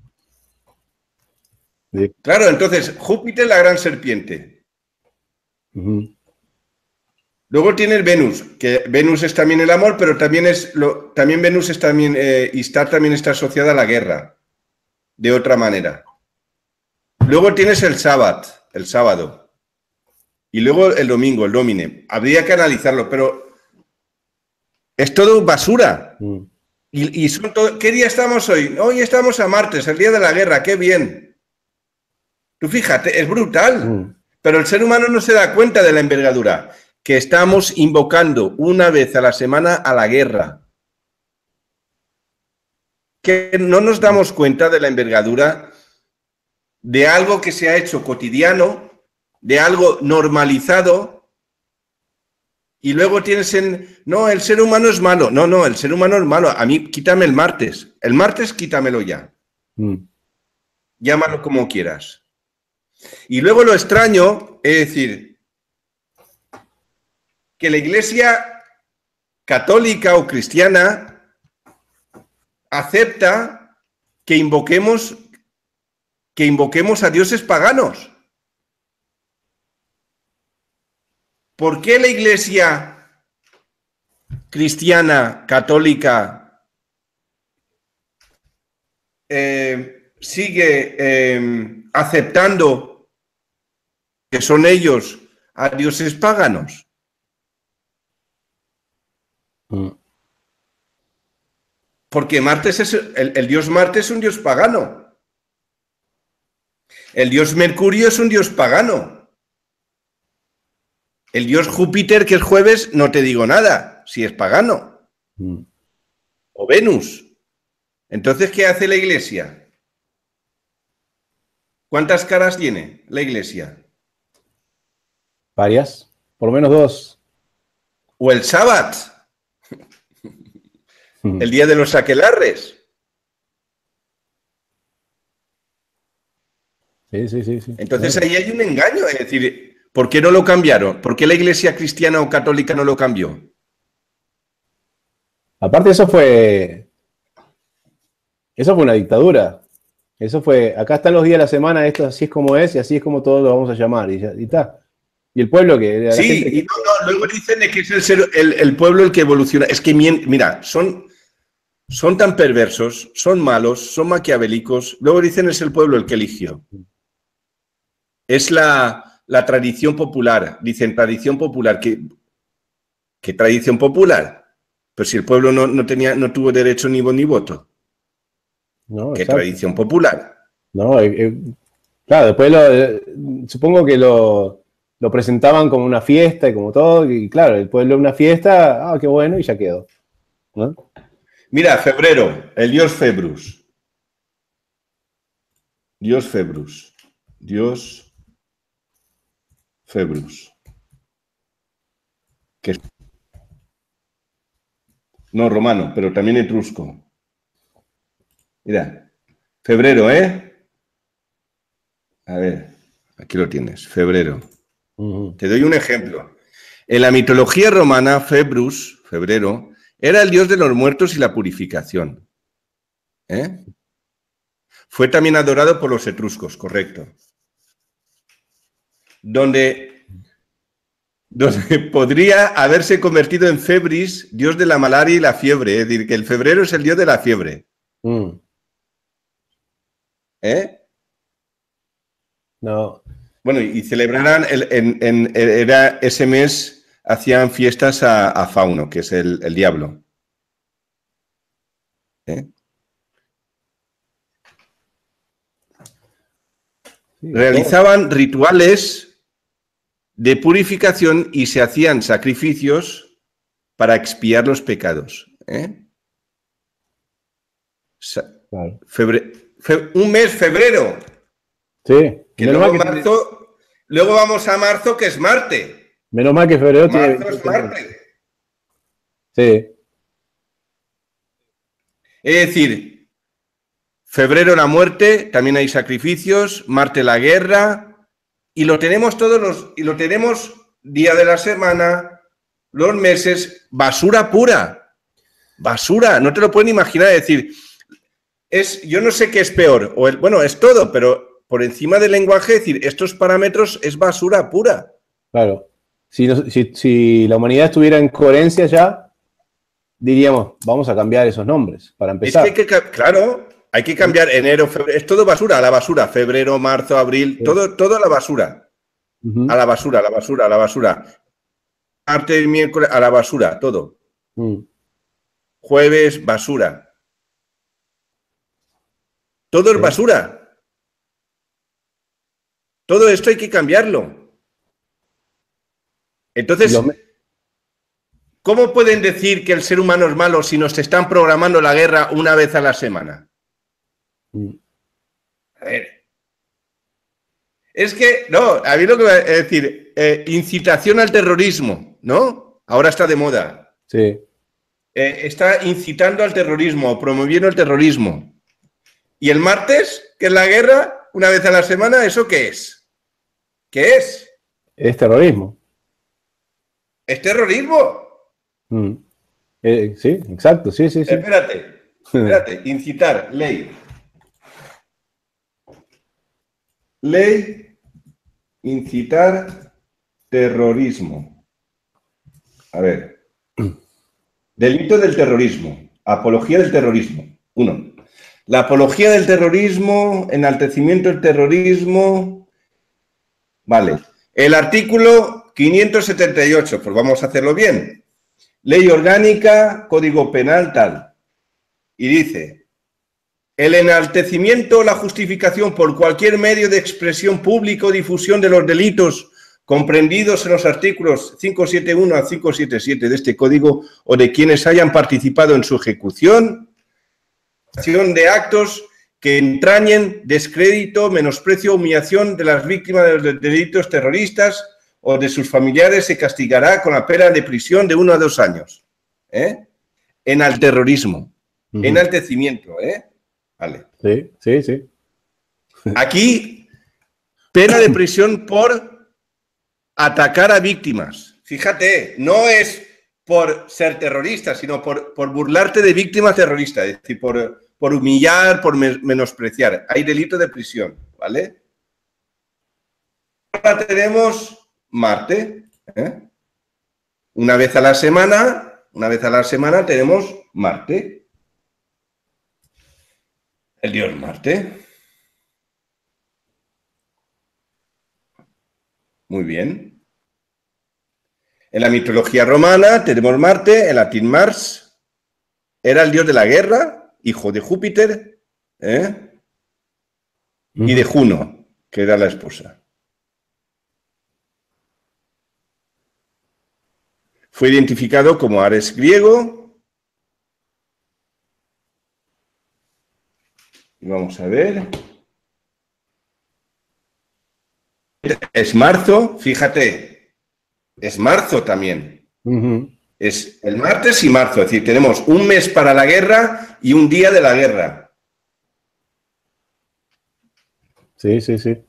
Sí.
Claro, entonces, Júpiter, la gran serpiente.
Uh-huh.
Luego tienes Venus, que Venus es también el amor, pero también es lo, también Venus es también, eh, Istar también está asociada a la guerra, de otra manera. Luego tienes el sábado, el sábado. Y luego el domingo, el domine. Habría que analizarlo, pero es todo basura.
Mm.
Y, y son todo, ¿qué día estamos hoy? Hoy estamos a martes, el día de la guerra, qué bien. Tú fíjate, es brutal.
Mm.
Pero el ser humano no se da cuenta de la envergadura. Que estamos invocando una vez a la semana a la guerra. Que no nos damos cuenta de la envergadura de algo que se ha hecho cotidiano, de algo normalizado, y luego tienes en, no, el ser humano es malo. No, no, el ser humano es malo. A mí, quítame el martes. El martes, quítamelo ya.
Mm.
Llámalo como quieras. Y luego lo extraño, es decir, que la Iglesia católica o cristiana acepta que invoquemos, que invoquemos a dioses paganos. ¿Por qué la Iglesia cristiana, católica, eh, sigue eh, aceptando que son ellos a dioses paganos?
Mm.
Porque Martes es el, el dios Marte es un dios pagano. El dios Mercurio es un dios pagano. El dios Júpiter, que es jueves, no te digo nada, si es pagano.
Mm.
O Venus. Entonces, ¿qué hace la Iglesia? ¿Cuántas caras tiene la Iglesia?
Varias, por lo menos dos.
O el sábado,
Mm.
el día de los aquelarres.
Sí, sí, sí, sí.
Entonces
Claro.
ahí hay un engaño, es decir, ¿por qué no lo cambiaron? ¿Por qué la Iglesia cristiana o católica no lo cambió?
Aparte, eso fue. Eso fue una dictadura. Eso fue. Acá están los días de la semana, esto así es como es y así es como todos lo vamos a llamar. Y ya y está. Y el pueblo que. La
Sí,
gente que-
y no, no, luego dicen que es el, ser- el, el pueblo el que evoluciona. Es que, mira, son, son tan perversos, son malos, son maquiavélicos. Luego dicen es el pueblo el que eligió. Es la, la tradición popular. Dicen tradición popular. ¿Qué, qué tradición popular? Pero si el pueblo no, no, tenía, no tuvo derecho ni voz ni voto.
No,
¿Qué
exacto.
tradición popular?
No, eh, eh, claro, después lo, eh, supongo que lo, lo presentaban como una fiesta y como todo, y claro, el pueblo una fiesta, ah, qué bueno, y ya quedó. ¿No?
Mira, febrero, el dios Februs. Dios Februs. Dios Februs. Que es- No, romano, pero también etrusco. Mira, febrero, ¿eh? A ver, aquí lo tienes, febrero.
Ujú.
Te doy un ejemplo. En la mitología romana, Februs, febrero, era el dios de los muertos y la purificación. ¿Eh? Fue también adorado por los etruscos, correcto. Donde, donde podría haberse convertido en Febris, dios de la malaria y la fiebre. Es decir, que el febrero es el dios de la fiebre.
Mm.
¿Eh?
No.
Bueno, y celebrarán, el, en, en, era ese mes, hacían fiestas a, a Fauno, que es el, el diablo. ¿Eh?
Sí,
Realizaban rituales de purificación y se hacían sacrificios para expiar los pecados. ¿Eh? Sa-
claro.
febre- fe- un mes, febrero.
Sí.
Que
Menos
luego,
mal que,
marzo, luego vamos a marzo, que es Marte.
menos mal que febrero tiene
Marzo es
veintiocho.
Marte.
Sí.
Es decir, febrero la muerte, también hay sacrificios, Marte la guerra, y lo tenemos todos los, y lo tenemos día de la semana, los meses, basura pura. Basura, no te lo pueden imaginar. Es decir, es, yo no sé qué es peor, o el, bueno, es todo, pero por encima del lenguaje, es decir, estos parámetros es basura pura.
Claro. Si, no- si, si la humanidad estuviera en coherencia ya, diríamos, vamos a cambiar esos nombres para
Es
empezar.
que, hay que ca- claro, hay que cambiar enero, febrero, es todo basura, a la basura, febrero, marzo, abril,
Sí.
todo, todo a la basura,
Ujú.
a la basura, a la basura, a la basura. Martes, miércoles, a la basura, todo.
Mm.
Jueves, basura. Todo es
Sí.
basura. Todo esto hay que cambiarlo.
Y
Entonces,
los me-
¿cómo pueden decir que el ser humano es malo si nos están programando la guerra una vez a la semana?
Mm.
A ver. Es que, no, a mí lo que va a decir, eh, incitación al terrorismo, ¿no? Ahora está de moda.
Sí.
Eh, está incitando al terrorismo, promoviendo el terrorismo. ¿Y el martes, que es la guerra, una vez a la semana, eso qué es? ¿Qué es?
Es terrorismo.
¿Es terrorismo?
Mm. Eh, sí, exacto, sí, sí, sí.
Espérate, espérate, incitar, ley. Ley, incitar terrorismo. A ver. Delito del terrorismo. Apología del terrorismo. Uno. La apología del terrorismo, enaltecimiento del terrorismo. Vale. El artículo quinientos setenta y ocho, pues vamos a hacerlo bien. Ley orgánica, código penal, tal. Y dice, el enaltecimiento o la justificación por cualquier medio de expresión pública o difusión de los delitos comprendidos en los artículos quinientos setenta y uno a quinientos setenta y siete de este código o de quienes hayan participado en su ejecución, acción de actos que entrañen descrédito, menosprecio o humillación de las víctimas de los delitos terroristas o de sus familiares, se castigará con la pena de prisión de uno a dos años. ¿Eh? En al terrorismo.
Ujú.
Enaltecimiento, ¿eh? Vale.
Sí, sí, sí.
Aquí, pena de prisión por atacar a víctimas. Fíjate, no es por ser terrorista, sino por, por burlarte de víctimas terroristas, es decir, por, por humillar, por me- menospreciar. Hay delito de prisión, ¿vale? Ahora tenemos Marte. ¿eh? Una vez a la semana, una vez a la semana tenemos Marte. El dios Marte. Muy bien. En la mitología romana tenemos Marte, en latín Mars, era el dios de la guerra, hijo de Júpiter, ¿eh? y de Juno, que era la esposa. Fue identificado como Ares griego. Y vamos a ver. Es marzo, fíjate, es marzo también.
Ujú.
Es el martes y marzo, es decir, tenemos un mes para la guerra y un día de la guerra.
Sí, sí, sí.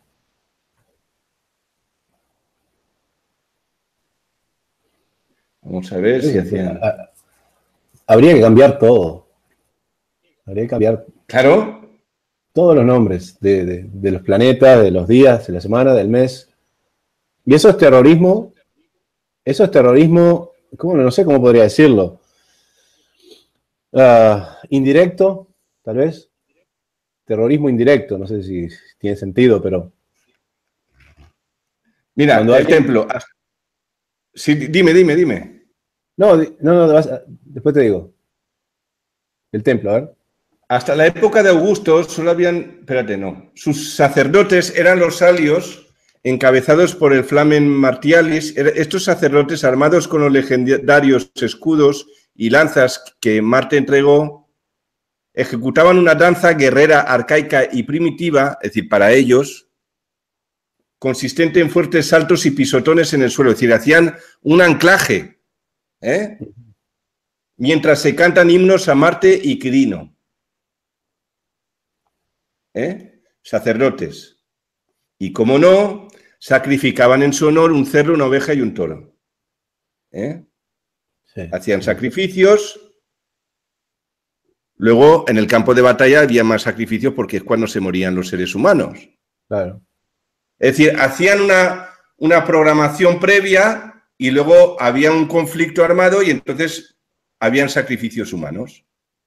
Vamos a ver si hacían...
Habría que cambiar todo. Habría que cambiar.
Claro,
todos los nombres de, de, de los planetas, de los días, de la semana, del mes. Y eso es terrorismo, eso es terrorismo, ¿cómo? No sé cómo podría decirlo. Uh, indirecto, tal vez. Terrorismo indirecto, no sé si tiene sentido, pero...
Mira,
Cuando
el
alguien...
templo. Sí, dime, dime, dime.
No, no, no, vas a... después te digo. El templo, a ver.
Hasta la época de Augusto solo habían, espérate, no, sus sacerdotes eran los salios encabezados por el Flamen Martialis. Estos sacerdotes armados con los legendarios escudos y lanzas que Marte entregó, ejecutaban una danza guerrera arcaica y primitiva, es decir, para ellos, consistente en fuertes saltos y pisotones en el suelo, es decir, hacían un anclaje, ¿eh? Mientras se cantan himnos a Marte y Quirino. ¿Eh? Sacerdotes. Y como no, sacrificaban en su honor un cerdo, una oveja y un toro. ¿Eh? Sí. Hacían sacrificios. Luego, en el campo de batalla había más sacrificios porque es cuando se morían los seres humanos.
Claro.
Es decir, hacían una, una programación previa y luego había un conflicto armado y entonces habían sacrificios humanos.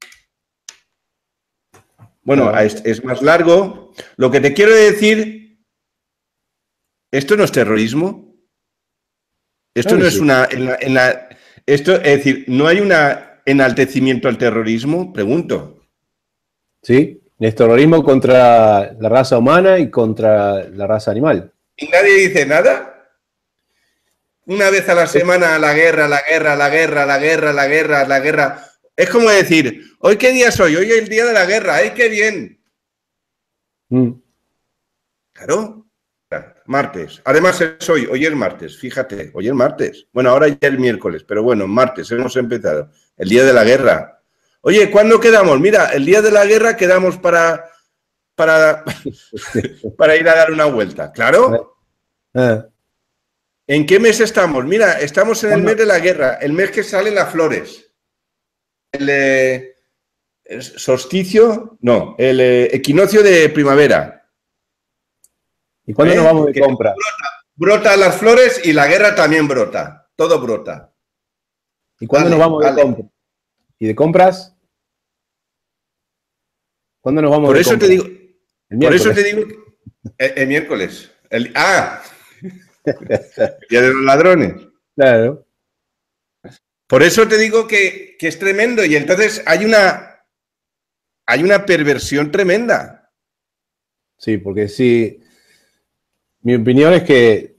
Bueno, claro. es, es más largo. Lo que te quiero decir, ¿esto no es terrorismo? Esto no es una... En la, en la, esto, es decir, ¿no hay un enaltecimiento al terrorismo? Pregunto.
Sí, es terrorismo contra la raza humana y contra la raza animal.
¿Y nadie dice nada? Una vez a la semana la guerra, la guerra, la guerra, la guerra, la guerra, la guerra... Es como decir, ¿hoy qué día soy? Hoy es el día de la guerra. ¡Ay, qué bien! Mm. Claro. Martes. Además es hoy. Hoy es martes. Fíjate. Hoy es martes. Bueno, ahora ya es miércoles. Pero bueno, martes. Hemos empezado. El día de la guerra. Oye, ¿cuándo quedamos? Mira, el día de la guerra quedamos para... Para, para ir a dar una vuelta. ¿Claro?
Ah.
¿En qué mes estamos? Mira, estamos en el mes de la guerra. El mes que salen las flores. El, eh, el solsticio, no, el eh, equinoccio de primavera.
¿Y cuándo ¿Eh? nos vamos de compra?
Brota, brota las flores y la guerra también brota. Todo brota.
¿Y cuándo dale, nos vamos dale. de compra? ¿Y de compras? ¿Cuándo nos vamos
por
de
eso
compra?
Te digo, por eso te digo, el, el miércoles. El, ah, el día de los ladrones.
Claro.
Por eso te digo que, que es tremendo y entonces hay una, hay una perversión tremenda.
Sí, porque sí, mi opinión es que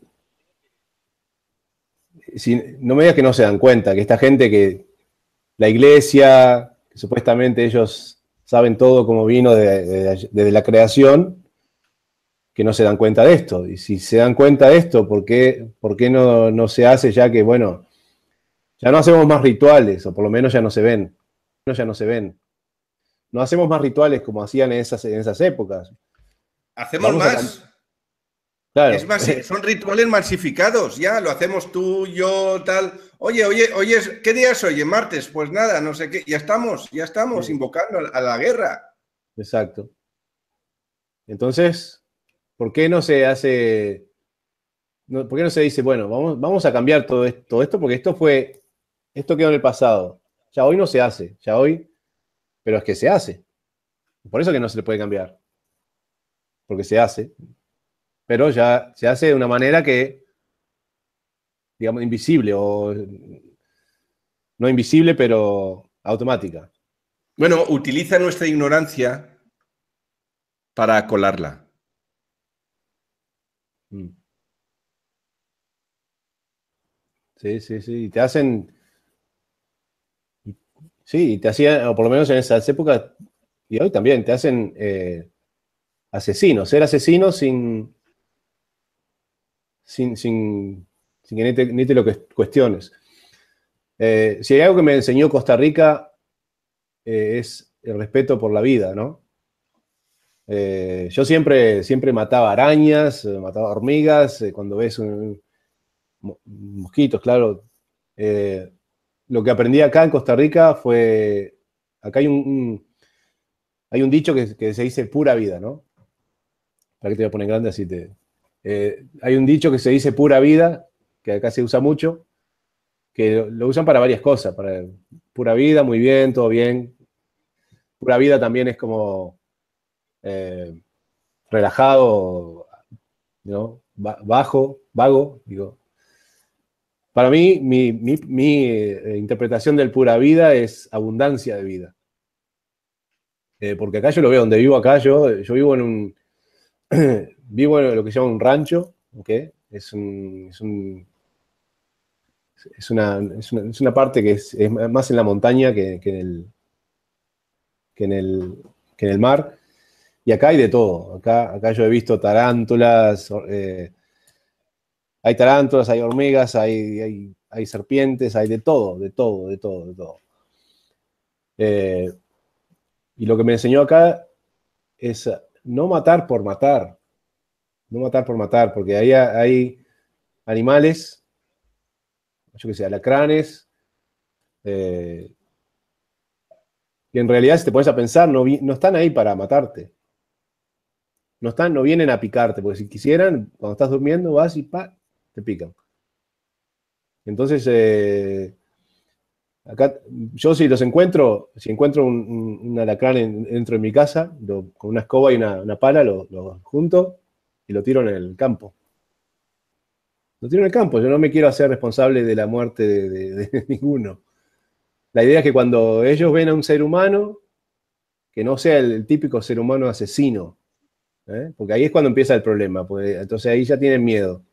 si, no me digas que no se dan cuenta, que esta gente que la iglesia, que supuestamente ellos saben todo como vino desde de, de, de la creación, que no se dan cuenta de esto. Y si se dan cuenta de esto, ¿por qué, por qué no, no se hace ya que, bueno... Ya no hacemos más rituales, o por lo menos ya no se ven. Ya no se ven. No hacemos más rituales como hacían en esas, en esas épocas.
Hacemos Vamos más. Claro. Es más, son rituales masificados, ya, lo hacemos tú, yo, tal. Oye, oye, oye, ¿qué día es hoy? ¿Martes? Pues nada, no sé qué. Ya estamos, ya estamos sí. invocando a la guerra.
Exacto. Entonces, ¿por qué no se hace... No, ¿por qué no se dice, bueno, vamos, vamos a cambiar todo esto, todo esto? Porque esto fue... Esto quedó en el pasado. Ya hoy no se hace. Ya hoy... Pero es que se hace. Por eso que no se le puede cambiar. Porque se hace. Pero ya se hace de una manera que, digamos, invisible o... No invisible, pero automática.
Bueno, utiliza nuestra ignorancia para colarla.
Mm. Sí, sí, sí. Y te hacen... Sí, te hacían, o por lo menos en esas épocas, y hoy también, te hacen eh, asesinos, ser asesino sin, sin, sin, sin que ni te, ni te lo cuestiones. Eh, si hay algo que me enseñó Costa Rica eh, es el respeto por la vida, ¿no? Eh, yo siempre, siempre mataba arañas, mataba hormigas, eh, cuando ves un, un, mosquitos, claro. Eh, lo que aprendí acá en Costa Rica fue, acá hay un, un hay un dicho que, que se dice pura vida, ¿no? Para que te voy a poner grande así te... Eh, hay un dicho que se dice pura vida, que acá se usa mucho, que lo, lo usan para varias cosas. Para pura vida, muy bien, todo bien. Pura vida también es como eh, relajado, ¿no? Ba- bajo, vago, digo. Para mí, mi, mi, mi eh, interpretación del pura vida es abundancia de vida. Eh, porque acá yo lo veo, donde vivo acá, yo, yo vivo en un, vivo en lo que se llama un rancho, ¿ok? Es, un, es, un, es, una, es, una, es una parte que es, es más en la montaña que, que, en el, que, en el, que en el mar. Y acá hay de todo. Acá, acá yo he visto tarántulas, eh, hay tarántulas, hay hormigas, hay, hay, hay serpientes, hay de todo, de todo, de todo, de todo. Eh, y lo que me enseñó acá es no matar por matar. No matar por matar, porque ahí hay animales, yo qué sé, alacranes, eh, que en realidad, si te pones a pensar, no, vi, no están ahí para matarte. No, están, no vienen a picarte, porque si quisieran, cuando estás durmiendo, vas y pa, te pican. Entonces, eh, acá, yo si los encuentro, si encuentro un, un, un alacrán en, dentro de mi casa, lo, con una escoba y una, una pala, lo, lo junto y lo tiro en el campo. Lo tiro en el campo, yo no me quiero hacer responsable de la muerte de, de, de ninguno. La idea es que cuando ellos ven a un ser humano, que no sea el, el típico ser humano asesino, ¿eh? Porque ahí es cuando empieza el problema, porque entonces ahí ya tienen miedo.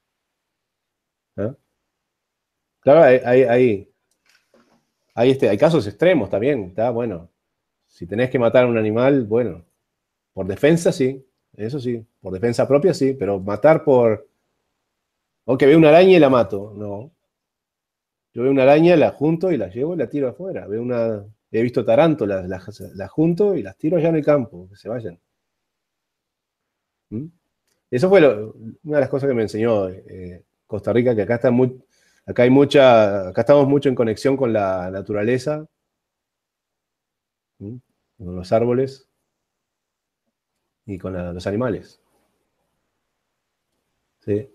¿Eh? Claro, hay, hay, hay, hay, este, hay casos extremos también, está bueno. Si tenés que matar a un animal, bueno, por defensa sí, eso sí, por defensa propia sí, pero matar por... O que veo una araña y la mato, no. Yo veo una araña, la junto y la llevo y la tiro afuera. Veo una, he visto tarántulas, las, las junto y las tiro allá en el campo, que se vayan. ¿Mm? Eso fue lo, una de las cosas que me enseñó eh, Costa Rica, que acá está muy, acá hay mucha, acá estamos mucho en conexión con la naturaleza, ¿Mm? Con los árboles y con la, los animales. Sí.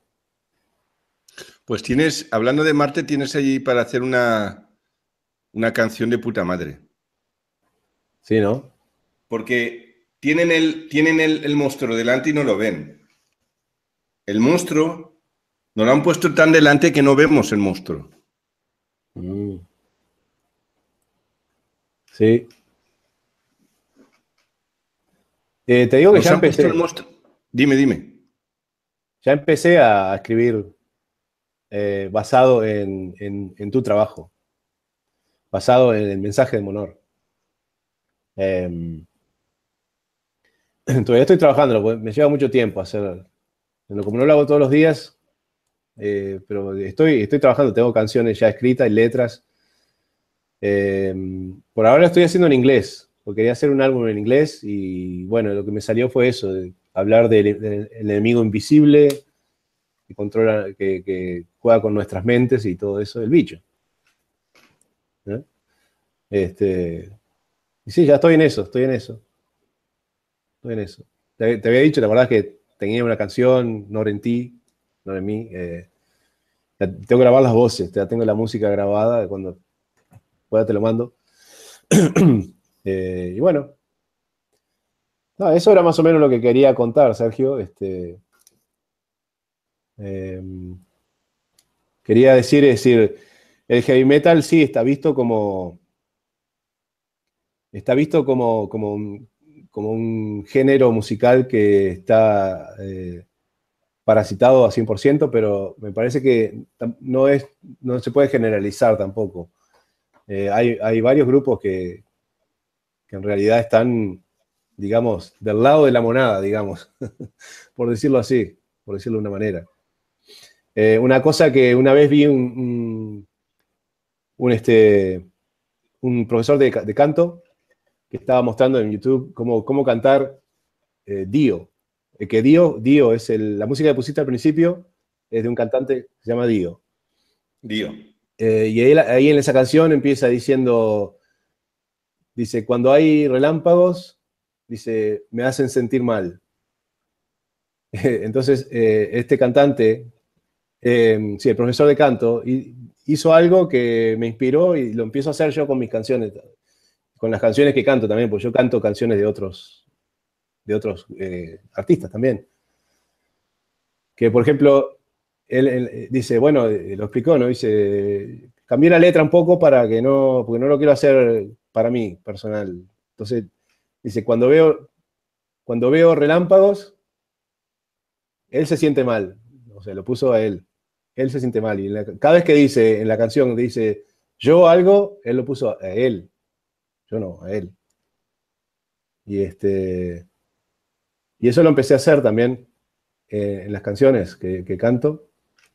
Pues tienes, hablando de Marte, tienes allí para hacer una, una canción de puta madre.
Sí, ¿no?
Porque tienen el, tienen el, el monstruo delante y no lo ven. El monstruo nos lo han puesto tan delante que no vemos el monstruo.
Mm. Sí. Eh, te digo que
Nos
ya
han puesto el
empecé,
monstruo. Dime, dime.
ya empecé a escribir eh, basado en, en, en tu trabajo, basado en el mensaje de Monor. Eh, todavía estoy trabajando, me lleva mucho tiempo hacer, como no lo hago todos los días, eh, pero estoy, estoy trabajando, tengo canciones ya escritas y letras. Eh, por ahora estoy haciendo en inglés, porque quería hacer un álbum en inglés y bueno, lo que me salió fue eso, de hablar del, del enemigo invisible que controla, que, que juega con nuestras mentes y todo eso, el bicho. ¿Eh? Este, y sí, ya estoy en eso, estoy en eso. Estoy en eso. Te, te había dicho, la verdad es que tenía una canción, no en ti, no en mí. Eh, tengo que grabar las voces, ya tengo la música grabada, cuando pueda te lo mando. eh, y bueno, no, eso era más o menos lo que quería contar, Sergio. Este, eh, quería decir, es decir, el heavy metal sí está visto como, está visto como, como, un, como un género musical que está eh, parasitado a cien por ciento, pero me parece que no, es, no se puede generalizar tampoco. Eh, hay, hay varios grupos que, que en realidad están, digamos, del lado de la monada, digamos, por decirlo así, por decirlo de una manera. Eh, una cosa que una vez vi un, un, un, este, un profesor de, de canto que estaba mostrando en YouTube cómo, cómo cantar eh, Dio. Eh, que Dio, Dio es el, la música que pusiste al principio, es de un cantante que se llama Dio.
Dio.
Eh, y él, ahí en esa canción empieza diciendo, dice, cuando hay relámpagos, dice, me hacen sentir mal. Entonces, eh, este cantante, eh, sí, el profesor de canto, hizo algo que me inspiró y lo empiezo a hacer yo con mis canciones, con las canciones que canto también, porque yo canto canciones de otros, de otros eh, artistas también. Que, por ejemplo, él, él dice, bueno, lo explicó, ¿no? Dice, cambié la letra un poco para que no, porque no lo quiero hacer para mí, personal. Entonces, dice, cuando veo, cuando veo relámpagos, él se siente mal. O sea, lo puso a él. Él se siente mal. Y la, cada vez que dice, en la canción, dice, yo algo, él lo puso a él. Yo no, a él. Y este... Y eso lo empecé a hacer también eh, en las canciones que, que canto.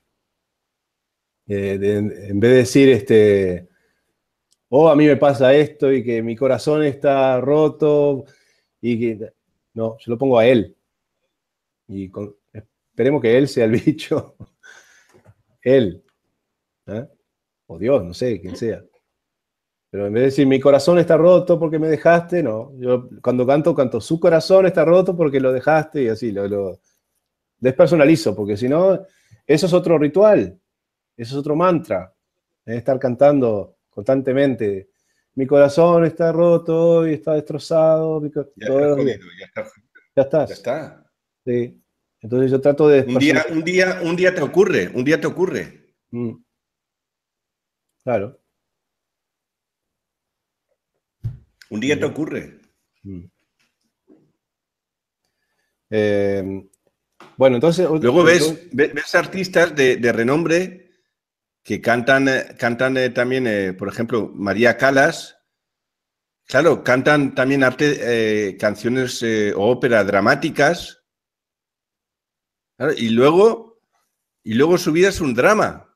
Eh, de, en vez de decir, este, oh, a mí me pasa esto y que mi corazón está roto, y que, no, yo lo pongo a él. Y con, esperemos que él sea el bicho. Él. ¿Eh? O Dios, no sé, quien sea. Pero en vez de decir, mi corazón está roto porque me dejaste, no. Yo cuando canto, canto, su corazón está roto porque lo dejaste, y así, lo, lo despersonalizo, porque si no, eso es otro ritual, eso es otro mantra, ¿eh? Estar cantando constantemente, mi corazón está roto y está destrozado. Mi co-
Ya
todos
está
los días.
jodido, ya está jodido.
Ya estás.
Ya está.
Sí. Entonces yo trato de...
Un día, un día, un día te ocurre, un día te ocurre.
Mm. Claro.
Un día
Sí.
te ocurre.
Mm. Eh, bueno, entonces...
Luego ves, ves, ves artistas de, de renombre que cantan, eh, cantan eh, también, eh, por ejemplo, María Callas. Claro, cantan también arte, eh, canciones eh, o ópera dramáticas. Claro, y luego, y luego su vida es un drama.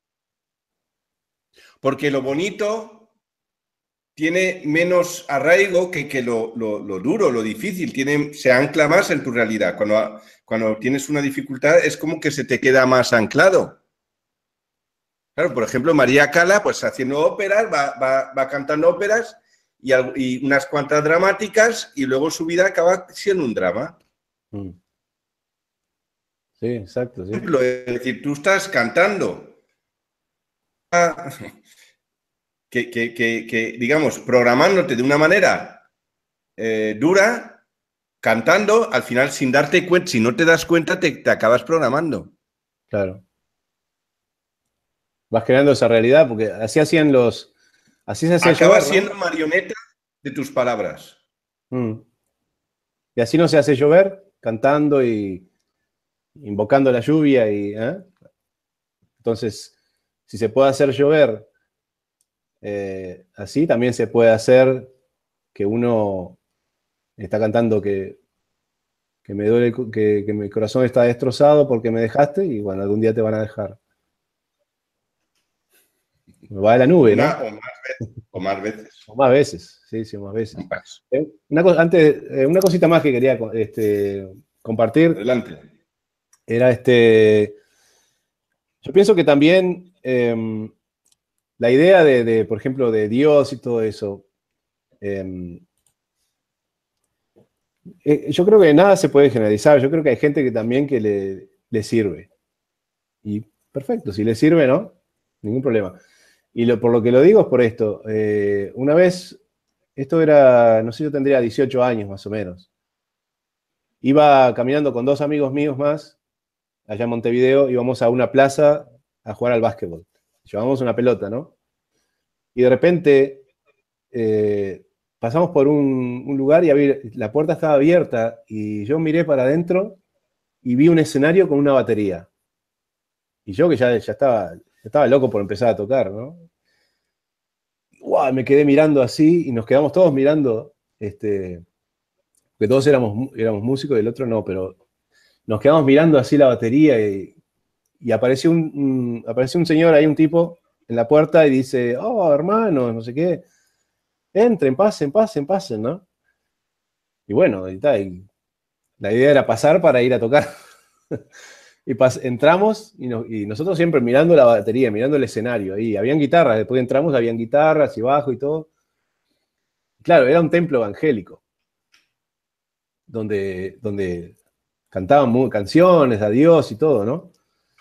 Porque lo bonito tiene menos arraigo que, que lo, lo, lo duro, lo difícil. Tiene, se ancla más en tu realidad. Cuando, cuando tienes una dificultad es como que se te queda más anclado. Claro, por ejemplo, María Cala, pues haciendo óperas, va, va, va cantando óperas y, y unas cuantas dramáticas, y luego su vida acaba siendo un drama.
Mm. Sí, exacto. Sí.
Por ejemplo, es decir, tú estás cantando que, que, que, que digamos, programándote de una manera eh, dura, cantando, al final sin darte cuenta, si no te das cuenta, te, te acabas programando.
Claro. Vas creando esa realidad, porque así hacían los... Así se hacía
Acabas
llover, ¿no?
siendo marioneta de tus palabras.
Mm. Y así no se hace llover, cantando y invocando la lluvia. Y, ¿eh? Entonces, si se puede hacer llover eh, así, también se puede hacer que uno está cantando que, que me duele, que, que mi corazón está destrozado porque me dejaste, y bueno, algún día te van a dejar. Me va de la nube,
Una
¿no?
o más veces. O más veces.
O más veces, sí, sí, más veces.
Más.
Eh, Una, co- antes, eh, una cosita más que quería este, compartir
Adelante.
era este. Yo pienso que también eh, la idea de, de, por ejemplo, de Dios y todo eso, eh, eh, yo creo que nada se puede generalizar. Yo creo que hay gente que también que le, le sirve. Y perfecto, si le sirve, ¿no? Ningún problema. Y lo, por lo que lo digo es por esto. Eh, una vez, esto era, no sé, yo tendría dieciocho años más o menos. Iba caminando con dos amigos míos más, allá en Montevideo, íbamos a una plaza a jugar al básquetbol. Llevábamos una pelota, ¿no? Y de repente eh, pasamos por un, un lugar y había, la puerta estaba abierta, y yo miré para adentro y vi un escenario con una batería. Y yo que ya, ya, estaba, ya estaba loco por empezar a tocar, ¿no? ¡Wow! Me quedé mirando así y nos quedamos todos mirando, este, que todos éramos, éramos músicos y el otro no, pero nos quedamos mirando así la batería, y, y apareció, un, un, apareció un señor ahí, un tipo, en la puerta, y dice, oh, hermanos, no sé qué, entren, pasen, pasen, pasen, ¿no? Y bueno, y tal, y la idea era pasar para ir a tocar. Y pas entramos, y, no, y nosotros siempre mirando la batería, mirando el escenario. Ahí habían guitarras, después entramos, habían guitarras y bajo y todo. claro, era un templo evangélico, donde, donde cantaban muy, canciones a Dios y todo, ¿no?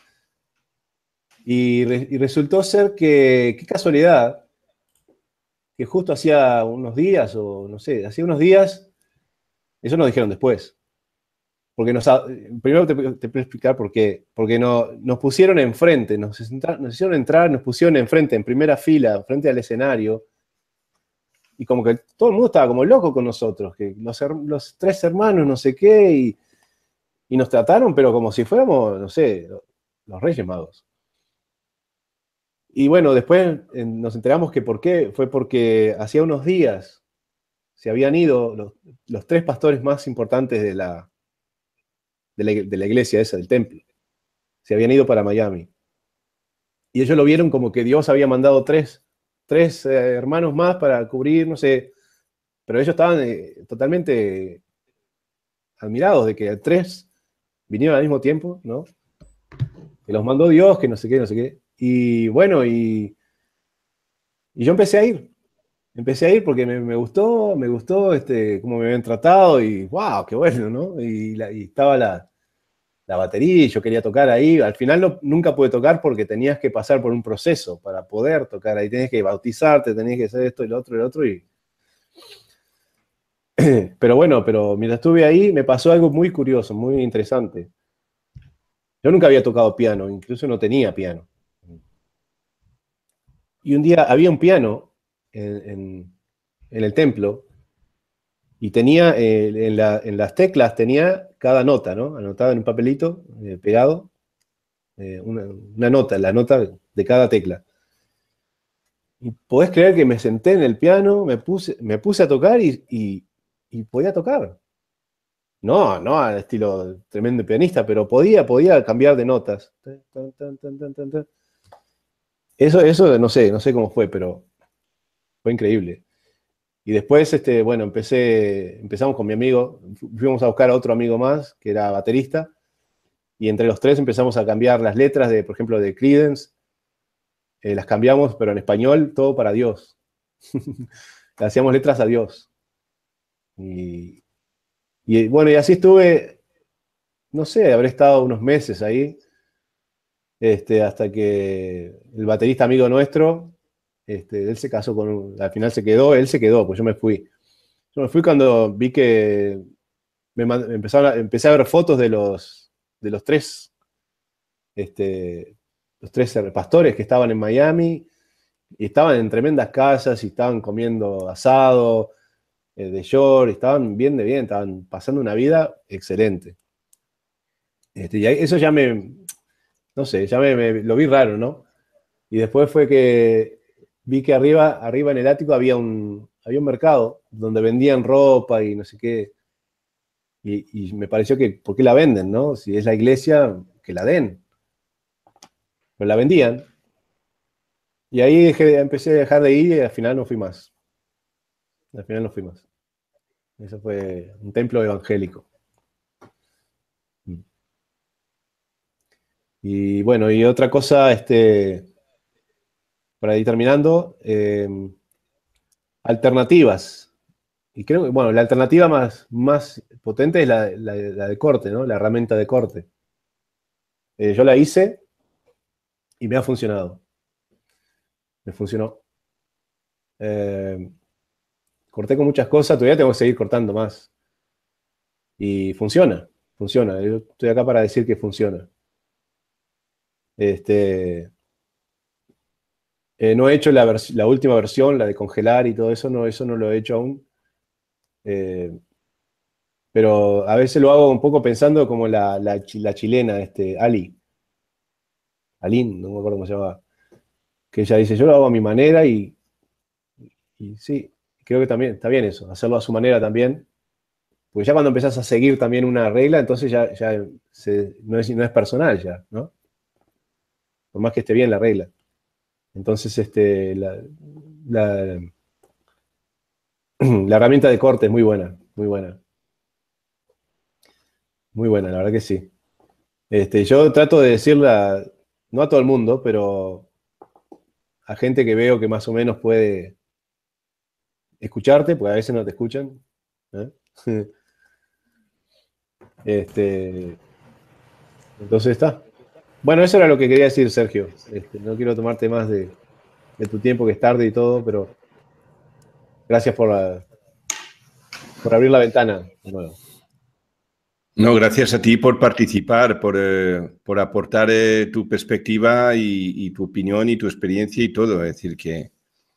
Y, re, y resultó ser que, qué casualidad, que justo hacía unos días, o no sé, hacía unos días, eso nos dijeron después. Porque nos, primero te, te puedo explicar por qué. Porque no, nos pusieron enfrente, nos, nos hicieron entrar, nos pusieron enfrente, en primera fila, frente al escenario. Y como que todo el mundo estaba como loco con nosotros, que los, los tres hermanos, no sé qué, y, y nos trataron, pero como si fuéramos, no sé, los Reyes Magos. Y bueno, después nos enteramos que por qué, fue porque hacía unos días se habían ido los, los tres pastores más importantes de la, de la, de la iglesia esa, del templo. Se habían ido para Miami. Y ellos lo vieron como que Dios había mandado tres, tres eh, hermanos más para cubrir, no sé, pero ellos estaban eh, totalmente admirados de que tres vinieron al mismo tiempo, ¿no? Que los mandó Dios, que no sé qué, no sé qué. Y bueno, y, y yo empecé a ir. Empecé a ir porque me, me gustó, me gustó este, cómo me habían tratado y wow, qué bueno, ¿no? Y, la, y estaba la, la batería y yo quería tocar ahí. Al final no, nunca pude tocar porque tenías que pasar por un proceso para poder tocar ahí. Tenías que bautizarte, tenías que hacer esto y lo otro y lo otro. Y... Pero bueno, pero mientras estuve ahí me pasó algo muy curioso, muy interesante. Yo nunca había tocado piano, incluso no tenía piano. Y un día había un piano en, en, en el templo y tenía, eh, en, la, en las teclas tenía cada nota, ¿no? Anotada en un papelito, eh, pegado, eh, una, una nota, la nota de cada tecla. Y podés creer que me senté en el piano, me puse, me puse a tocar y, y, y podía tocar. No, no al estilo tremendo pianista, pero podía, podía cambiar de notas. Eso, eso no sé, no sé cómo fue, pero fue increíble. Y después, este, bueno, empecé, empezamos con mi amigo, fuimos a buscar a otro amigo más, que era baterista, y entre los tres empezamos a cambiar las letras de, por ejemplo, de Creedence, eh, las cambiamos, pero en español, todo para Dios. Le hacíamos letras a Dios. Y, y bueno, y así estuve, no sé, habré estado unos meses ahí, este, hasta que el baterista amigo nuestro, este, él se casó con, un, al final se quedó, él se quedó, pues yo me fui. Yo me fui cuando vi que me, me empezaron a, empecé a ver fotos de los, de los tres, este, los tres pastores que estaban en Miami, y estaban en tremendas casas, y estaban comiendo asado, eh, de shore, estaban bien de bien, estaban pasando una vida excelente. Este, y eso ya me, no sé, ya me, me, lo vi raro, ¿no? Y después fue que vi que arriba, arriba en el ático había un, había un mercado donde vendían ropa y no sé qué. Y, y me pareció que, ¿por qué la venden, no? Si es la iglesia, que la den. Pero la vendían. Y ahí dejé, empecé a dejar de ir y al final no fui más. Al final no fui más. Eso fue un templo evangélico. Y bueno, y otra cosa, este, para ir terminando, eh, alternativas. Y creo que, bueno, la alternativa más, más potente es la, la, la de corte, ¿no? La herramienta de corte. Eh, yo la hice y me ha funcionado. Me funcionó. Eh, corté con muchas cosas, todavía tengo que seguir cortando más. Y funciona, funciona. Yo estoy acá para decir que funciona. Este, eh, no he hecho la, la última versión, la de congelar y todo eso, no, eso no lo he hecho aún. Eh, pero a veces lo hago un poco pensando como la, la, la chilena, este, Ali. Aline, no me acuerdo cómo se llamaba. Que ella dice, yo lo hago a mi manera y, y sí, creo que también está bien eso, hacerlo a su manera también. Porque ya cuando empezás a seguir también una regla, entonces ya, ya se, no, es, no es personal ya, ¿no? Por más que esté bien la regla. Entonces, este, la, la, la herramienta de corte es muy buena, muy buena. Muy buena, la verdad que sí. Este, yo trato de decirla, no a todo el mundo, pero a gente que veo que más o menos puede, escucharte, porque a veces no te escuchan. ¿eh? Este, entonces está. Bueno, eso era lo que quería decir, Sergio. Este, no quiero tomarte más de, de tu tiempo, que es tarde y todo, pero gracias por, la, por abrir la ventana de nuevo.
No, gracias a ti por participar, por, eh, por aportar eh, tu perspectiva y, y tu opinión y tu experiencia y todo. Es decir, que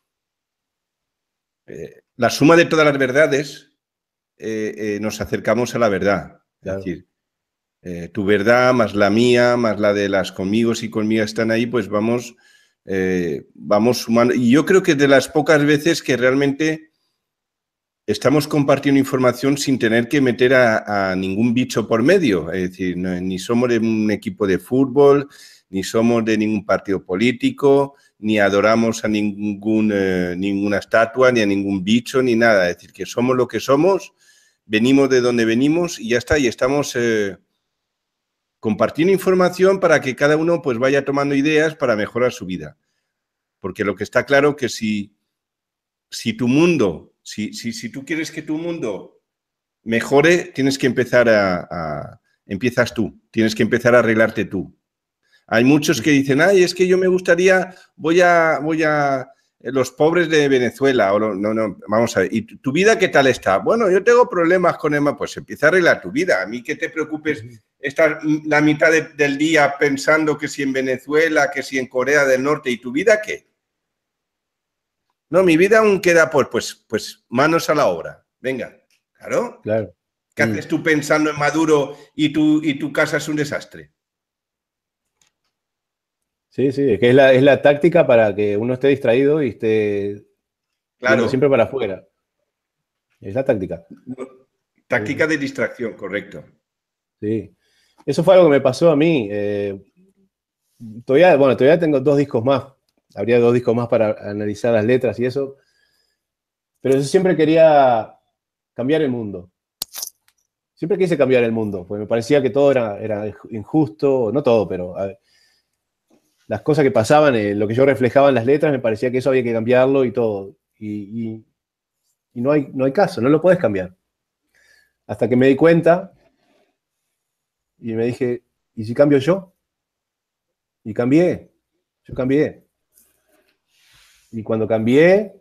eh, la suma de todas las verdades eh, eh, nos acercamos a la verdad.
Claro.
Es decir, eh, tu verdad más la mía, más la de las conmigo y conmigo están ahí, pues vamos, eh, vamos sumando. Y yo creo que es de las pocas veces que realmente estamos compartiendo información sin tener que meter a, a ningún bicho por medio. Es decir, no, ni somos de un equipo de fútbol, ni somos de ningún partido político, ni adoramos a ningún, eh, ninguna estatua, ni a ningún bicho, ni nada. Es decir, que somos lo que somos, venimos de donde venimos y ya está. Y estamos eh, compartiendo información para que cada uno pues, vaya tomando ideas para mejorar su vida. Porque lo que está claro que si, si tu mundo... Si, si, si tú quieres que tu mundo mejore, tienes que empezar a, a... Empiezas tú, tienes que empezar a arreglarte tú. Hay muchos que dicen, ay, es que yo me gustaría, voy a... voy a los pobres de Venezuela, o no, no, no, vamos a ver, ¿y tu vida qué tal está? Bueno, yo tengo problemas con Emma, pues empieza a arreglar tu vida. A mí que te preocupes estar la mitad de, del día pensando que si en Venezuela, que si en Corea del Norte, ¿y tu vida qué? No, mi vida aún queda por, pues, pues manos a la obra. Venga, claro.
Claro.
¿Qué
Mm.
haces tú pensando en Maduro y tu, y tu casa es un desastre?
Sí, sí, es que es la, es la táctica para que uno esté distraído y esté
Claro.
viendo siempre para afuera. Es la táctica.
Táctica de distracción, correcto.
Sí. Eso fue algo que me pasó a mí. Eh, todavía, bueno, todavía tengo dos discos más. Habría dos discos más para analizar las letras y eso. Pero yo siempre quería cambiar el mundo. Siempre quise cambiar el mundo, porque me parecía que todo era, era injusto, no todo, pero a ver, las cosas que pasaban, eh, lo que yo reflejaba en las letras, me parecía que eso había que cambiarlo y todo. Y, y, y no, hay, no hay caso, no lo puedes cambiar. Hasta que me di cuenta y me dije, ¿y si cambio yo? Y cambié, yo cambié. Y cuando cambié,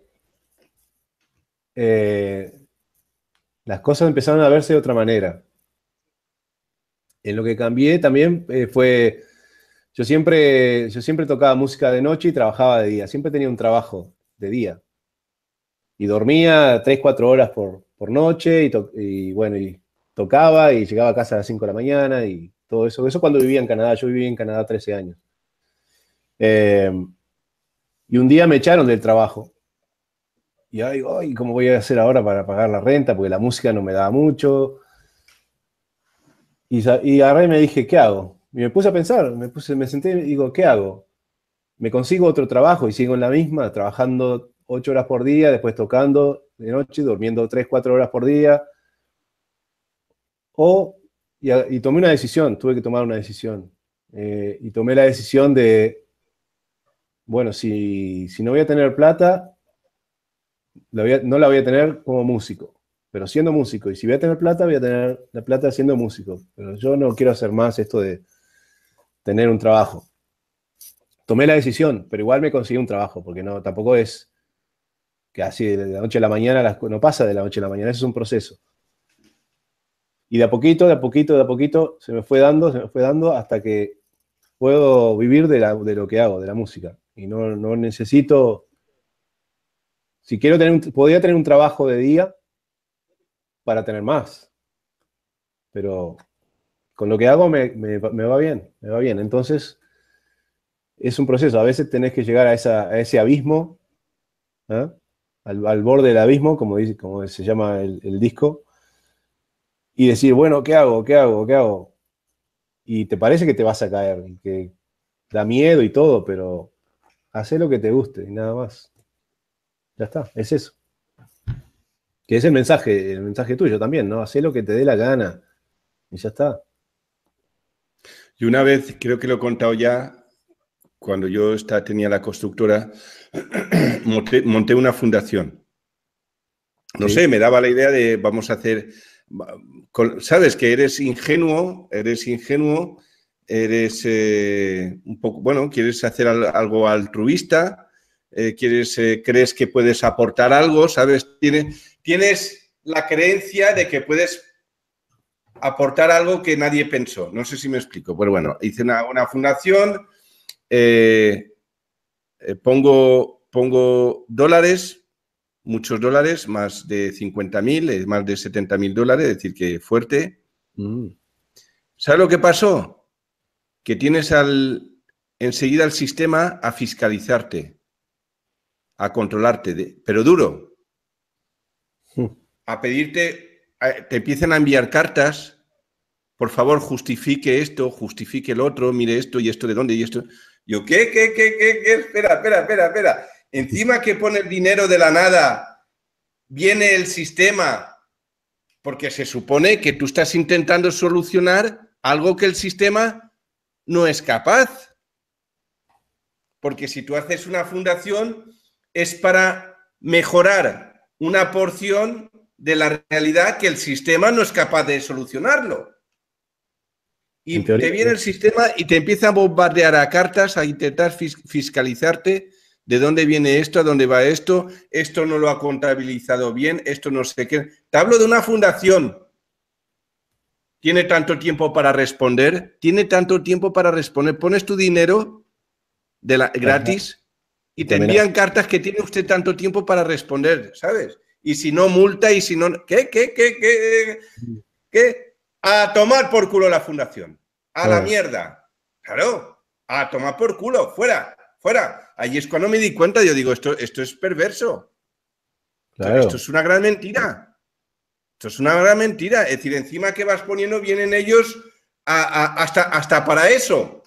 eh, las cosas empezaron a verse de otra manera. En lo que cambié también eh, fue, yo siempre, yo siempre tocaba música de noche y trabajaba de día, siempre tenía un trabajo de día. Y dormía tres, cuatro horas por, por noche y, to y bueno, y tocaba y llegaba a casa a las cinco de la mañana y todo eso. Eso cuando vivía en Canadá, yo viví en Canadá trece años. Eh, y un día me echaron del trabajo. Y ahora digo, ay, ¿cómo voy a hacer ahora para pagar la renta? Porque la música no me daba mucho. Y, y agarré y me dije, ¿qué hago? Y me puse a pensar, me, puse, me senté y digo, ¿qué hago? ¿Me consigo otro trabajo y sigo en la misma, trabajando ocho horas por día, después tocando de noche, durmiendo tres, cuatro horas por día? O, y, y tomé una decisión, tuve que tomar una decisión. Eh, y tomé la decisión de, bueno, si, si no voy a tener plata, la voy a, no la voy a tener como músico, pero siendo músico. Y si voy a tener plata, voy a tener la plata siendo músico. Pero yo no quiero hacer más esto de tener un trabajo. Tomé la decisión, pero igual me conseguí un trabajo, porque no, tampoco es que así de la noche a la mañana, no pasa de la noche a la mañana, eso es un proceso. Y de a poquito, de a poquito, de a poquito, se me fue dando, se me fue dando hasta que puedo vivir de, la, de lo que hago, de la música. Y no, no necesito, si quiero tener, un, podría tener un trabajo de día para tener más, pero con lo que hago me, me, me va bien, me va bien. Entonces, es un proceso, a veces tenés que llegar a, esa, a ese abismo, ¿eh? al, al borde del abismo, como, dice, como se llama el, el disco, y decir, bueno, ¿qué hago? ¿Qué hago? ¿Qué hago? Y te parece que te vas a caer, y que da miedo y todo, pero hacé lo que te guste y nada más. Ya está, es eso. Que es el mensaje, el mensaje tuyo también, ¿no? Hacé lo que te dé la gana y ya está.
Y una vez, creo que lo he contado ya, cuando yo estaba, tenía la constructora, monté, monté una fundación. no
Sí.
sé, me daba la idea de vamos a hacer, sabes que eres ingenuo, eres ingenuo, eres eh, un poco, bueno, quieres hacer algo altruista, eh, quieres, eh, crees que puedes aportar algo, ¿sabes? Tienes, tienes la creencia de que puedes aportar algo que nadie pensó. No sé si me explico. Pero bueno, hice una, una fundación, eh, eh, pongo, pongo dólares, muchos dólares, más de cincuenta mil, más de setenta mil dólares, es decir, que fuerte.
Mm.
¿Sabes lo que pasó? Que tienes al, enseguida al sistema a fiscalizarte, a controlarte, de, pero duro, a pedirte, a, te empiezan a enviar cartas, por favor, justifique esto, justifique el otro, mire esto y esto de dónde y esto. Yo, ¿qué, qué, qué, qué, qué? Espera, espera, espera, espera. Encima que pone el dinero de la nada, viene el sistema, porque se supone que tú estás intentando solucionar algo que el sistema no es capaz. Porque si tú haces una fundación es para mejorar una porción de la realidad que el sistema no es capaz de solucionarlo. Y
teoría,
te viene el sistema y te empieza a bombardear a cartas, a intentar fis fiscalizarte de dónde viene esto, a dónde va esto, esto no lo ha contabilizado bien, esto no sé qué. Te hablo de una fundación. ¿Tiene tanto tiempo para responder? ¿Tiene tanto tiempo para responder? Pones tu dinero de la, gratis y te envían cartas que tiene usted tanto tiempo para responder, ¿sabes? Y si no, multa, y si no... ¿Qué, qué, qué, qué? ¿Qué? A tomar por culo la fundación. A la mierda. Claro, a tomar por culo. Fuera, fuera. Allí es cuando me di cuenta, yo digo, esto, esto es perverso.
Claro.
Esto es una gran mentira. Esto es una gran mentira. Es decir, encima que vas poniendo, vienen ellos a, a, hasta, hasta para eso.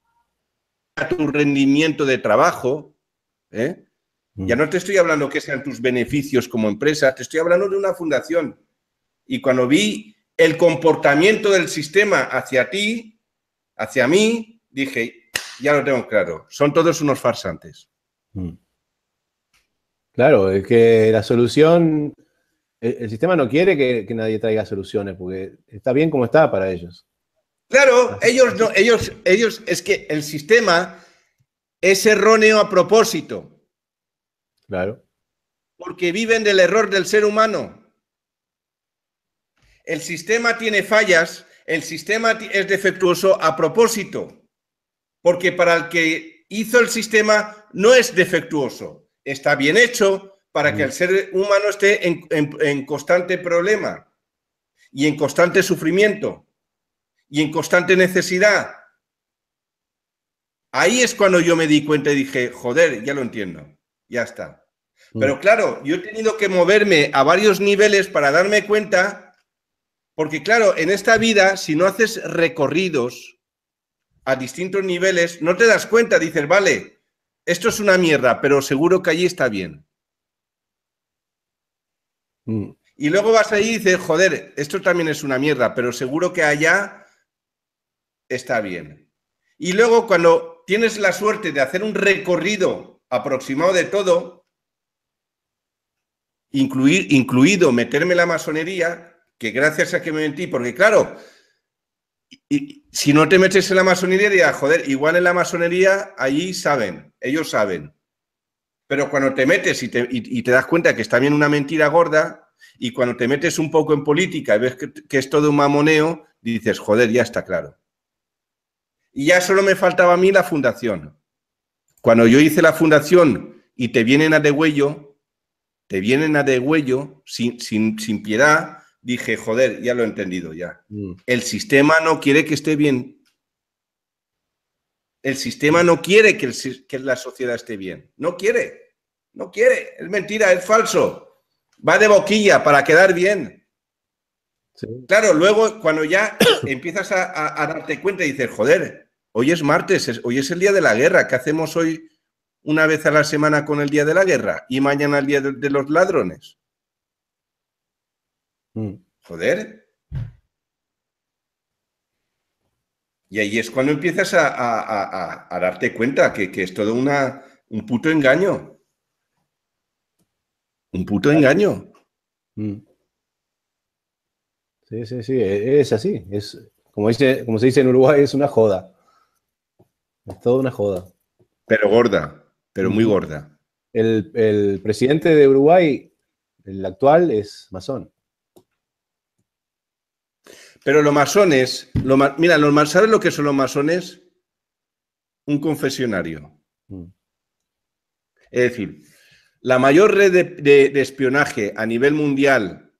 A tu rendimiento de trabajo. ¿eh? Mm. Ya no te estoy hablando que sean tus beneficios como empresa, te estoy hablando de una fundación. Y cuando vi el comportamiento del sistema hacia ti, hacia mí, dije, ya lo tengo claro, son todos unos farsantes.
Mm. Claro, es que la solución, el, el sistema no quiere que, que nadie traiga soluciones, porque está bien como está para ellos.
Claro, así, ellos no, ellos, ellos, es que el sistema es erróneo a propósito.
Claro.
Porque viven del error del ser humano. El sistema tiene fallas, el sistema es defectuoso a propósito, porque para el que hizo el sistema no es defectuoso, está bien hecho para que el ser humano esté en, en, en constante problema y en constante sufrimiento y en constante necesidad. Ahí es cuando yo me di cuenta y dije, joder, ya lo entiendo, ya está. Pero claro, yo he tenido que moverme a varios niveles para darme cuenta. Porque claro, en esta vida, si no haces recorridos a distintos niveles, no te das cuenta, dices, vale, esto es una mierda, pero seguro que allí está bien. Mm. Y luego vas ahí y dices, joder, esto también es una mierda, pero seguro que allá está bien. Y luego cuando tienes la suerte de hacer un recorrido aproximado de todo, incluir, incluido meterme la masonería, que gracias a que me metí, porque claro, y, si no te metes en la masonería, dirás, joder, igual en la masonería, allí saben, ellos saben. Pero cuando te metes y te, y, y te das cuenta que está bien una mentira gorda, y cuando te metes un poco en política y ves que, que es todo un mamoneo, dices, joder, ya está claro. Y ya solo me faltaba a mí la fundación. Cuando yo hice la fundación y te vienen a degüello, te vienen a degüello sin, sin, sin piedad, dije, joder, ya lo he entendido ya. Mm. El sistema no quiere que esté bien. El sistema no quiere que, el, que la sociedad esté bien. No quiere. No quiere. Es mentira, es falso. Va de boquilla para quedar bien. Sí. Claro, luego cuando ya empiezas a, a, a darte cuenta y dices, joder, hoy es martes, es, hoy es el día de la guerra. ¿Qué hacemos hoy una vez a la semana con el día de la guerra? Y mañana el día de, de los ladrones. Joder. Y ahí es cuando empiezas a, a, a, a darte cuenta que, que es todo una, un puto engaño. Un puto engaño.
Mm. Sí, sí, sí, es así. Es, como, dice, como se dice en Uruguay, es una joda. Es toda una joda.
Pero gorda, pero muy
Ujú.
gorda.
El, el presidente de Uruguay, el actual, es masón.
Pero los masones, lo ma- mira, los ma- ¿sabes lo que son los masones? Un confesionario.
Mm.
Es decir, la mayor red de, de- de espionaje a nivel mundial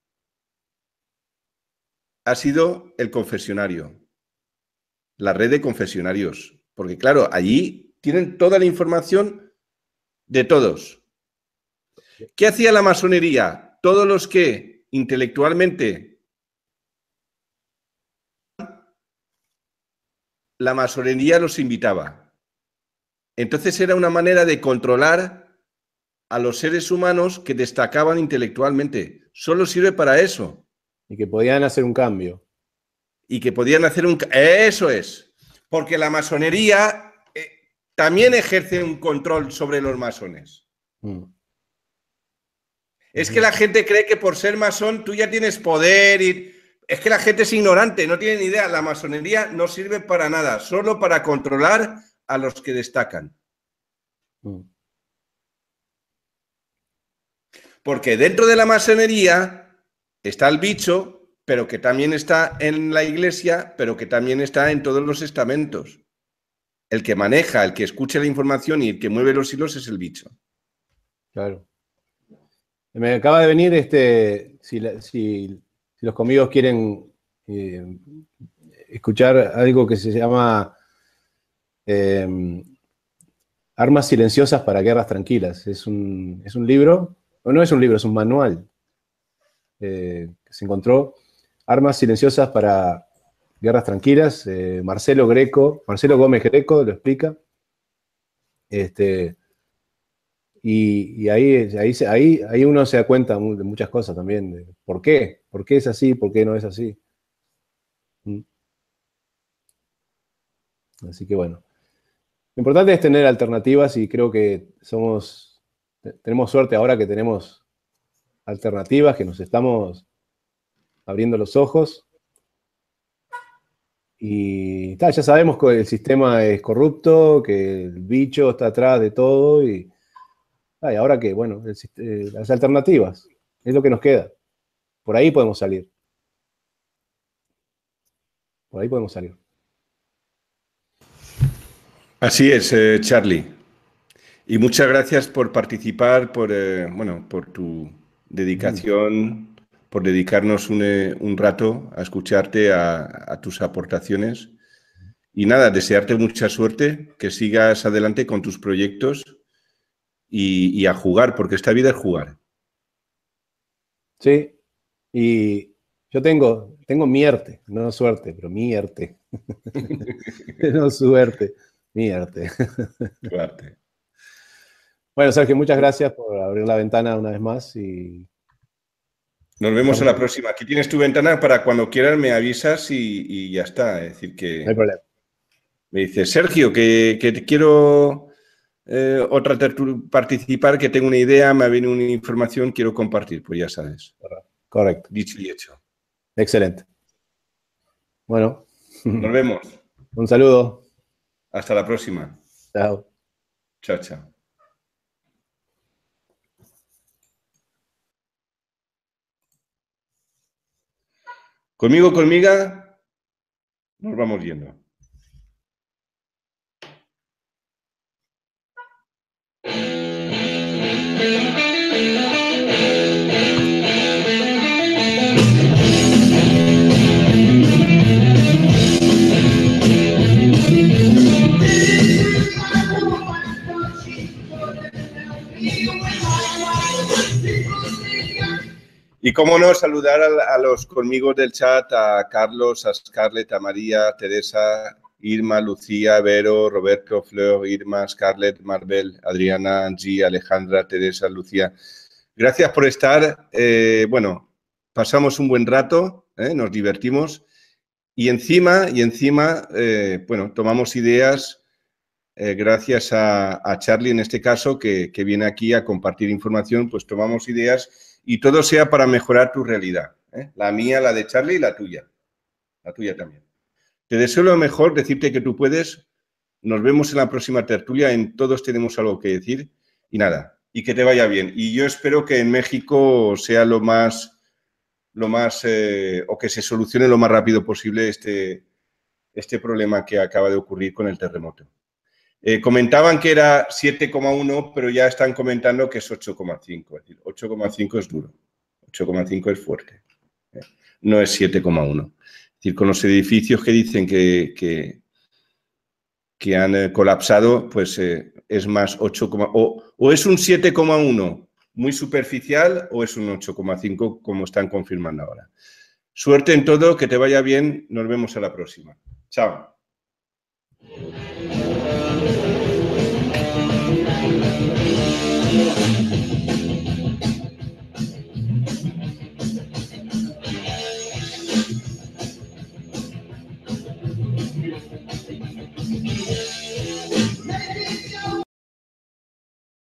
ha sido el confesionario, la red de confesionarios. Porque claro, allí tienen toda la información de todos. ¿Qué hacía la masonería? Todos los que intelectualmente la masonería los invitaba. Entonces era una manera de controlar a los seres humanos que destacaban intelectualmente. Solo sirve para eso.
Y que podían hacer un cambio.
Y que podían hacer un... Eso es. Porque la masonería eh, también ejerce un control sobre los masones.
Mm.
Es que la gente cree que por ser masón tú ya tienes poder y... Es que la gente es ignorante, no tiene ni idea. La masonería no sirve para nada, solo para controlar a los que destacan.
Mm.
Porque dentro de la masonería está el bicho, pero que también está en la iglesia, pero que también está en todos los estamentos. El que maneja, el que escucha la información y el que mueve los hilos es el bicho.
Claro. Me acaba de venir, este, si, la- si- si los conmigos quieren eh, escuchar algo que se llama eh, Armas silenciosas para guerras tranquilas. Es un, es un libro, o no es un libro, es un manual eh, que se encontró. Armas silenciosas para guerras tranquilas. eh, Marcelo Greco, Marcelo Gómez Greco lo explica. Este, y y ahí, ahí, se- ahí, ahí uno se da cuenta mu- de muchas cosas también. De ¿por qué? ¿Por qué es así? ¿Por qué no es así? Mm. Así que bueno. Lo importante es tener alternativas y creo que somos, te- tenemos suerte ahora que tenemos alternativas, que nos estamos abriendo los ojos. Y ta, ya sabemos que el sistema es corrupto, que el bicho está atrás de todo. Y, ta, y ahora que, bueno, el sist- eh, las alternativas es lo que nos queda. Por ahí podemos salir. Por ahí podemos salir.
Así es, eh, Charlie. Y muchas gracias por participar, por, eh, bueno, por tu dedicación, por dedicarnos un, eh, un rato a escucharte, a, a tus aportaciones. Y nada, desearte mucha suerte, que sigas adelante con tus proyectos y, y a jugar, porque esta vida es jugar.
Sí, y yo tengo, tengo mierte, no suerte, pero mierte. No suerte, mierte.
Suerte.
Bueno, Sergio, muchas gracias por abrir la ventana una vez más y
Nos vemos
estamos
a la
aquí.
próxima. Aquí tienes tu ventana para cuando quieras me avisas y, y ya está. Es decir,
No hay
que
problema.
me dices, Sergio, que, que te quiero eh, otra tertu- participar, que tengo una idea, me ha venido una información, quiero compartir. Pues ya sabes.
Correcto.
Dicho y hecho.
Excelente. Bueno,
Nos vemos.
un saludo.
Hasta la próxima.
Chao.
Chao, chao. Conmigo, conmiga, nos vamos yendo. Y cómo no, saludar a, a los conmigos del chat, a Carlos, a Scarlett, a María, Teresa, Irma, Lucía, Vero, Roberto, Fleur, Irma, Scarlett, Maribel, Adriana, Angie, Alejandra, Teresa, Lucía. Gracias por estar. Eh, bueno, pasamos un buen rato, ¿eh? Nos divertimos y encima, y encima, eh, bueno, tomamos ideas eh, gracias a, a Charlie en este caso, que, que viene aquí a compartir información, pues tomamos ideas y todo sea para mejorar tu realidad. ¿eh? La mía, la de Charlie y la tuya. La tuya también. Te deseo lo mejor, decirte que tú puedes. Nos vemos en la próxima tertulia. En Todos Tenemos Algo que Decir. Y nada, y que te vaya bien. Y yo espero que en México sea lo más, lo más eh, o que se solucione lo más rápido posible este, este problema que acaba de ocurrir con el terremoto. Eh, comentaban que era siete coma uno, pero ya están comentando que es ocho coma cinco. Es decir, ocho coma cinco es duro. ocho coma cinco es fuerte. ¿eh? No es siete coma uno. Es decir, con los edificios que dicen que, que, que han eh, colapsado, pues eh, es más ocho, o, o es un siete coma uno muy superficial o es un ocho coma cinco como están confirmando ahora. Suerte en todo, que te vaya bien. Nos vemos a la próxima. Chao.